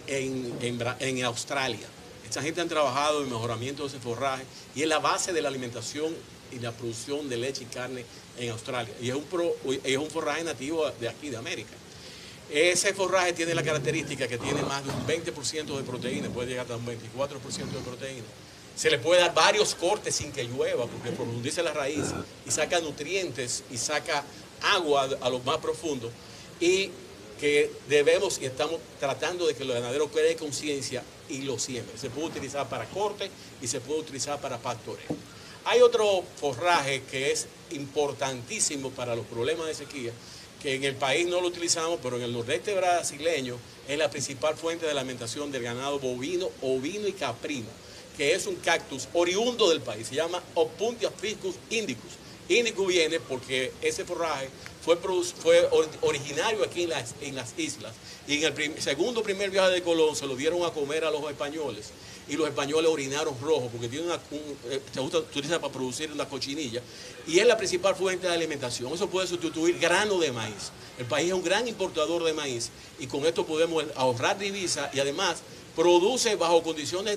en Australia. Esta gente han trabajado en el mejoramiento de ese forraje y es la base de la alimentación y la producción de leche y carne en Australia. Y es un forraje nativo de aquí, de América. Ese forraje tiene la característica que tiene más de un 20% de proteína, puede llegar hasta un 24% de proteína. Se le puede dar varios cortes sin que llueva, porque profundiza la raíz y saca nutrientes y saca agua a lo más profundo. Y que debemos y estamos tratando de que los ganaderos creen conciencia y lo siembren. Se puede utilizar para corte y se puede utilizar para pastoreo. Hay otro forraje que es importantísimo para los problemas de sequía, que en el país no lo utilizamos, pero en el nordeste brasileño es la principal fuente de alimentación del ganado bovino, ovino y caprino, que es un cactus oriundo del país, se llama Opuntia ficus indicus. Indicus viene porque ese forraje fue originario aquí en las islas, y en el segundo primer viaje de Colón se lo dieron a comer a los españoles, y los españoles orinaron rojo porque tiene se utiliza para producir una cochinilla y es la principal fuente de alimentación. Eso puede sustituir grano de maíz. El país es un gran importador de maíz y con esto podemos ahorrar divisas y además produce bajo condiciones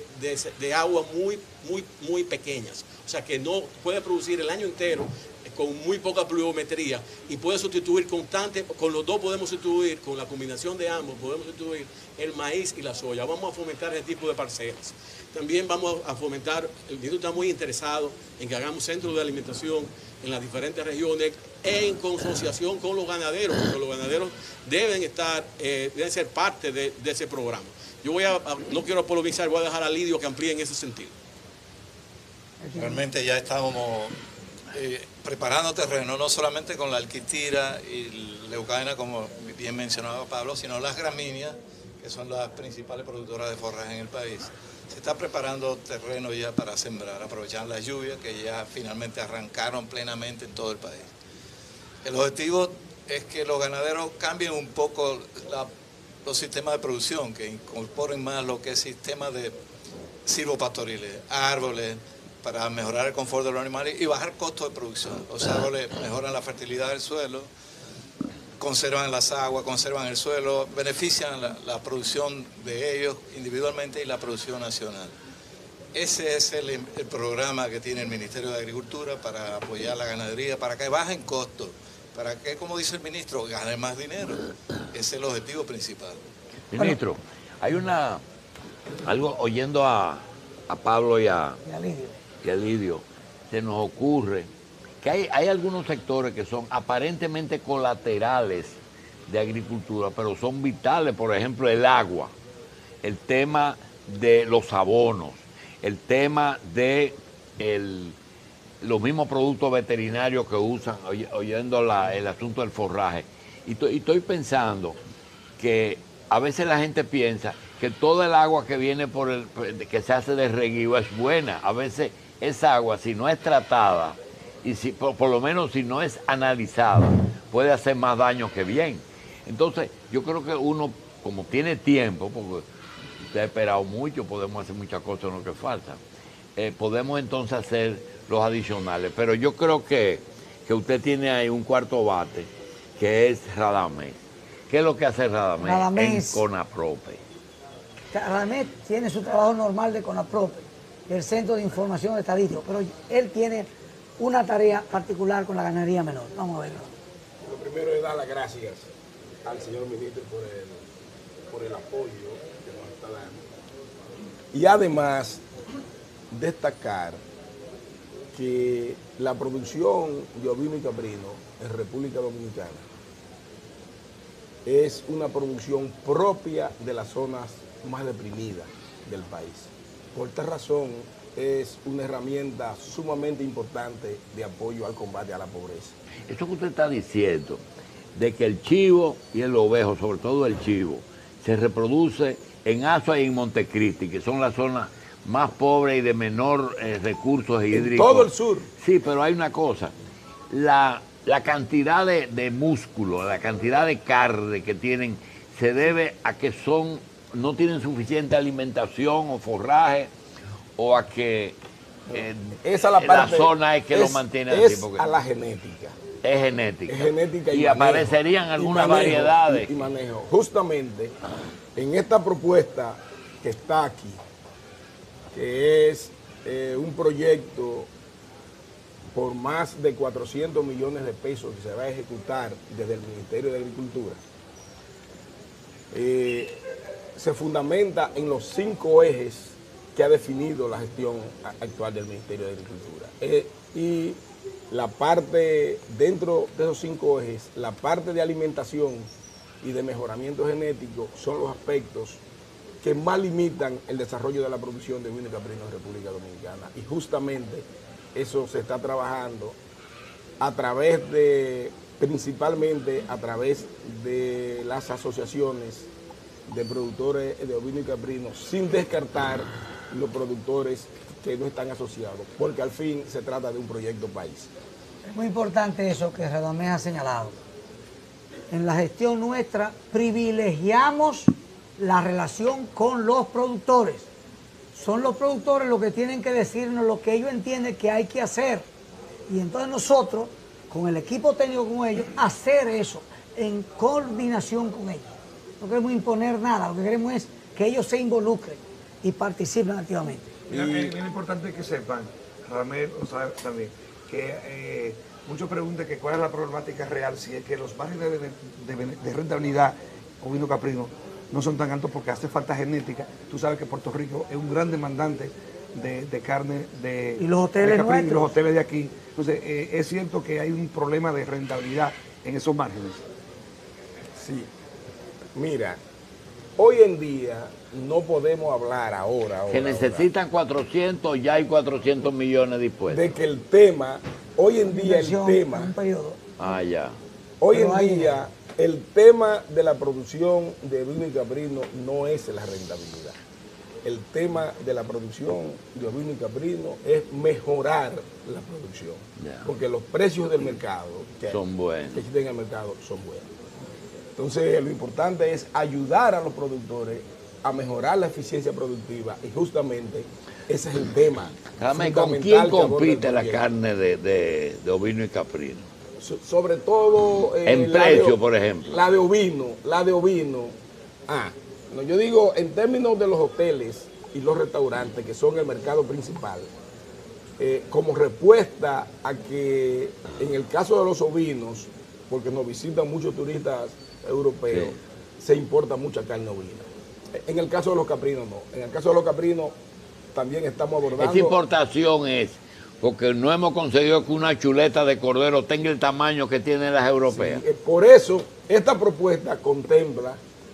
de agua muy pequeñas. O sea que no puede producir el año entero con muy poca pluviometría y puede sustituir con los dos podemos sustituir, con la combinación de ambos podemos sustituir el maíz y la soya. Vamos a fomentar ese tipo de parcelas. También vamos a fomentar, el instituto está muy interesado en que hagamos centros de alimentación en las diferentes regiones en consociación con los ganaderos, porque los ganaderos deben ser parte de ese programa. Yo no quiero polemizar, voy a dejar a Lidio que amplíe en ese sentido. Realmente ya estamos preparando terreno, no solamente con la alquitira y leucaena, como bien mencionaba Pablo, sino las gramíneas, que son las principales productoras de forraje en el país. Se está preparando terreno ya para sembrar, aprovechar las lluvias que ya finalmente arrancaron plenamente en todo el país. El objetivo es que los ganaderos cambien un poco los sistemas de producción, que incorporen más lo que es sistemas de silvopastoriles, árboles, para mejorar el confort de los animales y bajar costos de producción. Los árboles mejoran la fertilidad del suelo, conservan las aguas, conservan el suelo, benefician la producción de ellos individualmente y la producción nacional. Ese es el programa que tiene el Ministerio de Agricultura para apoyar la ganadería, para que bajen costos, para que, como dice el ministro, ganen más dinero. Ese es el objetivo principal. Ministro, hay algo oyendo a Pablo y a Lidio, se nos ocurre que hay algunos sectores que son aparentemente colaterales de agricultura, pero son vitales, por ejemplo, el agua, el tema de los abonos, el tema de los mismos productos veterinarios que usan, oyendo el asunto del forraje. Y estoy pensando que a veces la gente piensa que toda el agua que viene que se hace de reguío es buena. A veces esa agua, si no es tratada, y si por lo menos si no es analizada, puede hacer más daño que bien. Entonces, yo creo que uno, como tiene tiempo, porque usted ha esperado mucho, podemos hacer muchas cosas en lo que falta, podemos entonces hacer los adicionales. Pero yo creo que usted tiene ahí un cuarto bate, que es Radamés. ¿Qué es lo que hace Radamés en CONAPROPE? Radamés tiene su trabajo normal de CONAPROPE, el Centro de Información Estadística, pero él tiene una tarea particular con la ganadería menor. Vamos a verlo. Lo primero es dar las gracias al señor ministro por el apoyo que nos está dando. Y además, destacar que la producción de ovino y caprino en República Dominicana es una producción propia de las zonas más deprimidas del país. Por esta razón, es una herramienta sumamente importante de apoyo al combate a la pobreza. Eso que usted está diciendo, de que el chivo y el ovejo, sobre todo el chivo, se reproduce en Azua y en Montecristi, que son las zonas más pobres y de menor recursos hídricos. En todo el sur. Sí, pero hay una cosa, la cantidad de músculo, la cantidad de carne que tienen, se debe a que son no tienen suficiente alimentación o forraje, o a que esa la, parte, zona es que lo mantiene así? Es porque a la genética. Es genética. Es genética y manejo, aparecerían algunas variedades. Y manejo. Justamente en esta propuesta que está aquí, que es un proyecto por más de 400 millones de pesos que se va a ejecutar desde el Ministerio de Agricultura, se fundamenta en los 5 ejes que ha definido la gestión actual del Ministerio de Agricultura. Y la parte, dentro de esos 5 ejes, la parte de alimentación y de mejoramiento genético son los aspectos que más limitan el desarrollo de la producción de vino y caprino en República Dominicana. Y justamente eso se está trabajando a través de, principalmente a través de las asociaciones de productores de ovino y caprino, sin descartar los productores que no están asociados, porque al fin se trata de un proyecto país. Es muy importante eso que Radamés ha señalado. En la gestión nuestra privilegiamos la relación con los productores. Son los productores los que tienen que decirnos lo que ellos entienden que hay que hacer. Y entonces nosotros, con el equipo técnico con ellos, hacer eso en coordinación con ellos. No queremos imponer nada, lo que queremos es que ellos se involucren y participen activamente. Mira, es importante que sepan, Radamés lo sabe también, que muchos preguntan que cuál es la problemática real, si es que los márgenes de rentabilidad ovino caprino no son tan altos porque hace falta genética. Tú sabes que Puerto Rico es un gran demandante de carne de, y los hoteles de caprino, nuestros. Y los hoteles de aquí. Entonces, es cierto que hay un problema de rentabilidad en esos márgenes. Sí. Mira, hoy en día no podemos hablar ahora Se necesitan 400, ya hay 400 millones dispuestos. De que el tema, hoy en día el tema... Un periodo. Ah, ya. Hoy en día el tema de la producción de vino y caprino no es la rentabilidad. El tema de la producción de ovino y caprino es mejorar la producción. Ya. Porque los precios del mercado son buenos. Que existen en el mercado son buenos. Entonces lo importante es ayudar a los productores a mejorar la eficiencia productiva y justamente ese es el tema. ¿Con quién compite la carne de ovino y caprino? Sobre todo... en precio, por ejemplo. La de ovino. No, yo digo, en términos de los hoteles y los restaurantes, que son el mercado principal, como respuesta a que en el caso de los ovinos, porque nos visitan muchos turistas europeos, se importa mucha carne ovina. En el caso de los caprinos no. En el caso de los caprinos también estamos abordando... Esa importación es porque no hemos conseguido que una chuleta de cordero tenga el tamaño que tienen las europeas. Sí, por eso, esta propuesta contempla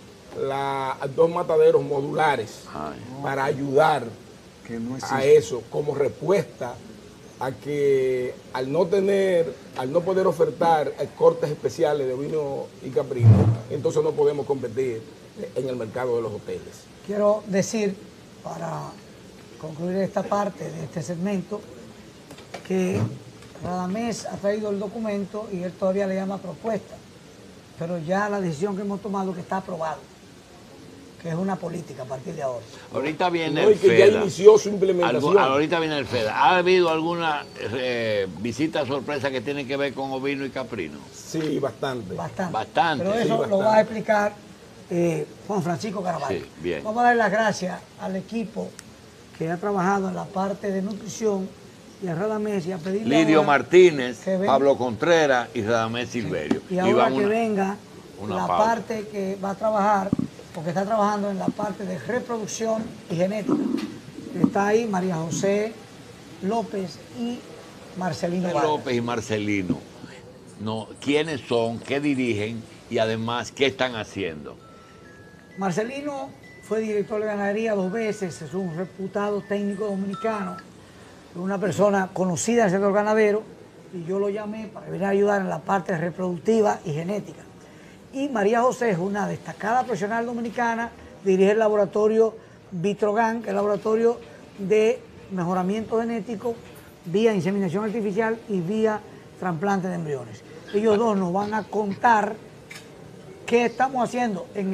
dos mataderos modulares para ayudar a eso como respuesta a que al no poder ofertar cortes especiales de ovino y caprino, entonces no podemos competir en el mercado de los hoteles. Quiero decir, para concluir esta parte de este segmento, que Radamés ha traído el documento y él todavía le llama propuesta, pero ya la decisión que hemos tomado que está aprobado, que es una política a partir de ahora. Ahorita viene el FEDA. Que ya inició su implementación. Ahorita viene el FEDA. ¿Ha habido alguna visita sorpresa que tiene que ver con ovino y caprino? Sí, bastante. Bastante. Pero eso sí, lo va a explicar Juan Francisco Caraballo. Sí, bien. Vamos a dar las gracias al equipo que ha trabajado en la parte de nutrición y a Radamés y a pedirle Lidio Martínez, venga, Pablo Contreras y Radamés Silverio. Y ahora que venga la parte que va a trabajar, porque está trabajando en la parte de reproducción y genética. Está ahí María José López y Marcelino Vargas. López y Marcelino. No, ¿quiénes son? ¿Qué dirigen? Y además, ¿qué están haciendo? Marcelino fue director de ganadería 2 veces, es un reputado técnico dominicano, una persona conocida en el sector ganadero, y yo lo llamé para venir a ayudar en la parte reproductiva y genética. Y María José es una destacada profesional dominicana, dirige el laboratorio Vitrogan, que es el laboratorio de mejoramiento genético vía inseminación artificial y vía trasplante de embriones. Ellos dos nos van a contar qué estamos haciendo en el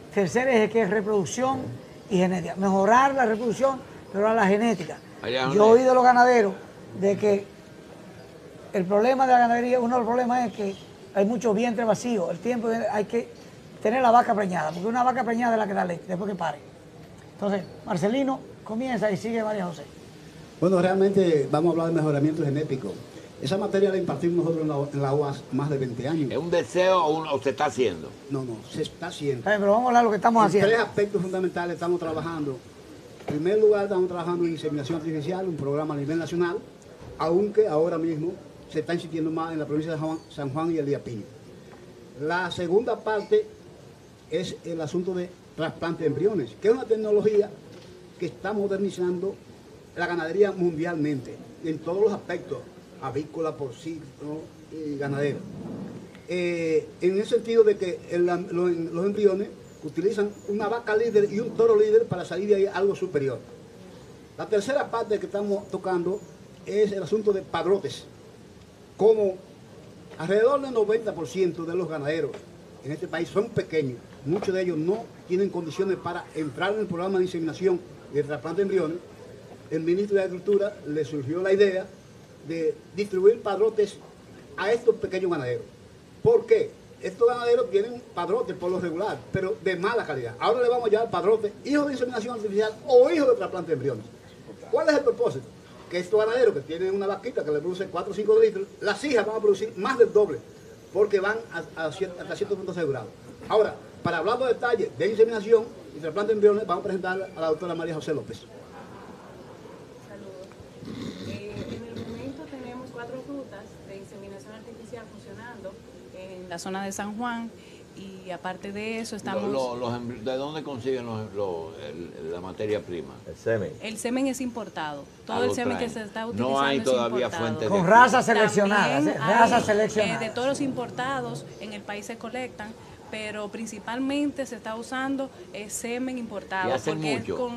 tercer eje que es reproducción y genética. Mejorar la reproducción, mejorar la genética. Yo he oído a los ganaderos de que el problema de la ganadería, uno de los problemas es que hay mucho vientre vacío. El tiempo hay que tener la vaca preñada, porque una vaca preñada es la que da leche después que pare. Entonces, Marcelino comienza y sigue María José. Bueno, realmente vamos a hablar de mejoramiento genético. Esa materia la impartimos nosotros en la UAS más de 20 años. ¿Es un deseo o se está haciendo? No, se está haciendo. Pero vamos a hablar de lo que estamos haciendo. Tres aspectos fundamentales estamos trabajando. En primer lugar, estamos trabajando en inseminación artificial, un programa a nivel nacional, aunque ahora mismo se está insistiendo más en la provincia de San Juan y el Diapín. La segunda parte es el asunto de trasplante de embriones, que es una tecnología que está modernizando la ganadería mundialmente, en todos los aspectos, avícola, porcino y ganadero. En el sentido de que los embriones utilizan una vaca líder y un toro líder para salir de ahí algo superior. La tercera parte que estamos tocando es el asunto de padrotes. Como alrededor del 90% de los ganaderos en este país son pequeños, muchos de ellos no tienen condiciones para entrar en el programa de inseminación y de trasplante de embriones, el ministro de Agricultura le surgió la idea de distribuir padrotes a estos pequeños ganaderos. ¿Por qué? Estos ganaderos tienen padrotes por lo regular, pero de mala calidad. Ahora le vamos a llevar padrotes, hijos de inseminación artificial o hijos de trasplante de embriones. ¿Cuál es el propósito? Que estos ganaderos que tienen una vaquita que le produce 4 o 5 litros, las hijas van a producir más del doble, porque van hasta cierto punto asegurados. Ahora, para hablar de detalles de inseminación y trasplante de embriones, vamos a presentar a la doctora María José López. La zona de San Juan, y aparte de eso estamos... ¿De dónde consiguen la materia prima? El semen. El semen es importado. Todo el semen que se está utilizando no hay es todavía importado. fuentes con razas seleccionadas. Razas seleccionadas. De toros importados en el país se colectan, pero principalmente se está usando semen importado. ¿Y hace porque mucho?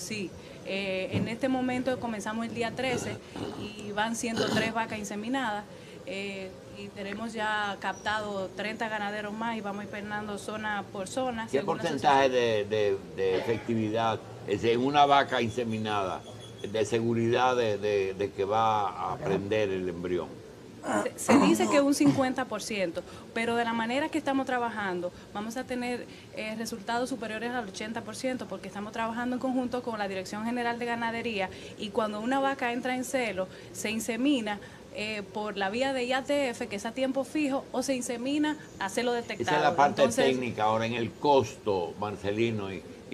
En este momento comenzamos el día 13 y van siendo 3 vacas inseminadas. Y tenemos ya captado 30 ganaderos más y vamos pernando zona por zona. ¿Qué porcentaje de efectividad es en una vaca inseminada, de seguridad de que va a prender el embrión? Se dice que un 50%, pero de la manera que estamos trabajando vamos a tener resultados superiores al 80% porque estamos trabajando en conjunto con la Dirección General de Ganadería y cuando una vaca entra en celo se insemina por la vía de IATF, que es a tiempo fijo, o se insemina a celo detectado. Esa es la parte técnica. Ahora, en el costo, Marcelino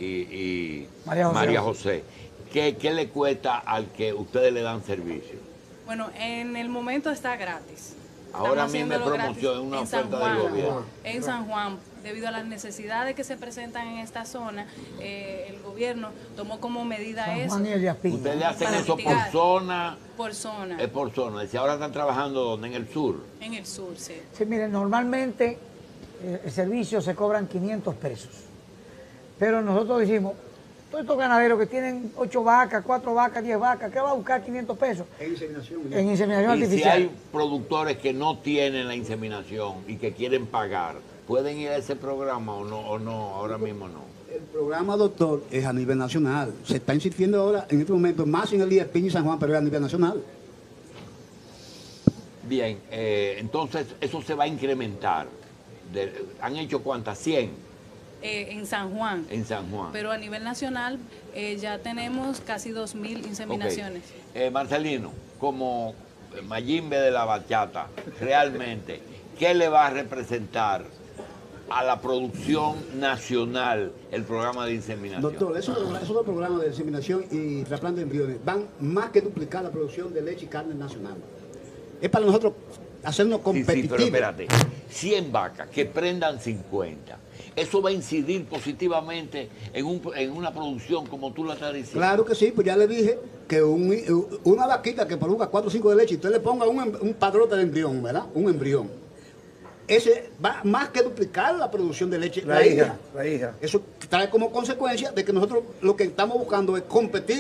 y María José, ¿qué le cuesta al que ustedes le dan servicio? Bueno, en el momento está gratis. Ahora mismo es promoción, una oferta del gobierno. En San Juan, debido a las necesidades que se presentan en esta zona, el gobierno tomó como medida eso. Ustedes le hacen eso por zona. Por zona. Es por zona. Si ahora están trabajando ¿dónde? En el sur. En el sur, sí. Sí, miren, normalmente el servicio se cobran 500 pesos. Pero nosotros decimos, todos estos ganaderos que tienen 8 vacas, 4 vacas, 10 vacas, ¿qué va a buscar 500 pesos? En inseminación. En inseminación artificial. Si hay productores que no tienen la inseminación y que quieren pagar, ¿pueden ir a ese programa o no? Ahora mismo no. El programa, doctor, es a nivel nacional. Se está insistiendo ahora, en este momento, más en el día de Piña y San Juan, pero es a nivel nacional. Bien, entonces eso se va a incrementar. ¿Han hecho cuántas? 100. En San Juan. En San Juan. Pero a nivel nacional ya tenemos casi 2.000 inseminaciones. Okay. Marcelino, como Mayimbe de la bachata, realmente, ¿qué le va a representar a la producción nacional el programa de inseminación? Doctor, esos programas de inseminación y trasplante de embriones van más que duplicar la producción de leche y carne nacional. Es para nosotros hacernos competitivos. Sí, pero espérate, 100 vacas que prendan 50. ¿Eso va a incidir positivamente en una producción como tú lo estás diciendo? Claro que sí, pues ya le dije que una vaquita que produzca 4 o 5 de leche y usted le ponga un padrote de embrión, ¿verdad? Un embrión. Ese va más que duplicar la producción de leche. La hija. Eso trae como consecuencia de que nosotros lo que estamos buscando es competir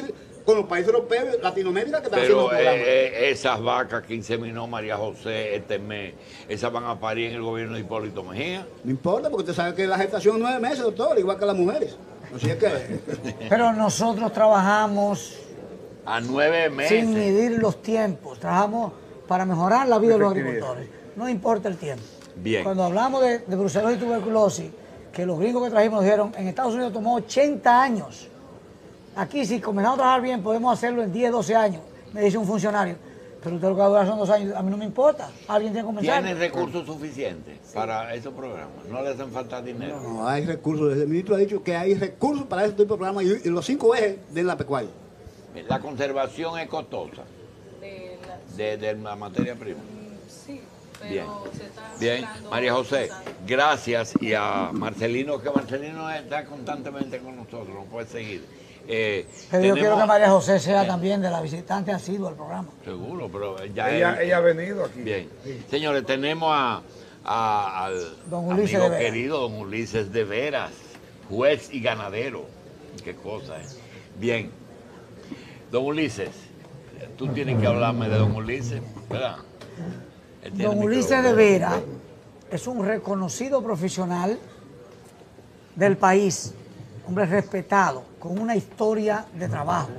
con los países europeos, Latinoamérica, que están haciendo Pero programas. esas vacas que inseminó María José este mes, esas van a parir en el gobierno de Hipólito Mejía. No importa, porque usted sabe que la gestación es 9 meses, doctor, igual que las mujeres. Así es que... Pero nosotros trabajamos A 9 meses. sin medir los tiempos. Trabajamos para mejorar la vida de los agricultores. No importa el tiempo. Bien. Cuando hablamos de brucelosis y tuberculosis, que los gringos que trajimos nos dijeron, en Estados Unidos tomó 80 años. Aquí, si comenzamos a trabajar bien, podemos hacerlo en 10, 12 años, me dice un funcionario. Pero usted lo que va a durar son 2 años, a mí no me importa. Alguien tiene que comenzar. ¿Tienen recursos suficientes para esos programas? ¿No les hacen falta dinero? No, hay recursos. El ministro ha dicho que hay recursos para ese tipo de programas y los 5 ejes de la pecuaria. La conservación es costosa de la materia prima. Sí, pero Bien. se está Bien, buscando María José, cosas. gracias. Y a Marcelino, que Marcelino está constantemente con nosotros, no puede seguir. Pero yo quiero que María José sea también de la visitante asidua al programa. Seguro, pero ya Ella ha venido aquí. Bien. Señores, tenemos al Don Ulises amigo de Veras. querido don Ulises de Veras, juez y ganadero. Qué cosa es. Bien. Don Ulises, tú tienes que hablarme de don Ulises, ¿verdad? Él tiene Don el Ulises de micrófono. Vera es un reconocido profesional del país, hombre respetado, con una historia de trabajo.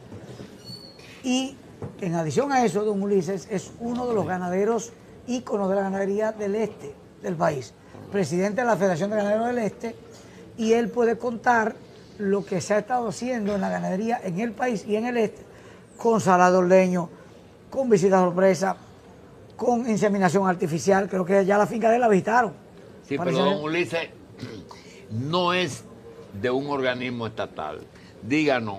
Y en adición a eso, don Ulises es uno de los ganaderos íconos de la ganadería del este del país, presidente de la Federación de Ganaderos del Este, y él puede contar lo que se ha estado haciendo en la ganadería en el país y en el este, con salado ordeño, con visita sorpresa, con inseminación artificial. Creo que ya la finca de él la visitaron. Sí, Parece pero que- don Ulises no es de un organismo estatal. Díganos,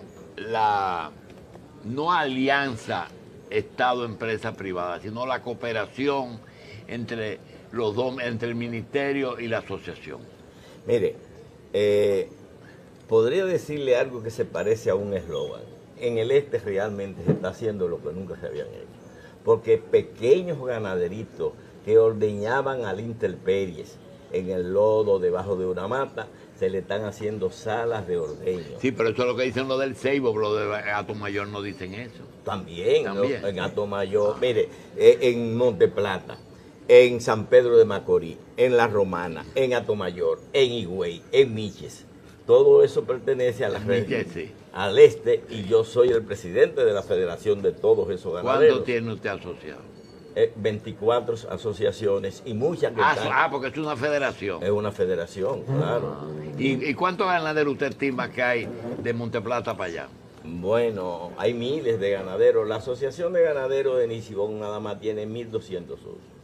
no alianza Estado-empresa privada, sino la cooperación entre los dos, entre el ministerio y la asociación. Mire, podría decirle algo que se parece a un eslogan. En el este realmente se está haciendo lo que nunca se habían hecho. Porque pequeños ganaderitos que ordeñaban al intemperies en el lodo debajo de una mata, se le están haciendo salas de ordeño. Sí, pero eso es lo que dicen los del Ceibo, los de Gato Mayor no dicen eso. También, También. ¿no? En Atomayor, mire, en Monte Plata, en San Pedro de Macorís, en La Romana, en Atomayor, en Higüey, en Miches. Todo eso pertenece a la red, Miches, sí. al este, y yo soy el presidente de la federación de todos esos ganaderos. ¿Cuánto tiene usted asociado? 24 asociaciones y muchas que están... Porque es una federación. Es una federación, claro. ¿Y cuántos ganaderos usted estima que hay de Monteplata para allá? Bueno, hay miles de ganaderos. La Asociación de Ganaderos de Nisibón nada más tiene 1.200 socios.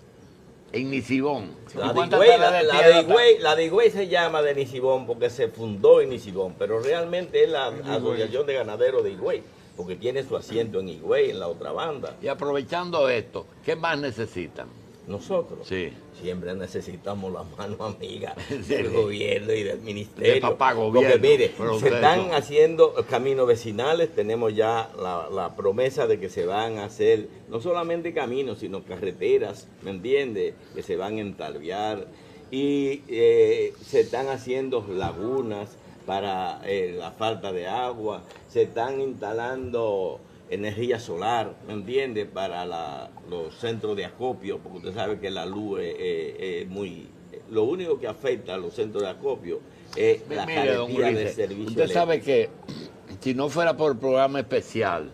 En Nisibón. La ¿Y de cuántas Higüey, toneladas de la tierra de Higüey- la de Higüey se llama de Nisibón porque se fundó en Nisibón, pero realmente es la Asociación de Ganaderos de Higüey, porque tiene su asiento en Higüey, en la otra banda. Y aprovechando esto, ¿qué más necesitan? Nosotros Sí. siempre necesitamos la mano amiga Sí. del gobierno y del ministerio. De papá gobierno. Porque mire, Pero se ustedes están son- haciendo caminos vecinales, tenemos ya la promesa de que se van a hacer no solamente caminos, sino carreteras, ¿me entiende? Que se van a entalviar y se están haciendo lagunas para la falta de agua, se están instalando energía solar, ¿me entiende? Para los centros de acopio, porque usted sabe que la luz es muy... Lo único que afecta a los centros de acopio es la Mire, don carestía de Ulises, servicio usted sabe eléctrico. que si no fuera por el programa especial,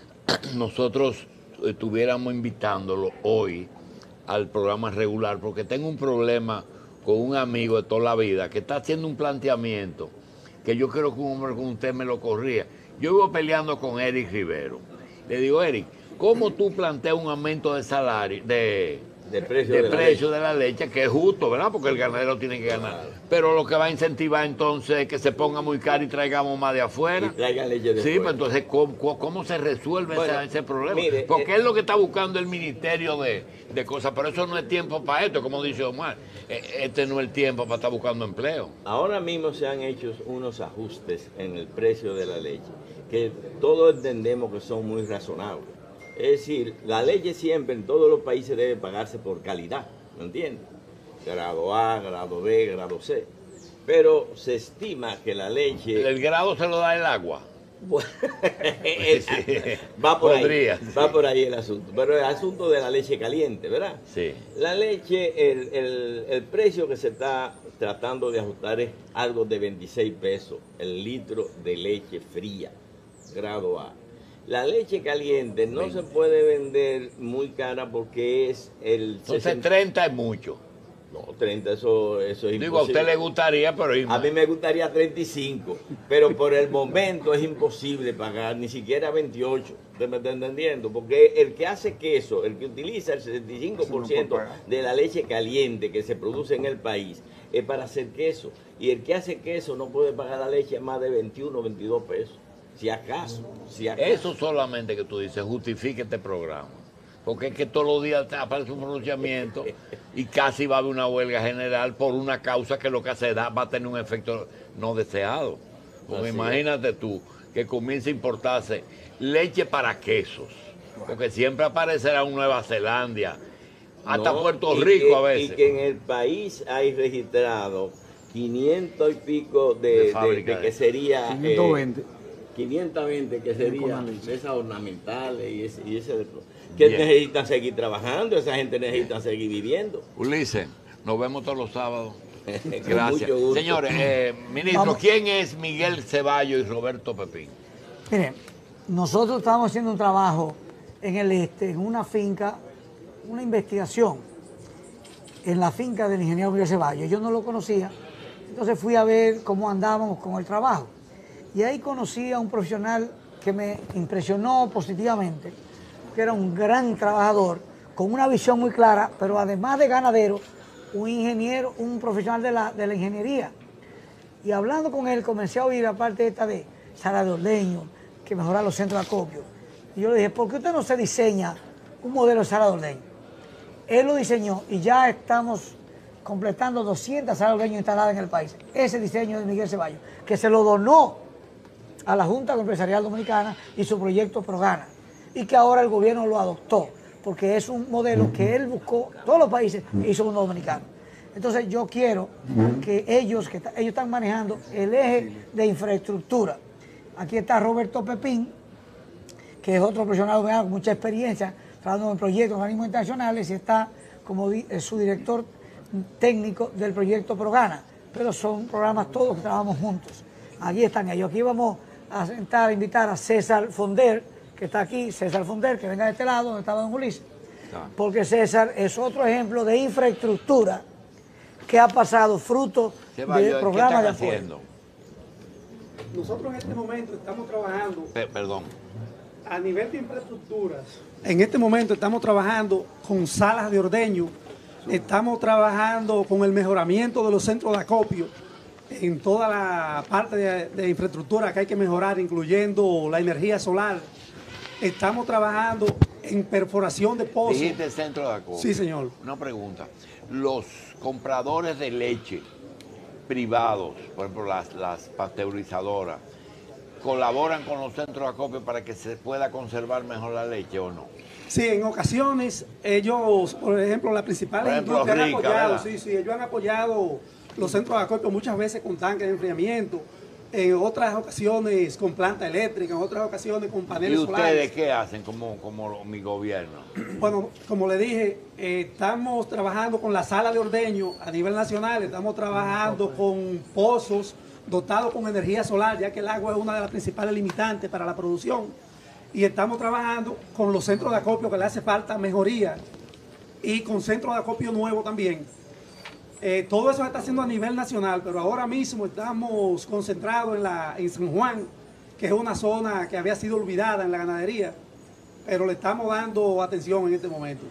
nosotros estuviéramos invitándolo hoy al programa regular, porque tengo un problema con un amigo de toda la vida que está haciendo un planteamiento que yo creo que un hombre como usted me lo corría. Yo iba peleando con Eric Rivero. Le digo, Eric, ¿cómo tú planteas un aumento de salario, de precio de de la precio de la leche, que es justo, ¿verdad? Porque el ganadero tiene que ganar. Pero lo que va a incentivar entonces es que se ponga muy caro y traigamos más de afuera. Y traigan leche de Sí, fuera. pues entonces, ¿cómo se resuelve Bueno, ese problema? mire, Porque es lo que está buscando el ministerio de cosas, pero eso no es tiempo para esto, como dice Omar. Este no es el tiempo para estar buscando empleo. Ahora mismo se han hecho unos ajustes en el precio de la leche, que todos entendemos que son muy razonables. Es decir, la leche siempre en todos los países debe pagarse por calidad, ¿me entiendes? Grado A, grado B, grado C. Pero se estima que la leche... El grado se lo da el agua. Va por ahí, Podría, va sí. por ahí el asunto. Pero el asunto de la leche caliente, ¿verdad? Sí. La leche, el precio que se está tratando de ajustar es algo de 26 pesos el litro de leche fría, grado A. La leche caliente no se puede vender muy cara porque es el... Entonces 30 es mucho. No, 30, eso es imposible. Digo, a usted le gustaría, pero... A mí me gustaría 35, pero por el momento es imposible pagar ni siquiera 28. ¿Usted me está entendiendo? Porque el que hace queso, el que utiliza el 75% de la leche caliente que se produce en el país, es para hacer queso. Y el que hace queso no puede pagar la leche a más de 21 22 pesos. Si acaso, si acaso. Eso solamente que tú dices justifica este programa. Porque es que todos los días aparece un pronunciamiento y casi va a haber una huelga general por una causa que lo que se da va a tener un efecto no deseado. Porque Así imagínate tú que comience a importarse leche para quesos. Porque siempre aparecerá un Nueva Zelanda, hasta No, Puerto y Rico que- a veces. Y que en el país hay registrado 500 y pico de fábricas. que sería... 520. 520 que serían esas ornamentales y ese de que Bien. necesitan seguir trabajando, esa gente necesita seguir viviendo. Ulises, nos vemos todos los sábados. Con Gracias. mucho gusto. Señores, ministro, Vamos. ¿quién es Miguel Ceballos y Roberto Pepín? Miren, nosotros estábamos haciendo un trabajo en el este, en una finca, una investigación en la finca del ingeniero Miguel Ceballos. Yo no lo conocía, entonces fui a ver cómo andábamos con el trabajo. Y ahí conocí a un profesional que me impresionó positivamente, que era un gran trabajador, con una visión muy clara, pero además de ganadero, un ingeniero, un profesional de la ingeniería. Y hablando con él, comencé a oír, aparte esta de sala de ordeño, que mejorar los centros de acopio. Y yo le dije, ¿por qué usted no se diseña un modelo de sala de ordeño? Él lo diseñó y ya estamos completando 200 salas de ordeño instaladas en el país. Ese diseño de Miguel Ceballos, que se lo donó a la Junta Empresarial Dominicana y su proyecto Progana, y que ahora el gobierno lo adoptó, porque es un modelo que él buscó, todos los países, e hizo uno dominicano. Entonces yo quiero que ellos están manejando el eje de infraestructura. Aquí está Roberto Pepín, que es otro profesional dominicano con mucha experiencia, trabajando en proyectos, organismos internacionales, y está como su director técnico del proyecto Progana, pero son programas todos que trabajamos juntos. Aquí están ellos. Aquí vamos a invitar a César Fonder, que está aquí, César Fonder, que venga de este lado, donde estaba don Ulises, porque César es otro ejemplo de infraestructura que ha pasado fruto del programa de apoyo. Nosotros en este momento estamos trabajando Perdón. a nivel de infraestructuras. En este momento estamos trabajando con salas de ordeño, estamos trabajando con el mejoramiento de los centros de acopio, en toda la parte de infraestructura que hay que mejorar, incluyendo la energía solar. Estamos trabajando en perforación de pozos. Dijiste centro de acopio. Sí, señor. Una pregunta. Los compradores de leche privados, por ejemplo las pasteurizadoras, ¿colaboran con los centros de acopio para que se pueda conservar mejor la leche o no? Sí, en ocasiones ellos, por ejemplo, las principales Por ejemplo, industrias han Rica, apoyado, ¿verdad? sí, ellos han apoyado los centros de acopio muchas veces con tanques de enfriamiento, en otras ocasiones con planta eléctrica, en otras ocasiones con ¿Y paneles ustedes solares. qué hacen como mi gobierno? Bueno, como le dije, estamos trabajando con la sala de ordeño a nivel nacional, estamos trabajando con pozos dotados con energía solar, ya que el agua es una de las principales limitantes para la producción. Y estamos trabajando con los centros de acopio que le hace falta mejoría y con centros de acopio nuevos también. Todo eso se está haciendo a nivel nacional, pero ahora mismo estamos concentrados en San Juan, que es una zona que había sido olvidada en la ganadería, pero le estamos dando atención en este momento.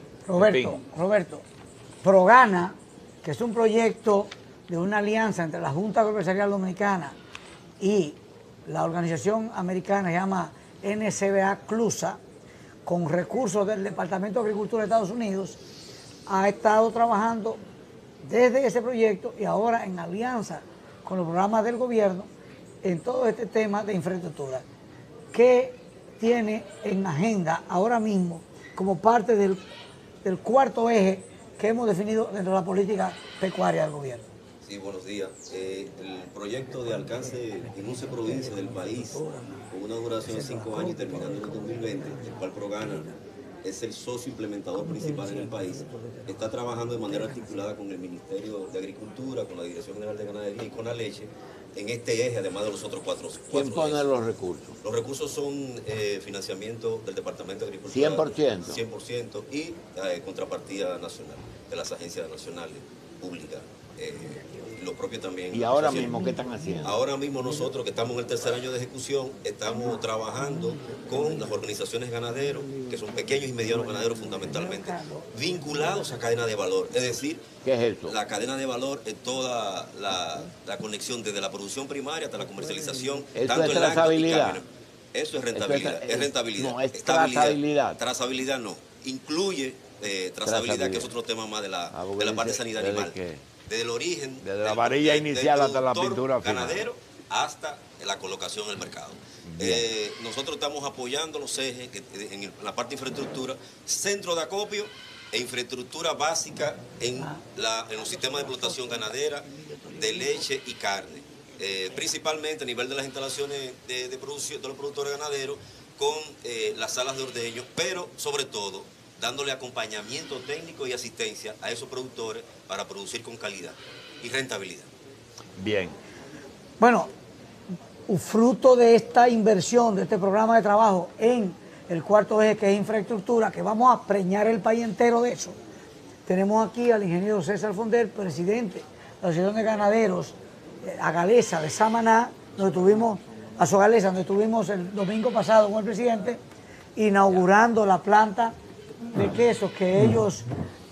Roberto, Progana, que es un proyecto de una alianza entre la Junta Empresarial Dominicana y la organización americana que se llama NCBA-CLUSA, con recursos del Departamento de Agricultura de Estados Unidos, ha estado trabajando desde ese proyecto y ahora en alianza con los programas del gobierno en todo este tema de infraestructura. ¿Qué tiene en agenda ahora mismo como parte del cuarto eje que hemos definido dentro de la política pecuaria del gobierno? Sí, buenos días. El proyecto de alcance en 11 provincias del país, con una duración de 5 años y terminando en el 2020, el cual Progana es el socio implementador principal en el país, está trabajando de manera articulada con el Ministerio de Agricultura, con la Dirección General de Ganadería y con la leche, en este eje, además de los otros cuatro. ¿Quién pone los recursos? Los recursos son financiamiento del Departamento de Agricultura. 100%. 100% y contrapartida nacional, de las agencias nacionales, públicas. Lo propio también. ¿Y ahora mismo qué están haciendo? Ahora mismo nosotros, que estamos en el tercer año de ejecución, estamos trabajando con las organizaciones ganaderos, que son pequeños y medianos ganaderos fundamentalmente, vinculados a cadena de valor. Es decir, ¿qué es eso? La cadena de valor es toda la conexión desde la producción primaria hasta la comercialización. ¿Eso tanto es en lácteos y trazabilidad? carne. Eso es rentabilidad. Es rentabilidad. No, es Estabilidad. trazabilidad. Trazabilidad no. Incluye trazabilidad, que es otro tema más de la parte de sanidad animal. Desde el origen, desde la varilla inicial hasta la pintura final, ganadero hasta la colocación en el mercado. Nosotros estamos apoyando los ejes en la parte de infraestructura, centro de acopio e infraestructura básica en los sistemas de explotación ganadera, de leche y carne. Principalmente a nivel de las instalaciones de producción de los productores ganaderos, con las salas de ordeño, pero sobre todo dándole acompañamiento técnico y asistencia a esos productores para producir con calidad y rentabilidad. Bien. Bueno, un fruto de esta inversión, de este programa de trabajo en el cuarto eje, que es infraestructura, que vamos a preñar el país entero de eso. Tenemos aquí al ingeniero César Fonder, presidente de la Asociación de Ganaderos Agalesa de Samaná, Azogalesa, donde estuvimos el domingo pasado con el presidente, inaugurando la planta de quesos que ellos,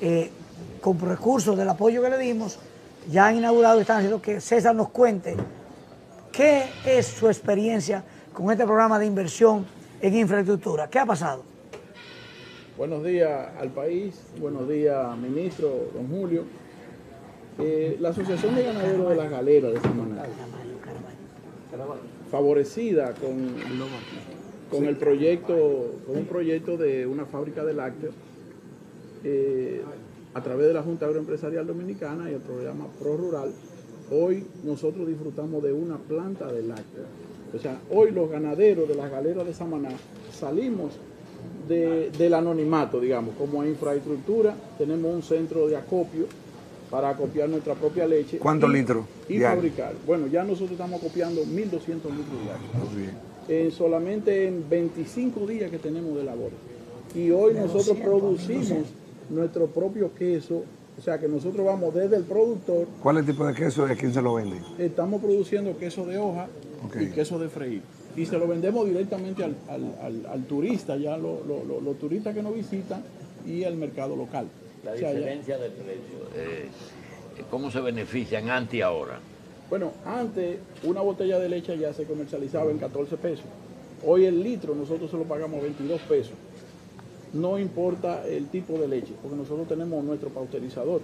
con recursos del apoyo que le dimos, ya han inaugurado y están haciendo. Que César nos cuente qué es su experiencia con este programa de inversión en infraestructura. ¿Qué ha pasado? Buenos días al país, buenos días, ministro, don Julio. La Asociación de Ganaderos de las Galeras de Samaná, favorecida con el proyecto, con un proyecto de una fábrica de lácteos, a través de la Junta Agroempresarial Dominicana y el programa Pro Rural, hoy nosotros disfrutamos de una planta de lácteos. O sea, hoy los ganaderos de las galeras de Samaná salimos del anonimato, digamos, como infraestructura. Tenemos un centro de acopio para acopiar nuestra propia leche. ¿Cuántos litros? Y fabricar. Bueno, ya nosotros estamos acopiando 1.200 litros diarios. Solamente en 25 días que tenemos de labor. Y hoy nosotros producimos nuestro propio queso, o sea que nosotros vamos desde el productor. ¿Cuál es el tipo de queso y a quién se lo vende? Estamos produciendo queso de hoja y queso de freír. Y se lo vendemos directamente al turista, ya los turistas que nos visitan, y al mercado local. La diferencia de precio, ¿cómo se benefician antes y ahora? Bueno, antes una botella de leche ya se comercializaba en 14 pesos. Hoy el litro nosotros se lo pagamos 22 pesos. No importa el tipo de leche, porque nosotros tenemos nuestro pasteurizador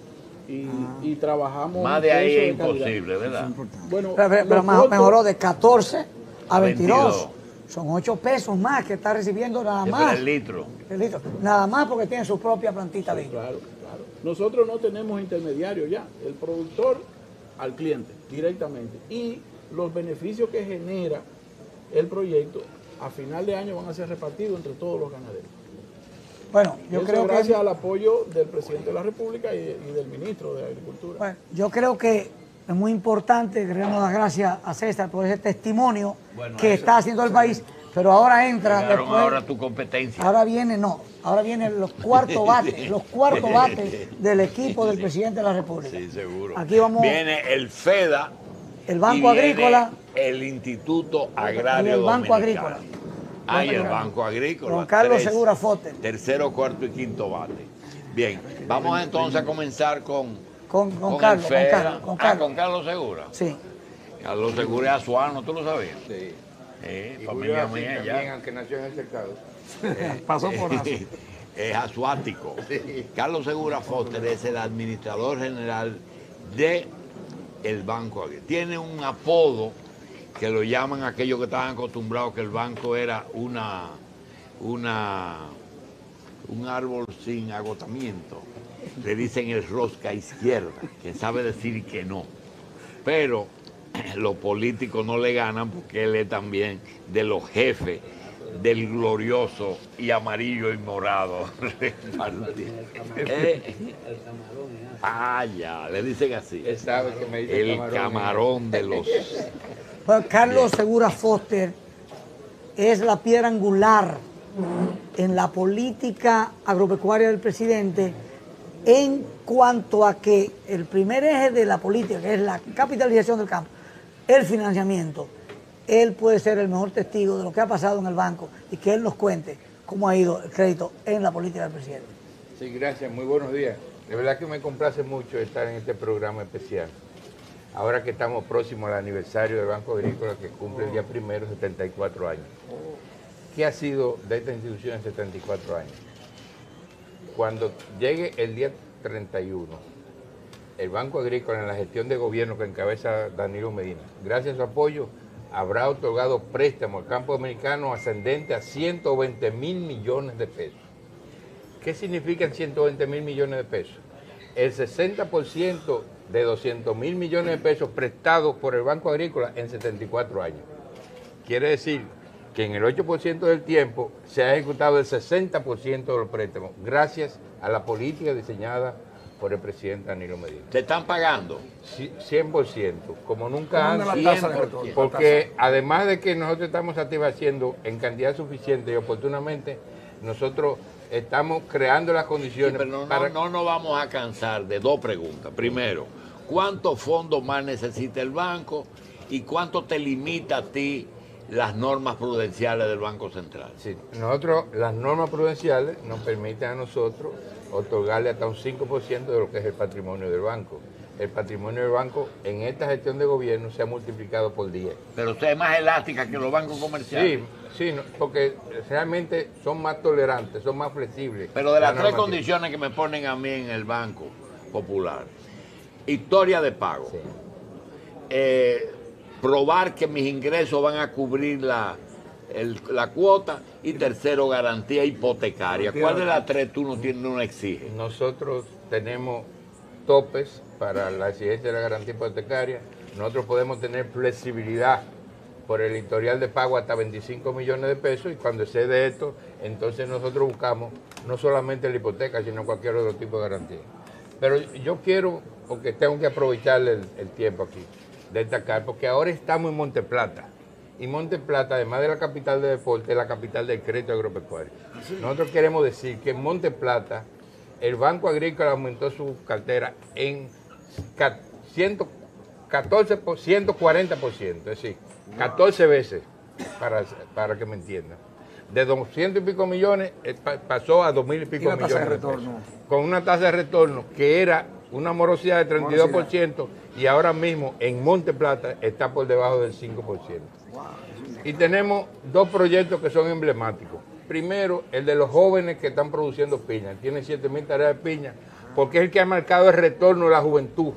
y trabajamos... Más de ahí es imposible, ¿verdad? Bueno, pero mejoró de 14 a 22. Son 8 pesos más que está recibiendo nada más. El litro. El litro. Nada más porque tiene su propia plantita de ellos. Claro, claro. Nosotros no tenemos intermediarios ya. El productor al cliente directamente. Y los beneficios que genera el proyecto a final de año van a ser repartidos entre todos los ganaderos. Bueno, yo creo que... Gracias al apoyo del presidente de la República y del ministro de Agricultura. Bueno, yo creo que es muy importante, queremos dar gracias a César por ese testimonio que está haciendo el país, pero ahora entra... Después, ahora tu competencia. Ahora vienen los cuartos bates del equipo del presidente de la República. Sí, seguro. Aquí vamos... Viene el FEDA, el Banco Agrícola, el Instituto Agrario y el Banco Dominicano. Agrícola. Y el Banco Agrícola. Con Carlos Segura Foster. Tercero, cuarto y quinto bate. Bien, vamos entonces a comenzar con Carlos, el FEDA. con Carlos. Con Carlos Segura. Sí. Carlos Segura es azuano, ¿tú lo sabías? Sí. Familia mía ya. Aunque nació en el cercado. Pasó por eso. Es azuático. Carlos Segura Foster es el administrador general del Banco Agrícola. Tiene un apodo que lo llaman aquellos que estaban acostumbrados que el banco era un árbol sin agotamiento. Le dicen el rosca izquierda, que sabe decir que no. pero los políticos no le ganan porque él es también de los jefes del glorioso y amarillo y morado. Ya, le dicen así. Él sabe que me dice el camarón de los... Juan Carlos Segura Foster es la piedra angular en la política agropecuaria del presidente en cuanto a que el primer eje de la política, que es la capitalización del campo, el financiamiento, él puede ser el mejor testigo de lo que ha pasado en el banco y que él nos cuente cómo ha ido el crédito en la política del presidente. Sí, gracias, muy buenos días. De verdad que me complace mucho estar en este programa especial. Ahora que estamos próximos al aniversario del Banco Agrícola, que cumple el día 1, 74 años. ¿Qué ha sido de esta institución en 74 años? Cuando llegue el día 31, el Banco Agrícola, en la gestión de gobierno que encabeza Danilo Medina, gracias a su apoyo, habrá otorgado préstamos al campo dominicano ascendente a 120 mil millones de pesos. ¿Qué significan 120 mil millones de pesos? El 60% de 200 mil millones de pesos prestados por el Banco Agrícola en 74 años. Quiere decir que en el 8% del tiempo se ha ejecutado el 60% de los préstamos, gracias a la política diseñada por el presidente Danilo Medina. ¿Te están pagando? 100%, como nunca antes, porque además de que nosotros estamos satisfaciendo en cantidad suficiente y oportunamente, nosotros estamos creando las condiciones sí, pero no nos vamos a cansar de dos preguntas. Primero, ¿cuántos fondos más necesita el banco y cuánto te limita a ti las normas prudenciales del Banco Central? Sí, nosotros, las normas prudenciales nos permiten a nosotros otorgarle hasta un 5% de lo que es el patrimonio del banco. El patrimonio del banco en esta gestión de gobierno se ha multiplicado por 10. Pero usted es más elástica que los bancos comerciales. Sí, porque realmente son más tolerantes, son más flexibles. Pero de las tres condiciones que me ponen a mí en el Banco Popular, historia de pago, probar que mis ingresos van a cubrir la cuota y tercero, garantía hipotecaria. ¿Cuál de las tres tú no exiges? Nosotros tenemos topes para la exigencia de la garantía hipotecaria. Nosotros podemos tener flexibilidad por el historial de pago hasta 25 millones de pesos y cuando excede esto, entonces nosotros buscamos no solamente la hipoteca, sino cualquier otro tipo de garantía. Pero yo quiero, porque tengo que aprovechar el tiempo aquí, destacar, porque ahora estamos en Monte Plata. Y Monte Plata, además de la capital de deporte, es la capital del crédito agropecuario. Nosotros queremos decir que en Monte Plata, el Banco Agrícola aumentó su cartera en 140%, es decir, 14 veces, para que me entiendan. De 200 y pico millones pasó a 2.000 y pico millones. Con una tasa de retorno que era una morosidad de 32% y ahora mismo en Monte Plata está por debajo del 5%. Y tenemos dos proyectos que son emblemáticos. Primero, el de los jóvenes que están produciendo piña. Tienen 7.000 tareas de piña, porque es el que ha marcado el retorno de la juventud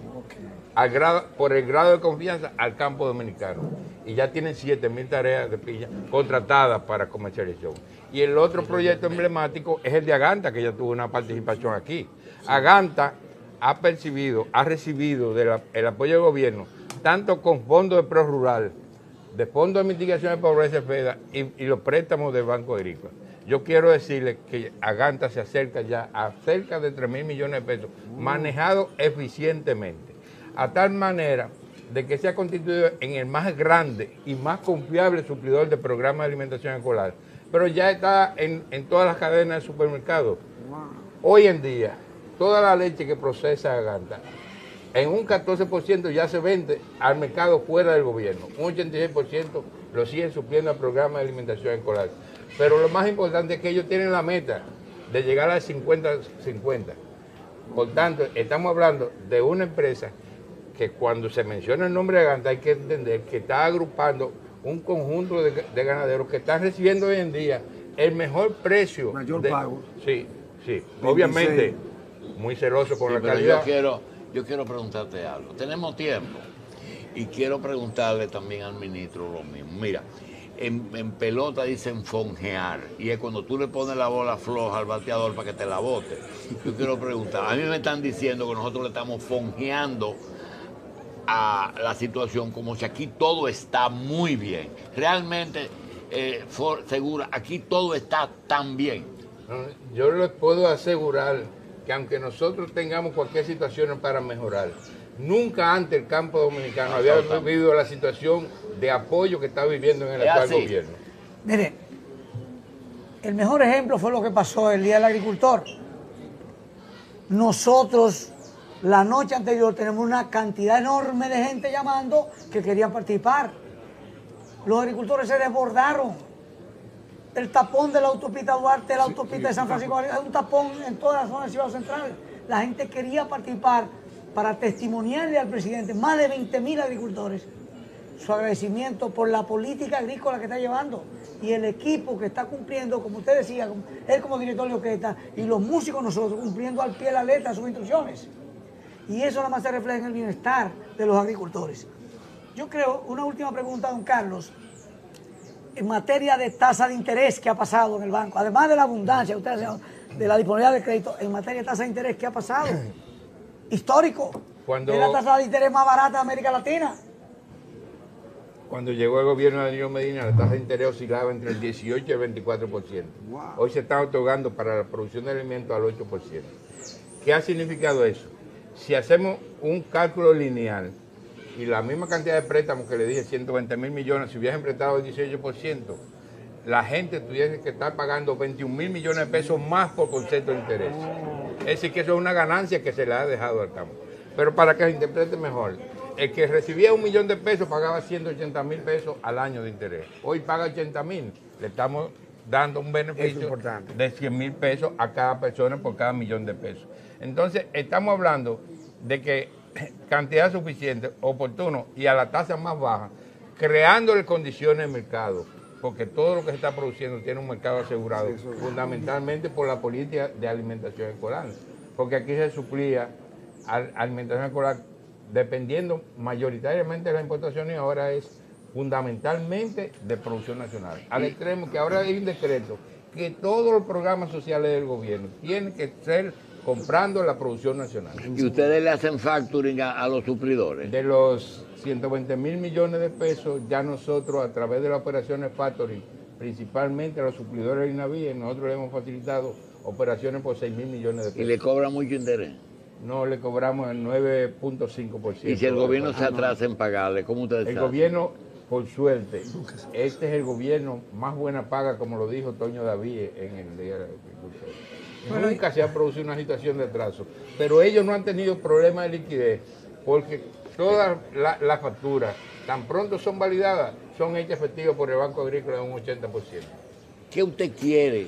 por el grado de confianza al campo dominicano. Y ya tienen 7.000 tareas de piña contratadas para comercialización. Y el otro proyecto emblemático es el de Aganta, que ya tuvo una participación aquí. Aganta ha recibido el apoyo del gobierno, tanto con fondos de ProRural, de Fondo de Mitigación de Pobreza FEDA y los préstamos del Banco Agrícola. Yo quiero decirles que Aganta se acerca ya a cerca de 3.000 millones de pesos, manejado eficientemente, a tal manera de que se ha constituido en el más grande y más confiable suplidor de programas de alimentación escolar, pero ya está en todas las cadenas de supermercados. Hoy en día, toda la leche que procesa Aganta, en un 14% ya se vende al mercado fuera del gobierno. Un 86% lo siguen supliendo al programa de alimentación escolar. Pero lo más importante es que ellos tienen la meta de llegar al 50-50. Por tanto, estamos hablando de una empresa que cuando se menciona el nombre de Aganta hay que entender que está agrupando un conjunto de ganaderos que están recibiendo hoy en día el mejor precio. Mayor pago. Sí. Obviamente, muy celoso con la calidad. Yo quiero preguntarte algo. Tenemos tiempo y quiero preguntarle también al ministro lo mismo. Mira, en pelota dicen fonjear y es cuando tú le pones la bola floja al bateador para que te la bote. Yo quiero preguntar, a mí me están diciendo que nosotros le estamos fonjeando a la situación como si aquí todo está muy bien. Realmente, Segura, aquí todo está tan bien. Yo les puedo asegurar que aunque nosotros tengamos cualquier situación para mejorar, nunca antes el campo dominicano había vivido la situación de apoyo que está viviendo en el actual gobierno. Mire, el mejor ejemplo fue lo que pasó el Día del Agricultor. Nosotros, la noche anterior, tenemos una cantidad enorme de gente llamando que querían participar. Los agricultores se desbordaron. El tapón de la autopista Duarte, la autopista de San Francisco, es un tapón en toda la zona del Cibao Central. La gente quería participar para testimoniarle al presidente, más de 20.000 agricultores, su agradecimiento por la política agrícola que está llevando y el equipo que está cumpliendo, como usted decía, él como director de orquesta y los músicos nosotros cumpliendo al pie de la letra sus instrucciones. Y eso nada más se refleja en el bienestar de los agricultores. Yo creo, una última pregunta, don Carlos, en materia de tasa de interés que ha pasado en el banco, además de la abundancia, ustedes de la disponibilidad de crédito, en materia de tasa de interés, ¿qué ha pasado? Histórico. Es la tasa de interés más barata de América Latina. Cuando llegó el gobierno de Danilo Medina, la tasa de interés oscilaba entre el 18 y el 24%. Wow. Hoy se está otorgando para la producción de alimentos al 8%. ¿Qué ha significado eso? Si hacemos un cálculo lineal y la misma cantidad de préstamos que le dije, 120.000 millones, si hubiesen prestado el 18%, la gente tuviese que estar pagando 21.000 millones de pesos más por concepto de interés. Es decir, que eso es una ganancia que se le ha dejado al campo. Pero para que se interprete mejor, el que recibía 1 millón de pesos pagaba 180.000 pesos al año de interés. Hoy paga 80.000. Le estamos dando un beneficio de 100.000 pesos a cada persona por cada millón de pesos. Entonces, estamos hablando de que cantidad suficiente, oportuno y a la tasa más baja, creándole condiciones de mercado, porque todo lo que se está produciendo tiene un mercado asegurado, fundamentalmente por la política de alimentación escolar, porque aquí se suplía alimentación escolar dependiendo mayoritariamente de la importación y ahora es fundamentalmente de producción nacional. Al extremo que ahora hay un decreto que todos los programas sociales del gobierno tienen que ser comprando la producción nacional. ¿Y ustedes le hacen facturing a los suplidores? De los 120.000 millones de pesos, ya nosotros a través de las operaciones factoring, principalmente a los suplidores de INAVIE, nosotros le hemos facilitado operaciones por 6.000 millones de pesos. ¿Y le cobra mucho interés? No, le cobramos el 9.5%. ¿Y si el gobierno se atrasa en pagarle, cómo ustedes saben? El gobierno, por suerte, este es el gobierno más buena paga, como lo dijo Toño David en el Día de la Agricultura. Nunca se ha producido una situación de atraso, pero ellos no han tenido problemas de liquidez, porque todas las facturas, tan pronto son validadas, son hechas efectivas por el Banco Agrícola en un 80%. ¿Qué usted quiere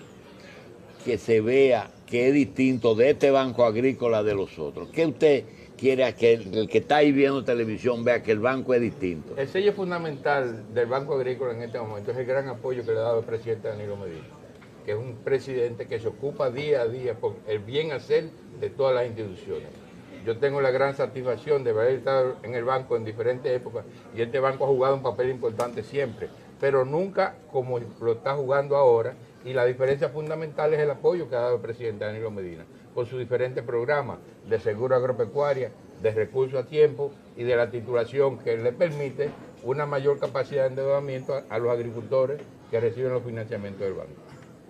que se vea que es distinto de este Banco Agrícola de los otros? ¿Qué usted quiere que el que está ahí viendo televisión vea que el banco es distinto? El sello fundamental del Banco Agrícola en este momento es el gran apoyo que le ha dado el presidente Danilo Medina, que es un presidente que se ocupa día a día por el bien hacer de todas las instituciones. Yo tengo la gran satisfacción de haber estado en el banco en diferentes épocas y este banco ha jugado un papel importante siempre, pero nunca como lo está jugando ahora, y la diferencia fundamental es el apoyo que ha dado el presidente Danilo Medina por sus diferentes programas de seguro agropecuaria, de recursos a tiempo y de la titulación que le permite una mayor capacidad de endeudamiento a los agricultores que reciben los financiamientos del banco.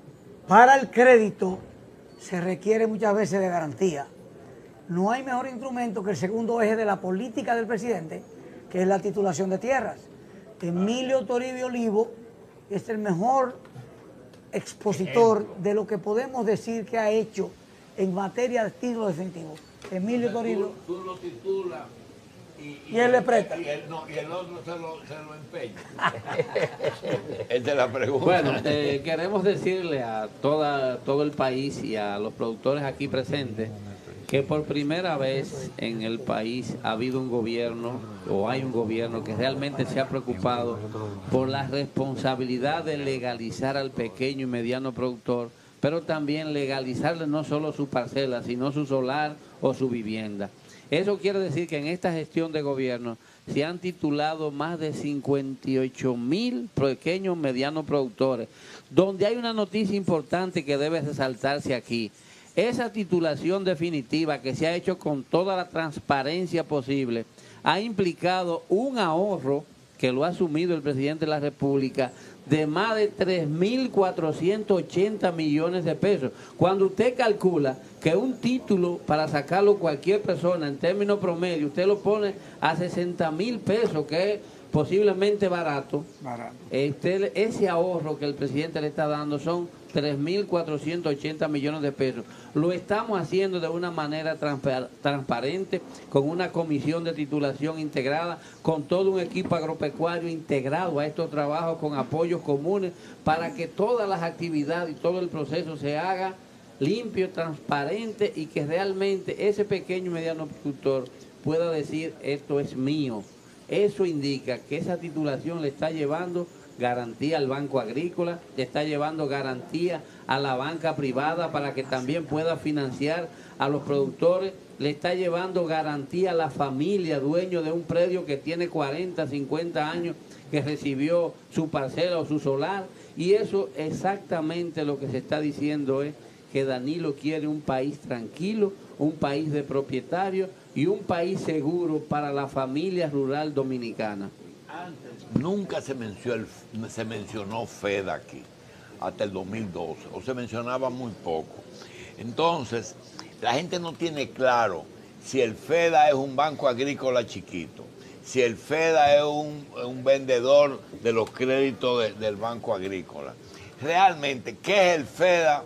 Para el crédito se requiere muchas veces de garantía. No hay mejor instrumento que el segundo eje de la política del presidente, que es la titulación de tierras. Emilio Toribio Olivo es el mejor expositor de lo que podemos decir que ha hecho en materia de título definitivo. Emilio Toribio. Tú lo titulas y él le presta. Y el otro se lo empeña. Esa es la pregunta. Bueno, queremos decirle a todo el país y a los productores aquí presentes que por primera vez en el país ha habido un gobierno, o hay un gobierno que realmente se ha preocupado por la responsabilidad de legalizar al pequeño y mediano productor, pero también legalizarle no solo su parcela, sino su solar o su vivienda. Eso quiere decir que en esta gestión de gobierno se han titulado más de 58.000 pequeños y medianos productores, donde hay una noticia importante que debe resaltarse aquí. Esa titulación definitiva que se ha hecho con toda la transparencia posible ha implicado un ahorro que lo ha asumido el presidente de la República de más de 3.480 millones de pesos. Cuando usted calcula que un título para sacarlo cualquier persona en términos promedio, usted lo pone a 60.000 pesos, que es posiblemente barato. Ese ahorro que el presidente le está dando son 3.480 millones de pesos. Lo estamos haciendo de una manera transparente, con una comisión de titulación integrada, con todo un equipo agropecuario integrado a estos trabajos, con apoyos comunes, para que todas las actividades y todo el proceso se haga limpio, transparente, y que realmente ese pequeño y mediano productor pueda decir: esto es mío. Eso indica que esa titulación le está llevando garantía al Banco Agrícola, le está llevando garantía a la banca privada para que también pueda financiar a los productores, le está llevando garantía a la familia, dueño de un predio que tiene 40, 50 años, que recibió su parcela o su solar. Y eso exactamente lo que se está diciendo es que Danilo quiere un país tranquilo, un país de propietarios y un país seguro para la familia rural dominicana. Nunca se mencionó FEDA aquí, hasta el 2012, o se mencionaba muy poco. Entonces, la gente no tiene claro si el FEDA es un banco agrícola chiquito, si el FEDA es un vendedor de los créditos del banco agrícola. Realmente, ¿qué es el FEDA?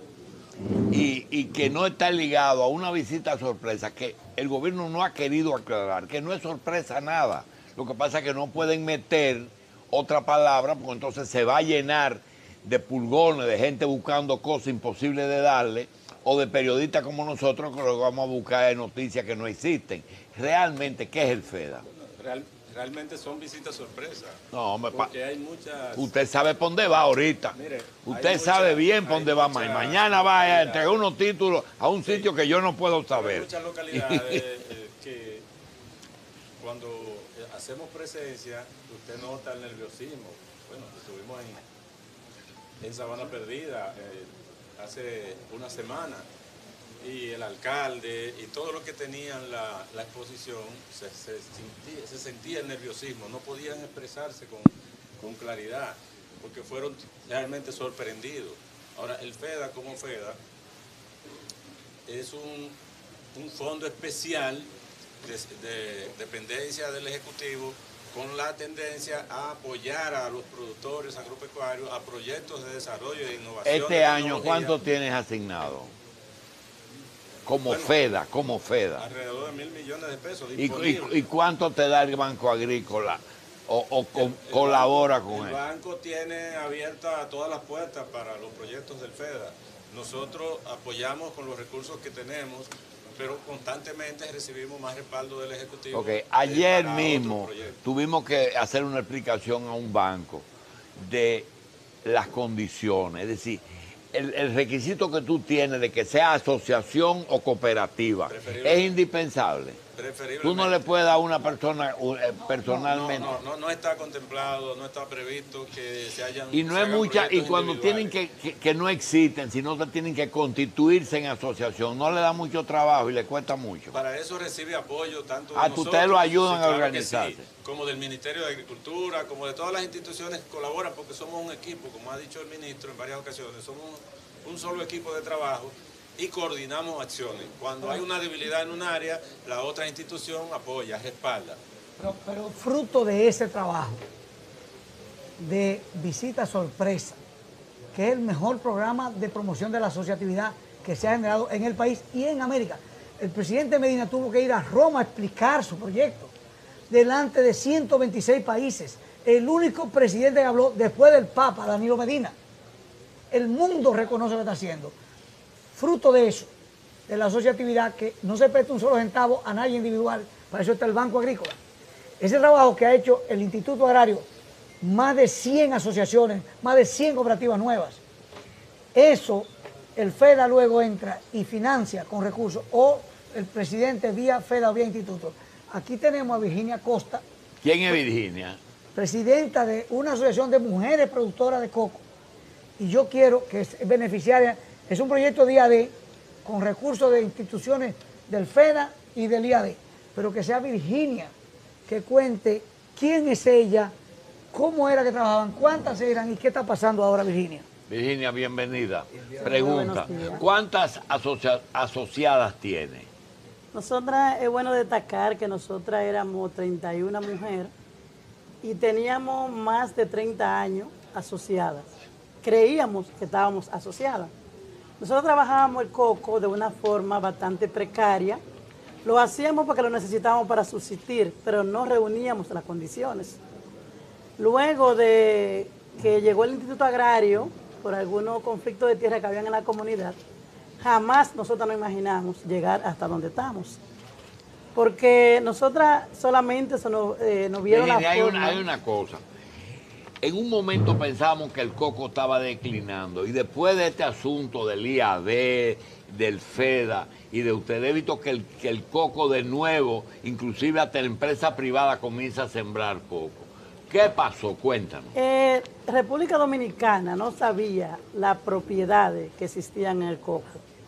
Y que no está ligado a una visita sorpresa, que el gobierno no ha querido aclarar, que no es sorpresa nada. Lo que pasa es que no pueden meter otra palabra, porque entonces se va a llenar de pulgones, de gente buscando cosas imposibles de darle, o de periodistas como nosotros que lo vamos a buscar en noticias que no existen. Realmente, ¿qué es el FEDA? Realmente son visitas sorpresa. No, porque hay muchas... Usted sabe por dónde va ahorita. Mire, usted sabe bien por dónde va. Mañana va a entregar unos títulos a un sitio que yo no puedo saber. Hay muchas localidades que cuando hacemos presencia, usted nota el nerviosismo. Bueno, estuvimos en Sabana Perdida hace una semana, y el alcalde y todo lo que tenían la exposición, se sentía el nerviosismo, no podían expresarse con claridad, porque fueron realmente sorprendidos. Ahora, el FEDA como FEDA es un fondo especial de dependencia del Ejecutivo, con la tendencia a apoyar a los productores agropecuarios, a proyectos de desarrollo e innovación. Este año, ¿cuánto tienes asignado? Como FEDA. Alrededor de 1.000 millones de pesos disponibles. ¿Y cuánto te da el Banco Agrícola colabora con él? El banco tiene abiertas todas las puertas para los proyectos del FEDA. Nosotros apoyamos con los recursos que tenemos, pero constantemente recibimos más respaldo del Ejecutivo. Ayer mismo tuvimos que hacer una explicación a un banco de las condiciones, es decir, el requisito que tú tienes de que sea asociación o cooperativa es indispensable. Tú no le puedes dar a una persona personalmente. No está contemplado, no está previsto que se hayan... Y no es mucha, y cuando tienen que no existen, sino que tienen que constituirse en asociación, no le da mucho trabajo y le cuesta mucho. Para eso recibe apoyo tanto de nosotros, ustedes lo ayudan a organizarse. Sí, como del Ministerio de Agricultura, como de todas las instituciones que colaboran, porque somos un equipo, como ha dicho el ministro en varias ocasiones, somos un solo equipo de trabajo y coordinamos acciones. Cuando hay una debilidad en un área, la otra institución apoya, respalda. Pero fruto de ese trabajo de visita sorpresa, que es el mejor programa de promoción de la asociatividad que se ha generado en el país y en América. El presidente Medina tuvo que ir a Roma a explicar su proyecto delante de 126 países. El único presidente que habló después del Papa, Danilo Medina. El mundo reconoce lo que está haciendo. Fruto de eso, de la asociatividad, que no se presta un solo centavo a nadie individual, para eso está el Banco Agrícola. Ese trabajo que ha hecho el Instituto Agrario, más de 100 asociaciones, más de 100 cooperativas nuevas, eso el FEDA luego entra y financia con recursos, o el presidente vía FEDA o vía Instituto. Aquí tenemos a Virginia Costa. ¿Quién es Virginia? Presidenta de una asociación de mujeres productoras de coco. Y yo quiero que es beneficiaria. Es un proyecto día D con recursos de instituciones del FEDA y del IAD, pero que sea Virginia, que cuente quién es ella, cómo era que trabajaban, cuántas eran y qué está pasando ahora, Virginia. Virginia, bienvenida. Pregunta, ¿cuántas asociadas tiene? Nosotras, es bueno destacar que nosotras éramos 31 mujeres y teníamos más de 30 años asociadas. Creíamos que estábamos asociadas. Nosotros trabajábamos el coco de una forma bastante precaria. Lo hacíamos porque lo necesitábamos para subsistir, pero no reuníamos las condiciones. Luego de que llegó el Instituto Agrario, por algunos conflictos de tierra que habían en la comunidad, jamás nosotros nos imaginamos llegar hasta donde estamos. Porque nosotras solamente nos vieron la forma. Hay una cosa. En un momento pensamos que el coco estaba declinando y después de este asunto del IAD, del FEDA y de ustedes, he visto que el coco de nuevo, inclusive hasta la empresa privada comienza a sembrar coco. ¿Qué pasó? Cuéntanos. República Dominicana no sabía las propiedades que existían en el coco,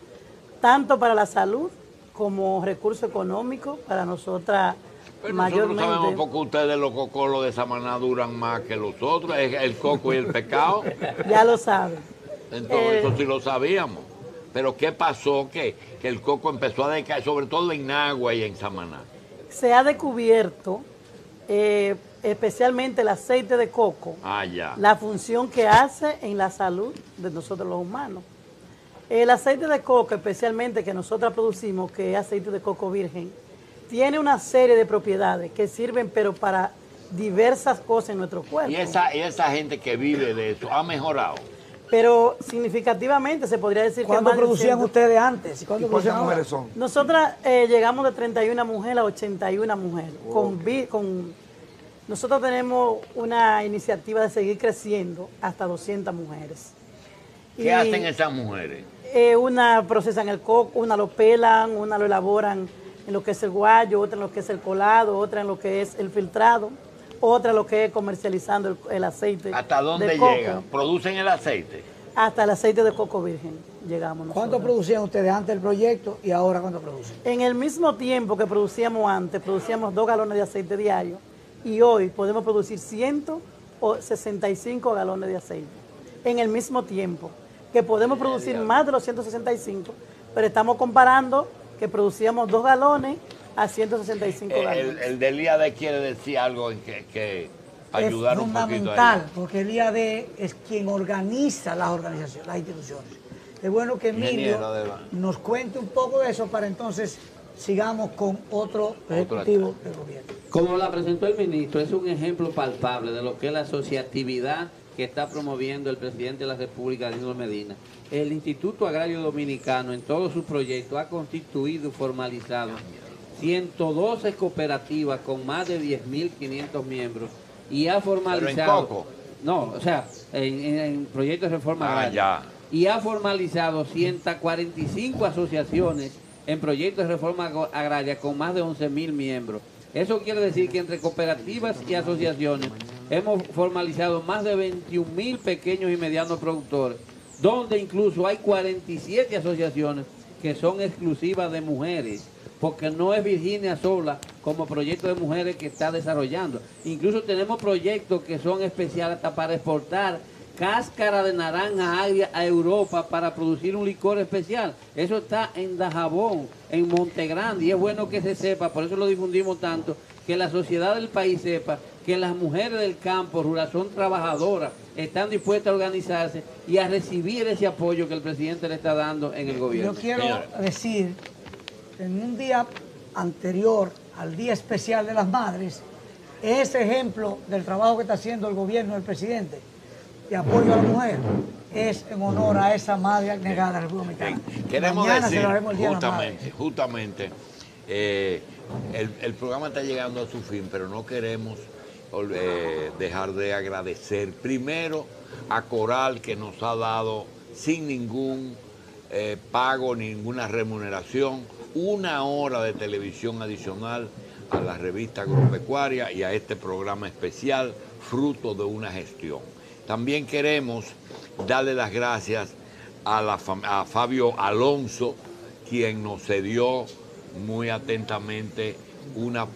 tanto para la salud como recurso económico para nosotras. Pero mayormente. nosotros sabemos porque ustedes los cocolos de Samaná duran más que los otros, es el coco y el pescado. Ya lo saben. Entonces eso sí lo sabíamos. Pero ¿qué pasó? Que el coco empezó a decaer, sobre todo en Nagua y en Samaná. Se ha descubierto, especialmente el aceite de coco, la función que hace en la salud de nosotros los humanos. El aceite de coco, especialmente que nosotros producimos, que es aceite de coco virgen, tiene una serie de propiedades que sirven pero para diversas cosas en nuestro cuerpo. Y esa gente que vive de eso ha mejorado. Pero significativamente se podría decir que ¿Cuánto producían ustedes antes? ¿Cuántas mujeres son? Nosotras llegamos de 31 mujeres a 81 mujeres. Nosotros tenemos una iniciativa de seguir creciendo hasta 200 mujeres. ¿Qué hacen esas mujeres? Una procesan el coco, una lo pelan, una lo elaboran en lo que es el guayo, otra en lo que es el colado, otra en lo que es el filtrado, otra en lo que es comercializando el aceite. ¿Hasta dónde de coco. llegan? ¿Producen el aceite? Hasta el aceite de coco virgen llegamos nosotros. ¿Cuánto producían ustedes antes del proyecto y ahora cuánto producen? En el mismo tiempo que producíamos antes, producíamos 2 galones de aceite diario y hoy podemos producir 165 galones de aceite. En el mismo tiempo que podemos producir más de los 165, pero estamos comparando que producíamos 2 galones a 165 galones. El del IAD quiere decir algo en que ayudar un poquito a fundamental, porque el IAD es quien organiza las organizaciones, las instituciones. Es bueno que Emilio nos cuente un poco de eso para entonces sigamos con otro ejecutivo del gobierno. Como la presentó el ministro, es un ejemplo palpable de lo que es la asociatividad que está promoviendo el presidente de la República, Danilo Medina. El Instituto Agrario Dominicano en todos sus proyectos ha constituido y formalizado 112 cooperativas con más de 10.500 miembros y ha formalizado... ¿Pero en coco? No, o sea, en proyectos de reforma agraria. Y ha formalizado 145 asociaciones en proyectos de reforma agraria con más de 11.000 miembros. Eso quiere decir que entre cooperativas y asociaciones hemos formalizado más de 21.000 pequeños y medianos productores, donde incluso hay 47 asociaciones que son exclusivas de mujeres, porque no es Virginia sola como proyecto de mujeres que está desarrollando. Incluso tenemos proyectos que son especiales hasta para exportar cáscara de naranja agria a Europa para producir un licor especial. Eso está en Dajabón, en Montegrande, y es bueno que se sepa, por eso lo difundimos tanto, que la sociedad del país sepa que las mujeres del campo rural son trabajadoras, están dispuestas a organizarse y a recibir ese apoyo que el presidente le está dando en el gobierno. Yo quiero decir, en un día anterior al Día Especial de las Madres, ese ejemplo del trabajo que está haciendo el gobierno del presidente de apoyo a la mujer es en honor a esa madre abnegada de la República Dominicana. Queremos Mañana decir, celebraremos el Día de la Madre. justamente, el programa está llegando a su fin, pero no queremos dejar de agradecer primero a Coral, que nos ha dado sin ningún pago, ninguna remuneración, 1 hora de televisión adicional a la revista Agropecuaria y a este programa especial, fruto de una gestión. También queremos darle las gracias a Fabio Alonso, quien nos cedió muy atentamente una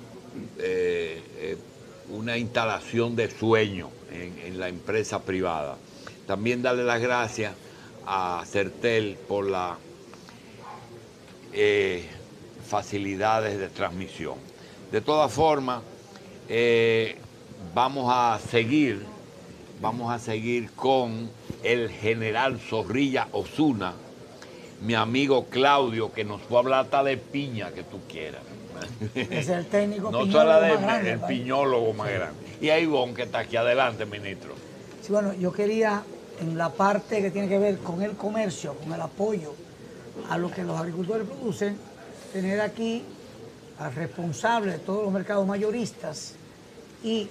instalación de sueño en la empresa privada. También darle las gracias a Certel por las facilidades de transmisión. De todas formas, vamos a seguir con el general Zorrilla Osuna, mi amigo Claudio, que nos fue a hablar hasta de piña que tú quieras. Es el técnico no piñólogo solo más grande, el ¿vale? piñólogo más grande. Y a Ivonne, que está aquí adelante, ministro. Sí, bueno, yo quería, en la parte que tiene que ver con el comercio, con el apoyo a lo que los agricultores producen, tener aquí al responsable de todos los mercados mayoristas y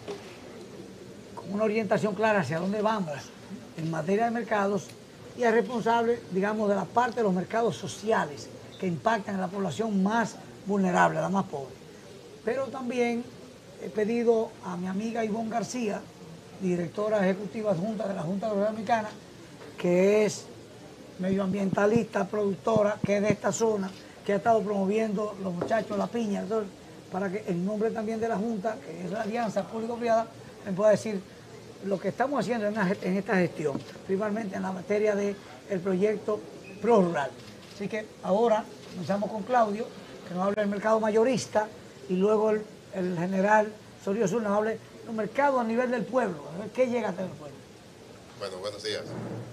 con una orientación clara hacia dónde vamos en materia de mercados, y al responsable, digamos, de la parte de los mercados sociales que impactan en la población más vulnerable, la más pobre. Pero también he pedido a mi amiga Ivonne García, directora ejecutiva adjunta de la Junta de Agricultura Dominicana, que es medioambientalista, productora, que es de esta zona, que ha estado promoviendo los muchachos La Piña, entonces, para que en nombre también de la Junta, que es la Alianza Público-Privada, me pueda decir lo que estamos haciendo en esta gestión, principalmente en la materia del proyecto ProRural. Así que ahora comenzamos con Claudio, que nos hable del mercado mayorista, y luego el general Zorrilla Osuna nos hable del mercado a nivel del pueblo, a ver qué llega hasta el pueblo. Bueno, buenos días.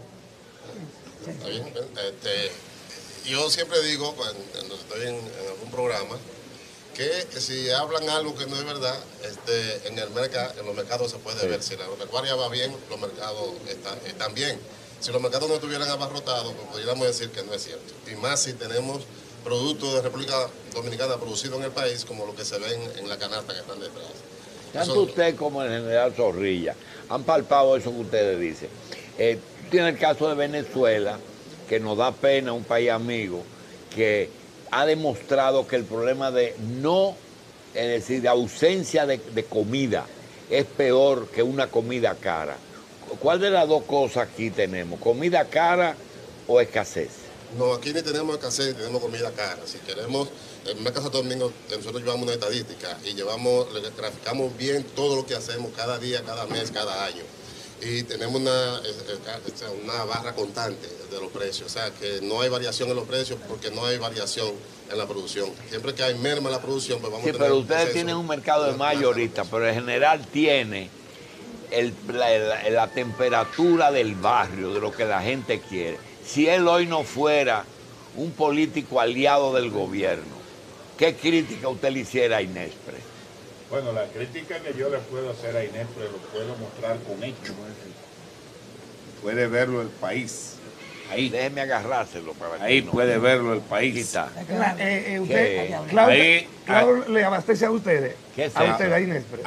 ¿Está bien? Yo siempre digo, cuando estoy en algún programa, que si hablan algo que no es verdad, en los mercados se puede ver. Si la agropecuaria va bien, los mercados están bien. Si los mercados no estuvieran abarrotados, pues podríamos decir que no es cierto. Y más si tenemos productos de República Dominicana producidos en el país, como lo que se ven en la canasta que están detrás. Tanto usted como el general Zorrilla han palpado eso que ustedes dicen. Tiene el caso de Venezuela, que nos da pena, un país amigo, que ha demostrado que el problema de de ausencia de comida es peor que una comida cara. ¿Cuál de las dos cosas aquí tenemos? ¿Comida cara o escasez? No, aquí ni tenemos escasez, ni tenemos comida cara. Si queremos, en Mercado Santo Domingo, nosotros llevamos una estadística y graficamos bien todo lo que hacemos cada día, cada mes, cada año. Y tenemos una barra constante de los precios, o sea que no hay variación en los precios porque no hay variación en la producción. Siempre que hay merma en la producción, pues vamos a tener... pero ustedes tienen un mercado de mayorista, pero en general tiene la temperatura del barrio, de lo que la gente quiere. Si él hoy no fuera un político aliado del gobierno, ¿qué crítica usted le hiciera a Inespre? Bueno, la crítica que yo le puedo hacer a Inespre lo puedo mostrar con hechos. Puede verlo el país. Ahí. Déjeme agarrárselo para ahí puede verlo el país. Claudio le abastece a ustedes. A ustedes, a Inespre.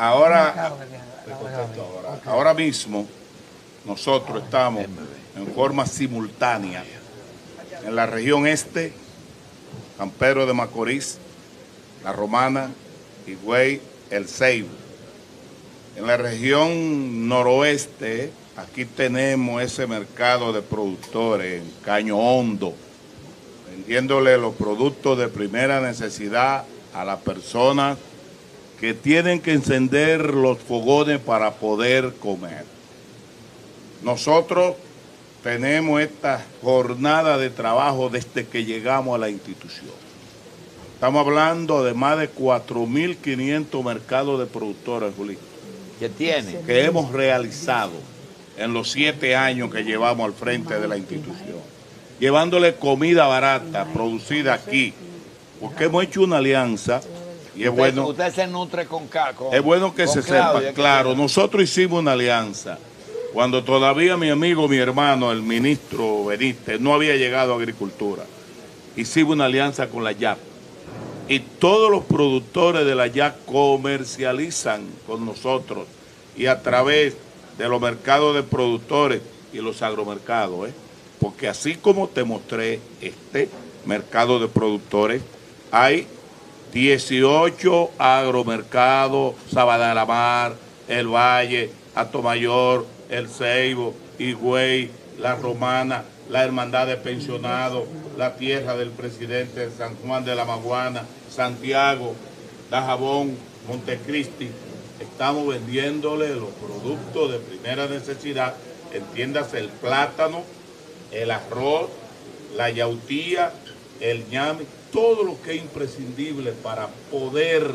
Ahora mismo nosotros estamos en forma simultánea en la región este, San Pedro de Macorís, La Romana, Higüey, El Ceibo. En la región noroeste, aquí tenemos ese mercado de productores en Caño Hondo, vendiéndole los productos de primera necesidad a las personas que tienen que encender los fogones para poder comer. Nosotros tenemos esta jornada de trabajo desde que llegamos a la institución. Estamos hablando de más de 4.500 mercados de productores, Julito, que hemos realizado en los 7 años que llevamos al frente de la institución, llevándole comida barata, producida aquí, porque hemos hecho una alianza y es bueno... Usted se nutre con es bueno que se sepa, claro, nosotros hicimos una alianza cuando todavía mi amigo, mi hermano, el ministro Benítez, no había llegado a Agricultura. Hicimos una alianza con la YAP. Y todos los productores de la YAP comercializan con nosotros y a través de los mercados de productores y los agromercados. Porque así como te mostré este mercado de productores, hay 18 agromercados, Sabana de la Mar, El Valle, Atomayor, El Ceibo, Higüey, La Romana, la Hermandad de Pensionados, la tierra del presidente de San Juan de la Maguana, Santiago, Dajabón, Montecristi. Estamos vendiéndole los productos de primera necesidad, entiéndase el plátano, el arroz, la yautía, el ñame, todo lo que es imprescindible para poder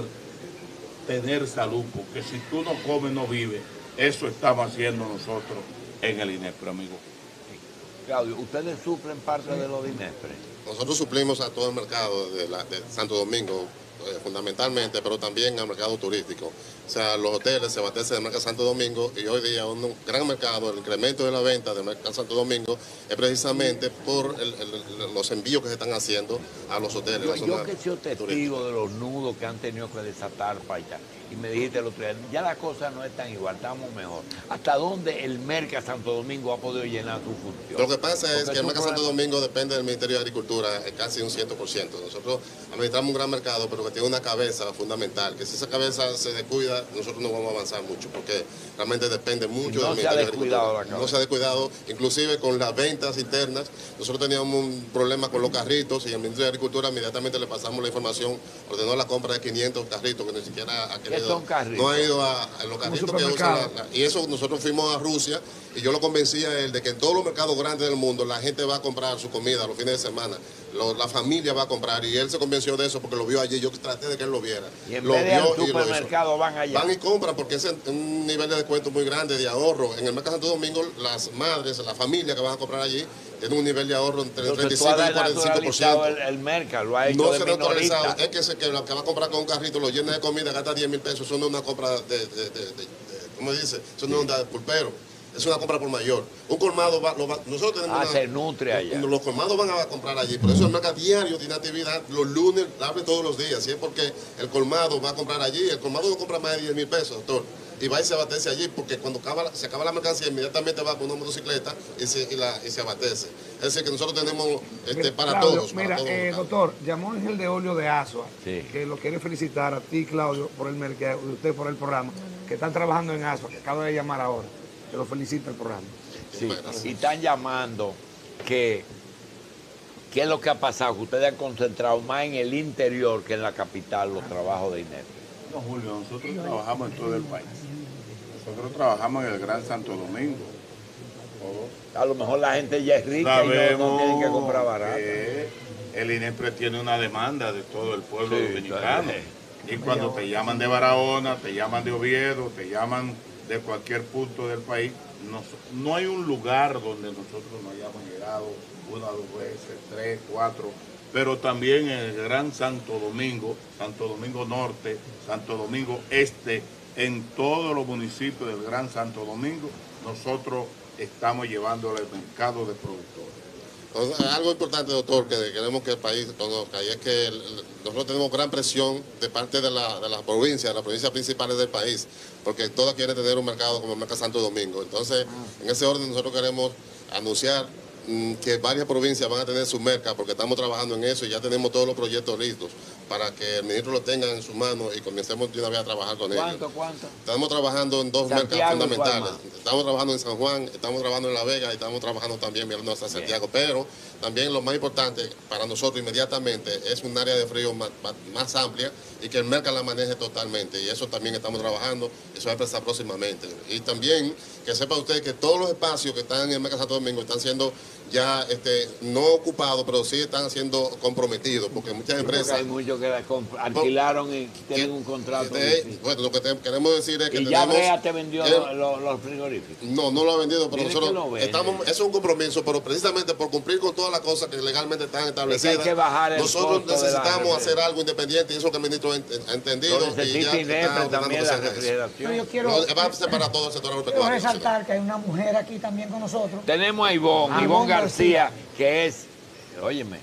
tener salud, porque si tú no comes, no vives. Eso estamos haciendo nosotros en el INESPRE, amigo. Claudio, ¿ustedes suplen parte de los INESPRE? Nosotros suplimos a todo el mercado de Santo Domingo, fundamentalmente, pero también al mercado turístico. O sea, los hoteles se abastecen del mercado Santo Domingo y hoy día un gran mercado, el incremento de la venta del mercado Santo Domingo es precisamente por los envíos que se están haciendo a los hoteles. Yo que he sido testigo de los nudos que han tenido que desatar para allá. Y me dijiste el otro día, ya la cosa no es tan igual, estamos mejor. ¿Hasta dónde el Merca Santo Domingo ha podido llenar su función? Lo que pasa es que el Merca Santo Domingo depende del Ministerio de Agricultura casi un 100%. Nosotros administramos un gran mercado, pero que tiene una cabeza fundamental, que si esa cabeza se descuida, nosotros no vamos a avanzar mucho, porque realmente depende mucho del Ministerio de Agricultura. No se ha descuidado, inclusive con las ventas internas. Nosotros teníamos un problema con los carritos y el Ministerio de Agricultura inmediatamente le pasamos la información, ordenó la compra de 500 carritos que ni siquiera ha querido. No ha ido a los carritos que usan. Y eso nosotros fuimos a Rusia y yo lo convencí a él de que en todos los mercados grandes del mundo la gente va a comprar su comida los fines de semana. La familia va a comprar y él se convenció de eso porque lo vio allí. Yo traté de que él lo viera. Y en vez de al supermercado van allá. Van y compran porque es un nivel de descuento muy grande, de ahorro. En el Mercado Santo Domingo, las madres, la familia que van a comprar allí, tienen un nivel de ahorro entre el 35 y el 45%. El mercado lo ha hecho de minorista. Es que lo que va a comprar con un carrito lo llena de comida, gasta 10,000 pesos. Eso no es una compra ¿cómo dice? Eso no es un pulpero. Es una compra por mayor. Un colmado nosotros tenemos se nutre allá. Los colmados van a comprar allí. Por eso el mercado diario tiene actividad. Los lunes abre todos los días. Y es porque el colmado va a comprar allí. El colmado no compra más de 10,000 pesos, doctor. Y va y se abastece allí porque cuando se acaba la mercancía inmediatamente va con una motocicleta y se abastece. Es decir, que nosotros tenemos para Claudio, todos. Mira, doctor, llamó Ángel de Olio de Asua, que lo quiere felicitar a ti, Claudio, por el mercado, y usted por el programa, que están trabajando en Asua, que acaba de llamar ahora. Que lo felicita el programa. Sí, y están llamando ¿qué es lo que ha pasado? Que ustedes han concentrado más en el interior que en la capital los trabajos de INESPRE. No, Julio, nosotros trabajamos en todo el país. Nosotros trabajamos en el Gran Santo Domingo. A lo mejor la gente ya es rica y no tienen que comprar barato. El INESPRE tiene una demanda de todo el pueblo dominicano. Y cuando te llaman de Barahona, te llaman de Oviedo, te llaman de cualquier punto del país, no hay un lugar donde nosotros no hayamos llegado 1, 2 veces, 3, 4, pero también en el Gran Santo Domingo Norte, Santo Domingo Este, en todos los municipios del Gran Santo Domingo, nosotros estamos llevándole al mercado de productores. Algo importante, doctor, que queremos que el país conozca, y es que nosotros tenemos gran presión de parte de las provincias principales del país, porque todas quieren tener un mercado como el Mercado Santo Domingo. Entonces, en ese orden nosotros queremos anunciar que varias provincias van a tener su mercado, porque estamos trabajando en eso y ya tenemos todos los proyectos listos para que el ministro lo tenga en sus manos y comencemos de una vez a trabajar con ellos. ¿Cuánto? Estamos trabajando en 2 mercados fundamentales. Estamos trabajando en San Juan, estamos trabajando en La Vega y estamos trabajando también mirando hasta Santiago. Pero también lo más importante para nosotros inmediatamente es un área de frío más amplia y que el mercado la maneje totalmente. Y eso también estamos trabajando, eso va a empezar próximamente. Y también que sepa usted que todos los espacios que están en el Mercado Santo Domingo están siendo ya no ocupados, pero sí están siendo comprometidos, porque muchas empresas... Hay muchos que alquilaron y tienen un contrato. Bueno, lo que queremos decir es que ¿Y ya Brea te vendió los frigoríficos? No lo ha vendido, pero nosotros estamos... Eso es un compromiso, pero precisamente por cumplir con todas las cosas que legalmente están establecidas, que bajar el nosotros necesitamos hacer algo independiente y eso que el ministro ha entendido. Y ya también la refrigeración. Yo quiero... Va a ser para todo el sector agropecuario. Quiero resaltar que hay una mujer aquí también con nosotros. Tenemos a Ivonne García, que es, óyeme,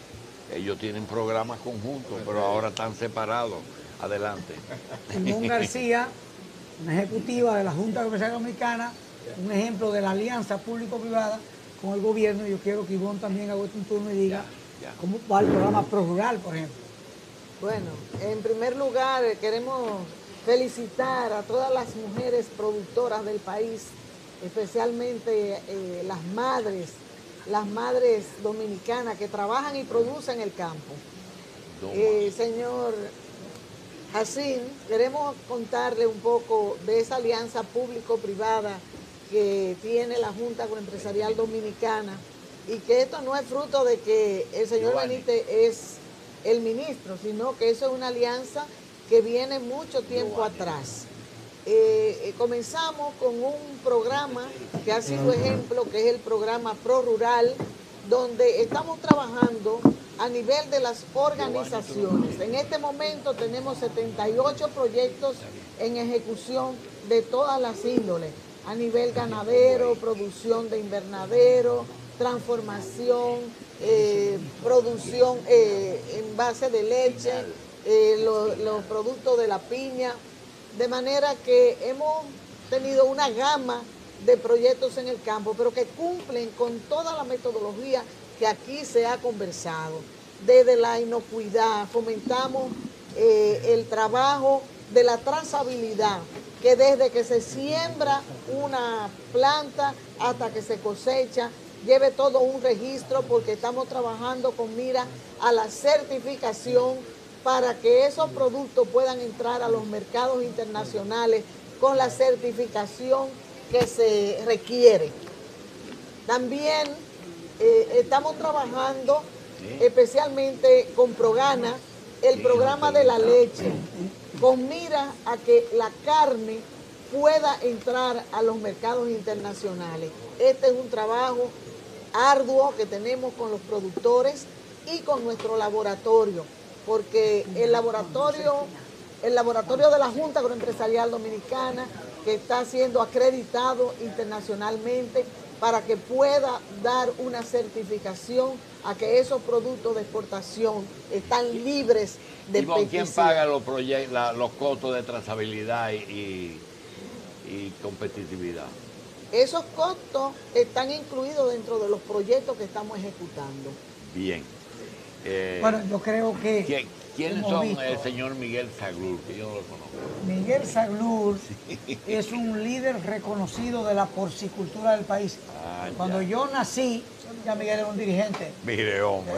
ellos tienen programas conjuntos, pero ahora están separados. Adelante. Ivonne García, una ejecutiva de la Junta Comercial Dominicana, un ejemplo de la alianza público-privada con el gobierno. Yo quiero que Ivonne también haga un turno y diga cómo va el programa ProRural, por ejemplo. Bueno, en primer lugar queremos felicitar a todas las mujeres productoras del país, especialmente las madres las madres dominicanas que trabajan y producen el campo. Señor Jacín, queremos contarle un poco de esa alianza público-privada que tiene la Junta Agroempresarial Dominicana y que esto no es fruto de que el señor Benítez es el ministro, sino que eso es una alianza que viene mucho tiempo atrás. Comenzamos con un programa que ha sido ejemplo, que es el programa Pro Rural, donde estamos trabajando a nivel de las organizaciones. En este momento tenemos 78 proyectos en ejecución de todas las índoles, a nivel ganadero, producción de invernadero, transformación, producción en base de leche, los productos de la piña, de manera que hemos tenido una gama de proyectos en el campo, pero que cumplen con toda la metodología que aquí se ha conversado. Desde la inocuidad, fomentamos el trabajo de la trazabilidad, que desde que se siembra una planta hasta que se cosecha, lleve todo un registro, porque estamos trabajando con mira a la certificación para que esos productos puedan entrar a los mercados internacionales con la certificación que se requiere. También estamos trabajando especialmente con Progana, el programa de la leche, con mira a que la carne pueda entrar a los mercados internacionales. Este es un trabajo arduo que tenemos con los productores y con nuestro laboratorio, porque el laboratorio de la Junta Agroempresarial Dominicana, que está siendo acreditado internacionalmente para que pueda dar una certificación a que esos productos de exportación están libres de pesticidas. ¿Quién paga los costos de trazabilidad y competitividad? Esos costos están incluidos dentro de los proyectos que estamos ejecutando. Bien. Bueno, yo creo que... ¿Quiénes son el señor Miguel Zaglur, que yo no lo conozco? Miguel Zaglur es un líder reconocido de la porcicultura del país. Cuando yo nací, ya Miguel era un dirigente. Mire, hombre.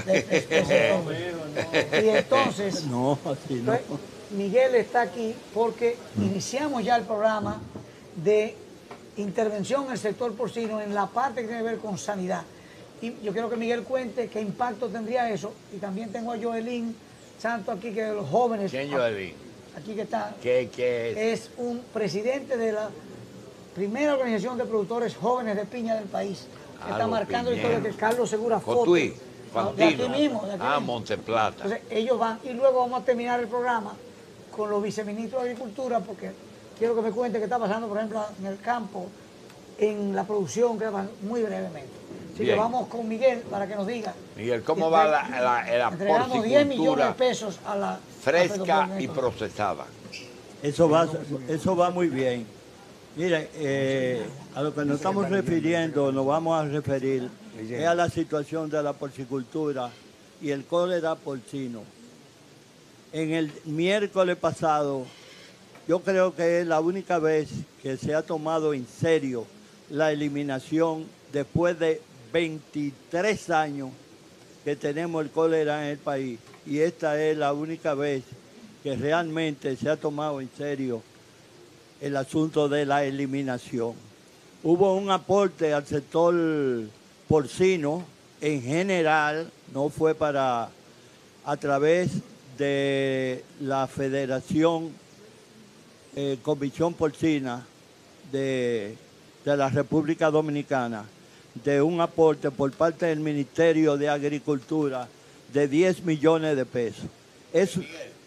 Y entonces, Miguel está aquí porque iniciamos ya el programa de intervención en el sector porcino en la parte que tiene que ver con sanidad. Y yo quiero que Miguel cuente qué impacto tendría eso. Y también tengo a Joelín Santo aquí, que de los jóvenes. ¿Quién Joelín? Aquí que está. ¿Qué es? Es un presidente de la primera organización de productores jóvenes de piña del país. Que está marcando la historia, que Carlos Segura Foto. De aquí mismo. Monteplata. Entonces ellos van y luego vamos a terminar el programa con los viceministros de Agricultura, porque quiero que me cuente qué está pasando, por ejemplo, en el campo, en la producción, que va muy brevemente. Así que vamos con Miguel para que nos diga. Miguel, ¿cómo va la porcicultura 10 millones de pesos a la fresca y procesada? Eso va muy bien. Mire, a lo que nos estamos refiriendo, nos vamos a referir es a la situación de la porcicultura y el cólera porcino. En el miércoles pasado, yo creo que es la única vez que se ha tomado en serio la eliminación después de 23 años que tenemos el cólera en el país, y esta es la única vez que realmente se ha tomado en serio el asunto de la eliminación. Hubo un aporte al sector porcino en general, no fue a través de la Federación Comisión Porcina de la República Dominicana, de un aporte por parte del Ministerio de Agricultura de 10 millones de pesos. Eso...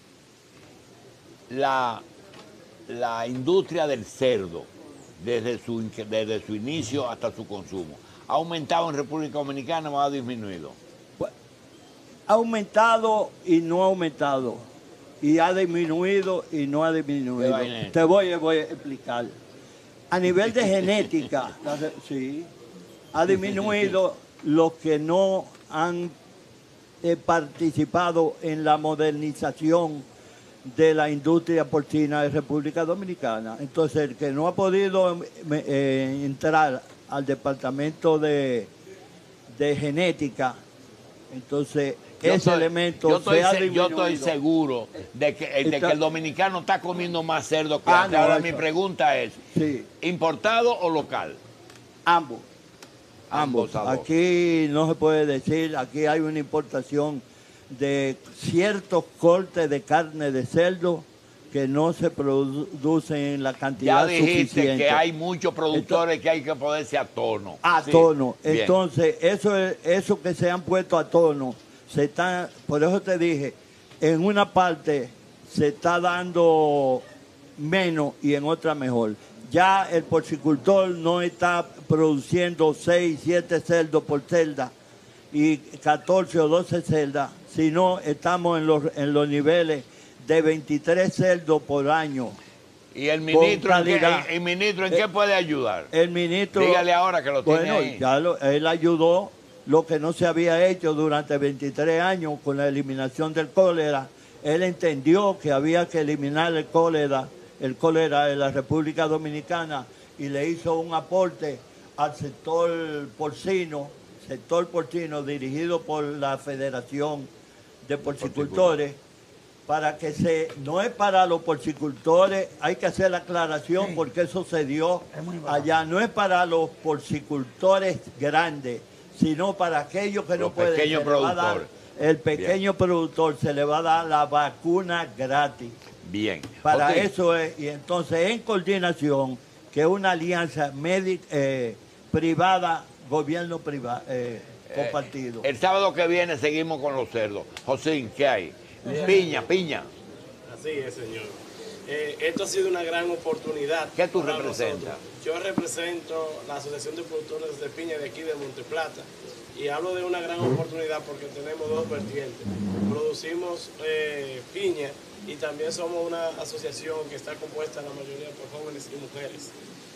La industria del cerdo, desde su inicio hasta su consumo, ¿ha aumentado en República Dominicana o ha disminuido? Ha aumentado y no ha aumentado, y ha disminuido y no ha disminuido. Te voy a explicar. A nivel de genética, sí, ha disminuido los que no han participado en la modernización de la industria porcina de República Dominicana. Entonces, el que no ha podido entrar al departamento de de genética. Entonces, ese elemento se ha disminuido. Yo estoy seguro de que el dominicano está comiendo más cerdo que antes. no, Ahora mi pregunta es, ¿importado o local? Ambos. Aquí no se puede decir, aquí hay una importación de ciertos cortes de carne de cerdo que no se producen en la cantidad suficiente. Ya dijiste suficiente. que hay muchos productores que hay que ponerse a tono. A tono. Bien. Entonces, eso que se han puesto a tono, por eso te dije, en una parte se está dando menos y en otra mejor. Ya el porcicultor no está produciendo 6, 7 cerdos por celda y 14 o 12 celdas, sino estamos en los niveles de 23 cerdos por año. ¿Y el ministro, en qué puede ayudar? El ministro... Dígale ahora que lo tiene ahí. Él ayudó lo que no se había hecho durante 23 años con la eliminación del cólera. Él entendió que había que eliminar el cólera de la República Dominicana y le hizo un aporte al sector porcino dirigido por la Federación de Porcicultores, para que no es para los porcicultores, hay que hacer la aclaración porque eso se dio allá, no es para los porcicultores grandes, sino para aquellos que no pueden. El pequeño productor se le va a dar la vacuna gratis. Bien. Para eso es, y entonces en coordinación, que es una alianza privada, gobierno privado, compartido. El sábado que viene seguimos con los cerdos. Josín, ¿qué hay? Piña. Así es, señor. Esto ha sido una gran oportunidad. ¿Qué tú representas? Yo represento la Asociación de Productores de Piña de aquí de Monteplata y hablo de una gran oportunidad porque tenemos dos vertientes. Producimos piña y también somos una asociación que está compuesta la mayoría por jóvenes y mujeres.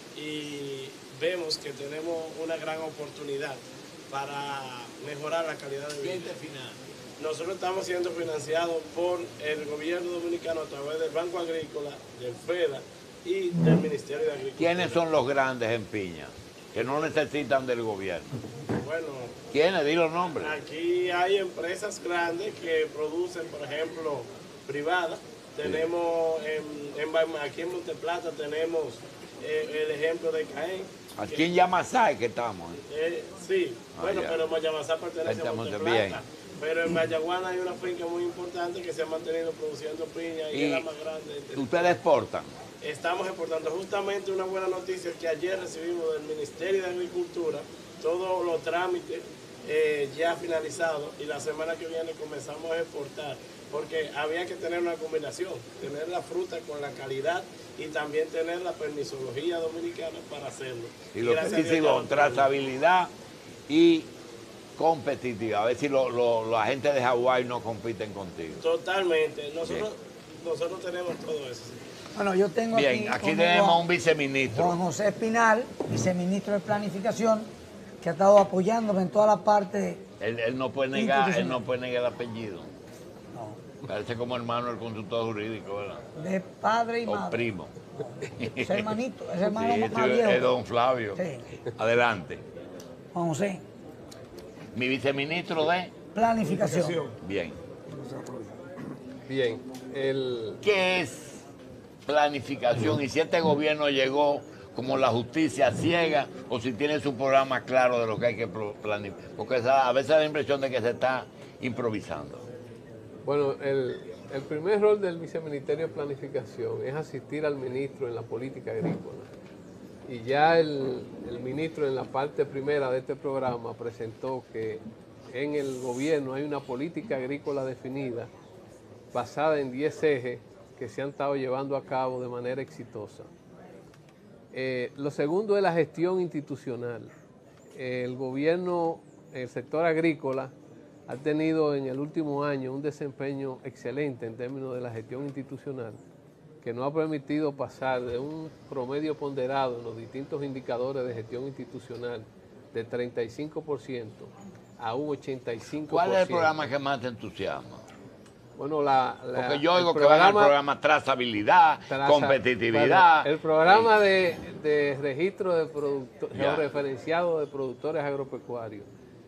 Y vemos que tenemos una gran oportunidad para mejorar la calidad de vida. Nosotros estamos siendo financiados por el gobierno dominicano a través del Banco Agrícola, del FEDA y del Ministerio de Agricultura. ¿Quiénes son los grandes en piña que no necesitan del gobierno? Bueno, ¿quiénes? Di los nombres. Aquí hay empresas grandes que producen, por ejemplo, privadas. Tenemos aquí en Monteplata tenemos el ejemplo de Caen. Aquí en Yamasá que estamos. Sí, bueno, pero Yamasá pertenece a Monteplata. Bien. Pero en Vallaguana hay una finca muy importante que se ha mantenido produciendo piña y es la más grande. ¿Ustedes exportan? Estamos exportando. Justamente una buena noticia es que ayer recibimos del Ministerio de Agricultura todos los trámites ya finalizados y la semana que viene comenzamos a exportar porque había que tener una combinación, tener la fruta con la calidad y también tener la permisología dominicana para hacerlo. Y lo que dice trazabilidad y competitiva, a ver si los agentes de Hawái no compiten contigo. Totalmente, nosotros tenemos todo eso. Bueno, yo tengo aquí tenemos un viceministro. Juan José Espinal, viceministro de Planificación, que ha estado apoyándome en toda la parte. Él no puede negar el apellido. No. Parece como hermano del consultor jurídico, ¿verdad? De padre y madre. O primo. Es hermanito, es hermano más Sí, viejo. es don Flavio. Sí. Adelante. Juan José. Mi viceministro de Planificación. Bien. Bien. ¿Qué es planificación? Y si este gobierno llegó como la justicia ciega o si tiene su programa claro de lo que hay que planificar. Porque a veces da la impresión de que se está improvisando. Bueno, el primer rol del Viceministerio de Planificación es asistir al ministro en la política agrícola. Y ya el ministro en la parte primera de este programa presentó que en el gobierno hay una política agrícola definida basada en 10 ejes que se han estado llevando a cabo de manera exitosa. Lo segundo es la gestión institucional. El gobierno, el sector agrícola, ha tenido en el último año un desempeño excelente en términos de la gestión institucional, que nos ha permitido pasar de un promedio ponderado en los distintos indicadores de gestión institucional de 35% a un 85%. ¿Cuál es el programa que más te entusiasma? Bueno, porque yo oigo que van al programa trazabilidad, competitividad. Bueno, el programa de registro de productores, georreferenciado de productores agropecuarios,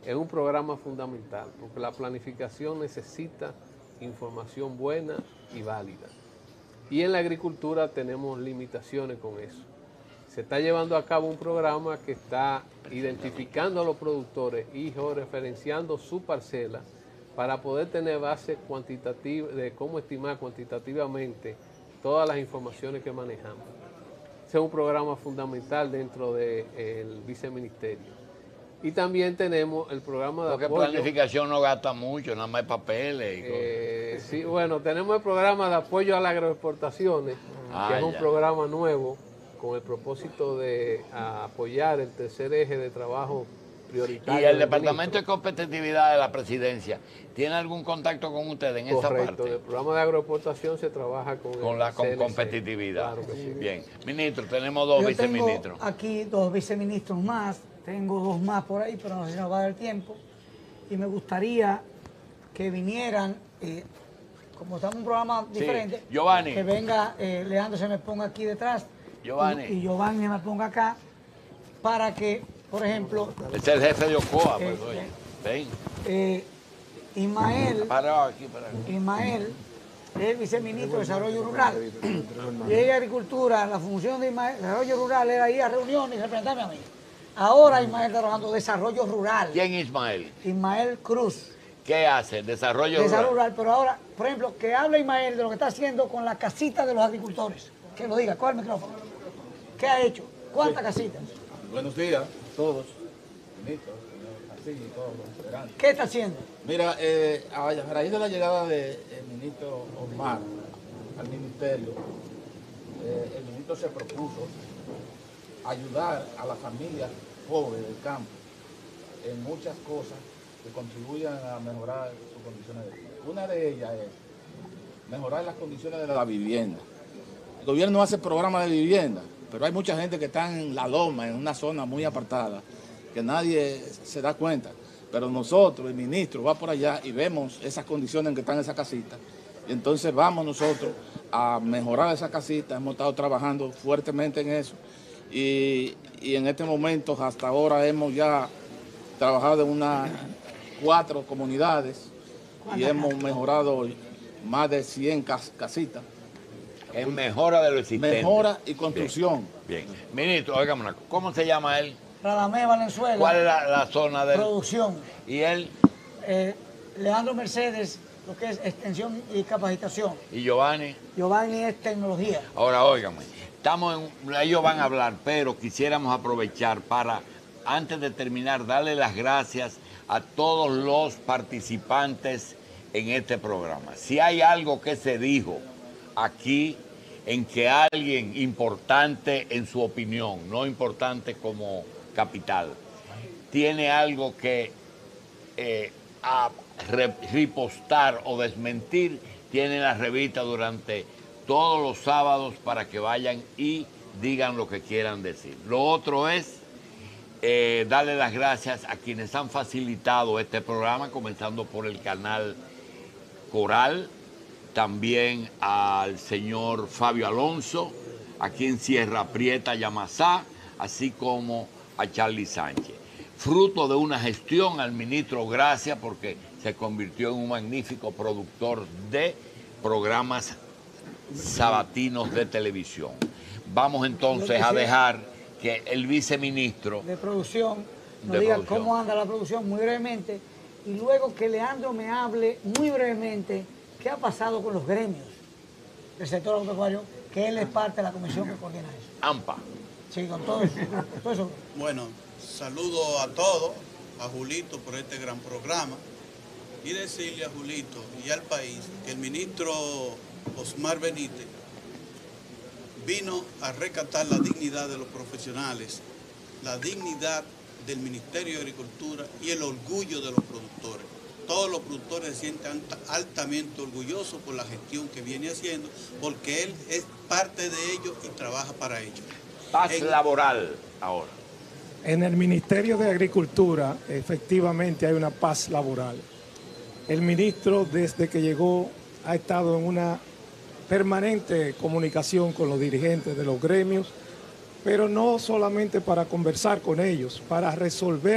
es un programa fundamental, porque la planificación necesita información buena y válida. Y en la agricultura tenemos limitaciones con eso. Se está llevando a cabo un programa que está identificando a los productores y georreferenciando su parcela para poder tener base cuantitativa de cómo estimar cuantitativamente todas las informaciones que manejamos. Ese es un programa fundamental dentro del viceministerio. Y también tenemos el programa de porque apoyo. planificación no gasta mucho, nada más papeles y cosas. Sí, bueno, tenemos el programa de apoyo a las agroexportaciones, que es un programa nuevo con el propósito de apoyar el tercer eje de trabajo prioritario. ¿Y el Departamento de Competitividad de la Presidencia tiene algún contacto con ustedes en esa parte? Correcto, el programa de agroexportación se trabaja con con competitividad. Claro que sí. Bien, ministro, tenemos dos viceministros. Tengo aquí 2 viceministros más, tengo 2 más por ahí, pero no sé si nos va a dar tiempo. Y me gustaría que vinieran, como estamos en un programa diferente, Giovanni. que venga Leandro, se me ponga aquí detrás. Giovanni. Y Giovanni se me ponga acá, para que, por ejemplo... Es el jefe de OCOA, pues, oye. Ven. Ismael, Ismael es el viceministro de Desarrollo Rural. Y en agricultura, la función de Ismael, Desarrollo Rural, era ir a reuniones y representarme a mí. Ahora Ismael está trabajando desarrollo rural. ¿Quién es Ismael? Ismael Cruz. ¿Qué hace? Desarrollo rural. Pero ahora, por ejemplo, que hable Ismael de lo que está haciendo con la casita de los agricultores. Que lo diga, ¿cuál micrófono? ¿Qué ha hecho? ¿Cuántas casitas? Buenos días a todos. Ministro, así y todos los integrantes. ¿Qué está haciendo? Mira, a raíz de la llegada del ministro Omar al ministerio, el ministro se propuso ayudar a las familias pobres del campo en muchas cosas que contribuyan a mejorar sus condiciones de vida. Una de ellas es mejorar las condiciones de la vivienda. El gobierno hace programas de vivienda, pero hay mucha gente que está en la loma, en una zona muy apartada, que nadie se da cuenta. Pero nosotros, el ministro, va por allá y vemos esas condiciones en que están esas casitas. Y entonces vamos nosotros a mejorar esas casitas. Hemos estado trabajando fuertemente en eso. Y en este momento, hasta ahora, hemos ya trabajado en unas 4 comunidades y hemos mejorado más de 100 casitas. Es mejora de lo existente. Mejora y construcción. Bien. Ministro, óigame una cosa. ¿Cómo se llama él? Radamés Valenzuela. ¿Cuál es la zona de producción? ¿Y él? Leandro Mercedes, lo que es extensión y capacitación. ¿Y Giovanni? Giovanni es tecnología. Ahora, óigame, ellos van a hablar, pero quisiéramos aprovechar para, antes de terminar, darle las gracias a todos los participantes en este programa. Si hay algo que se dijo aquí en que alguien importante en su opinión, no importante como capital, tiene algo que ripostar o desmentir, tiene la revista durante todos los sábados para que vayan y digan lo que quieran decir. Lo otro es darle las gracias a quienes han facilitado este programa, comenzando por el canal Coral, también al señor Fabio Alonso, aquí en Sierra Prieta, Yamasá, así como a Charlie Sánchez. Fruto de una gestión al ministro Gracia, porque se convirtió en un magnífico productor de programas sabatinos de televisión. Vamos entonces a dejar que el viceministro de producción nos diga cómo anda la producción muy brevemente, y luego que Leandro me hable muy brevemente qué ha pasado con los gremios del sector agropecuario, que él es parte de la comisión que coordina eso. AMPA. Sí, con todo eso. Todo eso. Bueno, saludo a todos, a Julito por este gran programa, y decirle a Julito y al país que el ministro Osmar Benítez vino a rescatar la dignidad de los profesionales, la dignidad del Ministerio de Agricultura y el orgullo de los productores. Todos los productores se sienten altamente orgullosos por la gestión que viene haciendo, porque él es parte de ellos y trabaja para ellos. Paz laboral ahora. En el Ministerio de Agricultura efectivamente hay una paz laboral. El ministro, desde que llegó, ha estado en una permanente comunicación con los dirigentes de los gremios, pero no solamente para conversar con ellos, para resolver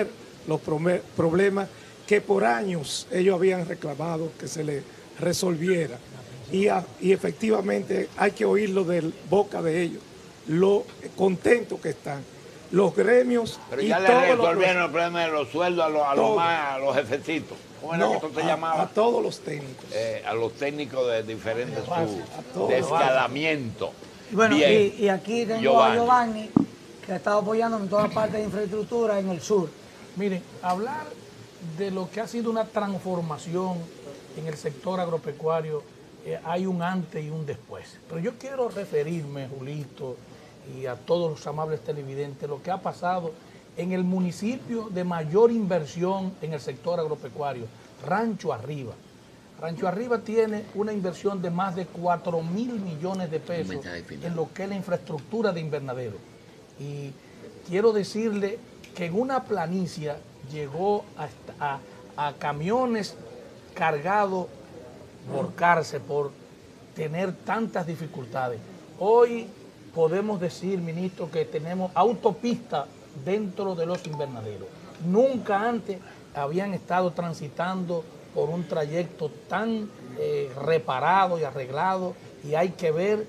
los problemas que por años ellos habían reclamado que se les resolviera. Y efectivamente hay que oírlo de boca de ellos, lo contentos que están. Los gremios Pero y ya le todos resolvieron el problema de los sueldos a los jefecitos. ¿Cómo era que esto se llamaba? A todos los técnicos. A los técnicos de diferentes todos. de escalamiento. Bueno, Bien. y aquí tengo a Giovanni, que ha estado apoyándome en toda la parte de infraestructura en el sur. Miren, hablar de lo que ha sido una transformación en el sector agropecuario, hay un antes y un después. Pero yo quiero referirme, Julito, y a todos los amables televidentes, lo que ha pasado en el municipio de mayor inversión en el sector agropecuario, Rancho Arriba. Rancho Arriba tiene una inversión de más de 4.000 millones de pesos en lo que es la infraestructura de invernadero. Y quiero decirle que en una planicie llegó a camiones cargados volcarse por tener tantas dificultades. Hoy podemos decir, ministro, que tenemos autopista dentro de los invernaderos. Nunca antes habían estado transitando por un trayecto tan reparado y arreglado, y hay que ver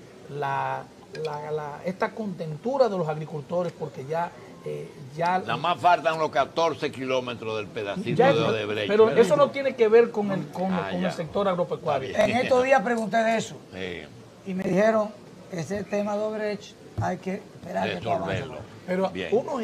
esta contentura de los agricultores, porque ya nada más faltan los 14 kilómetros del pedacito de Odebrecht. Pero eso no tiene que ver con el sector agropecuario. En estos días pregunté de eso Sí. y me dijeron, ese tema de Odebrecht hay que esperar que todo avance. Pero Bien. unos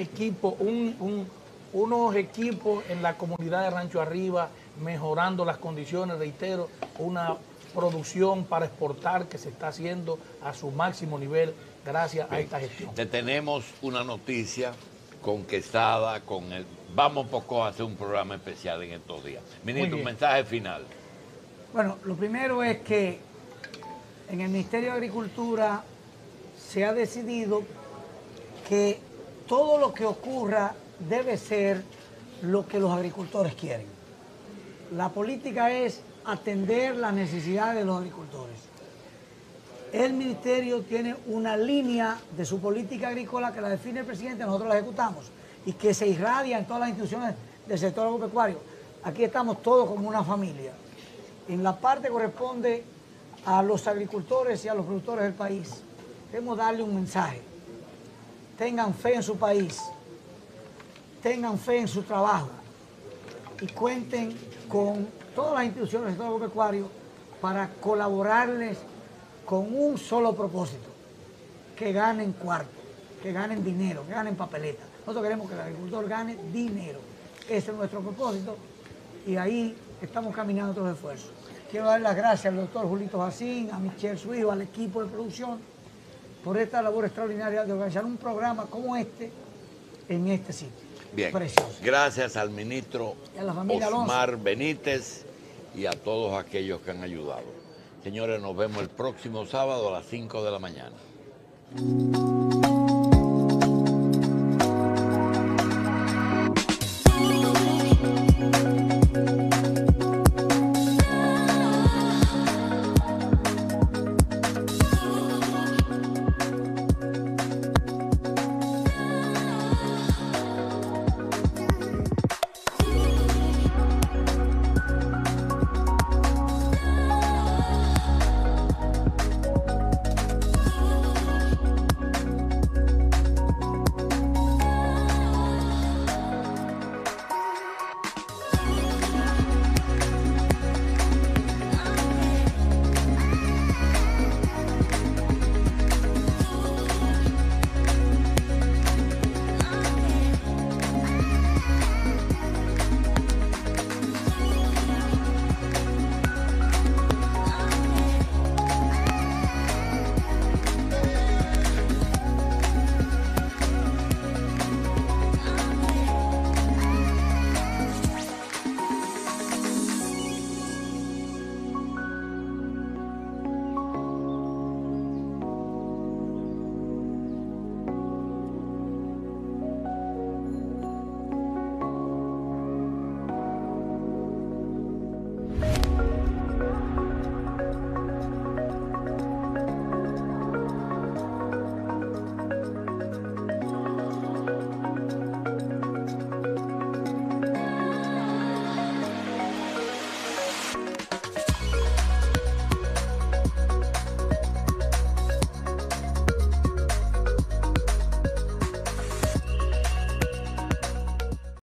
equipos en la comunidad de Rancho Arriba, mejorando las condiciones, reitero, una producción para exportar que se está haciendo a su máximo nivel gracias a esta gestión. Te tenemos una noticia con Quesada, vamos poco a hacer un programa especial en estos días. Ministro, un mensaje final. Bueno, lo primero es que en el Ministerio de Agricultura se ha decidido que todo lo que ocurra debe ser lo que los agricultores quieren. La política es atender las necesidades de los agricultores. El ministerio tiene una línea de su política agrícola que la define el presidente, nosotros la ejecutamos y que se irradia en todas las instituciones del sector agropecuario. Aquí estamos todos como una familia. En la parte que corresponde a los agricultores y a los productores del país, queremos darle un mensaje. Tengan fe en su país, tengan fe en su trabajo y cuenten con todas las instituciones del sector agropecuario para colaborarles con un solo propósito, que ganen cuarto, que ganen dinero, que ganen papeleta. Nosotros queremos que el agricultor gane dinero. Ese es nuestro propósito y ahí estamos caminando otros esfuerzos. Quiero dar las gracias al doctor Julito Jacín, a Michelle, su hijo, al equipo de producción, por esta labor extraordinaria de organizar un programa como este en este sitio. Bien, Precioso. gracias al ministro Y a la familia Osmar Benítez y a todos aquellos que han ayudado. Señores, nos vemos el próximo sábado a las 5 de la mañana.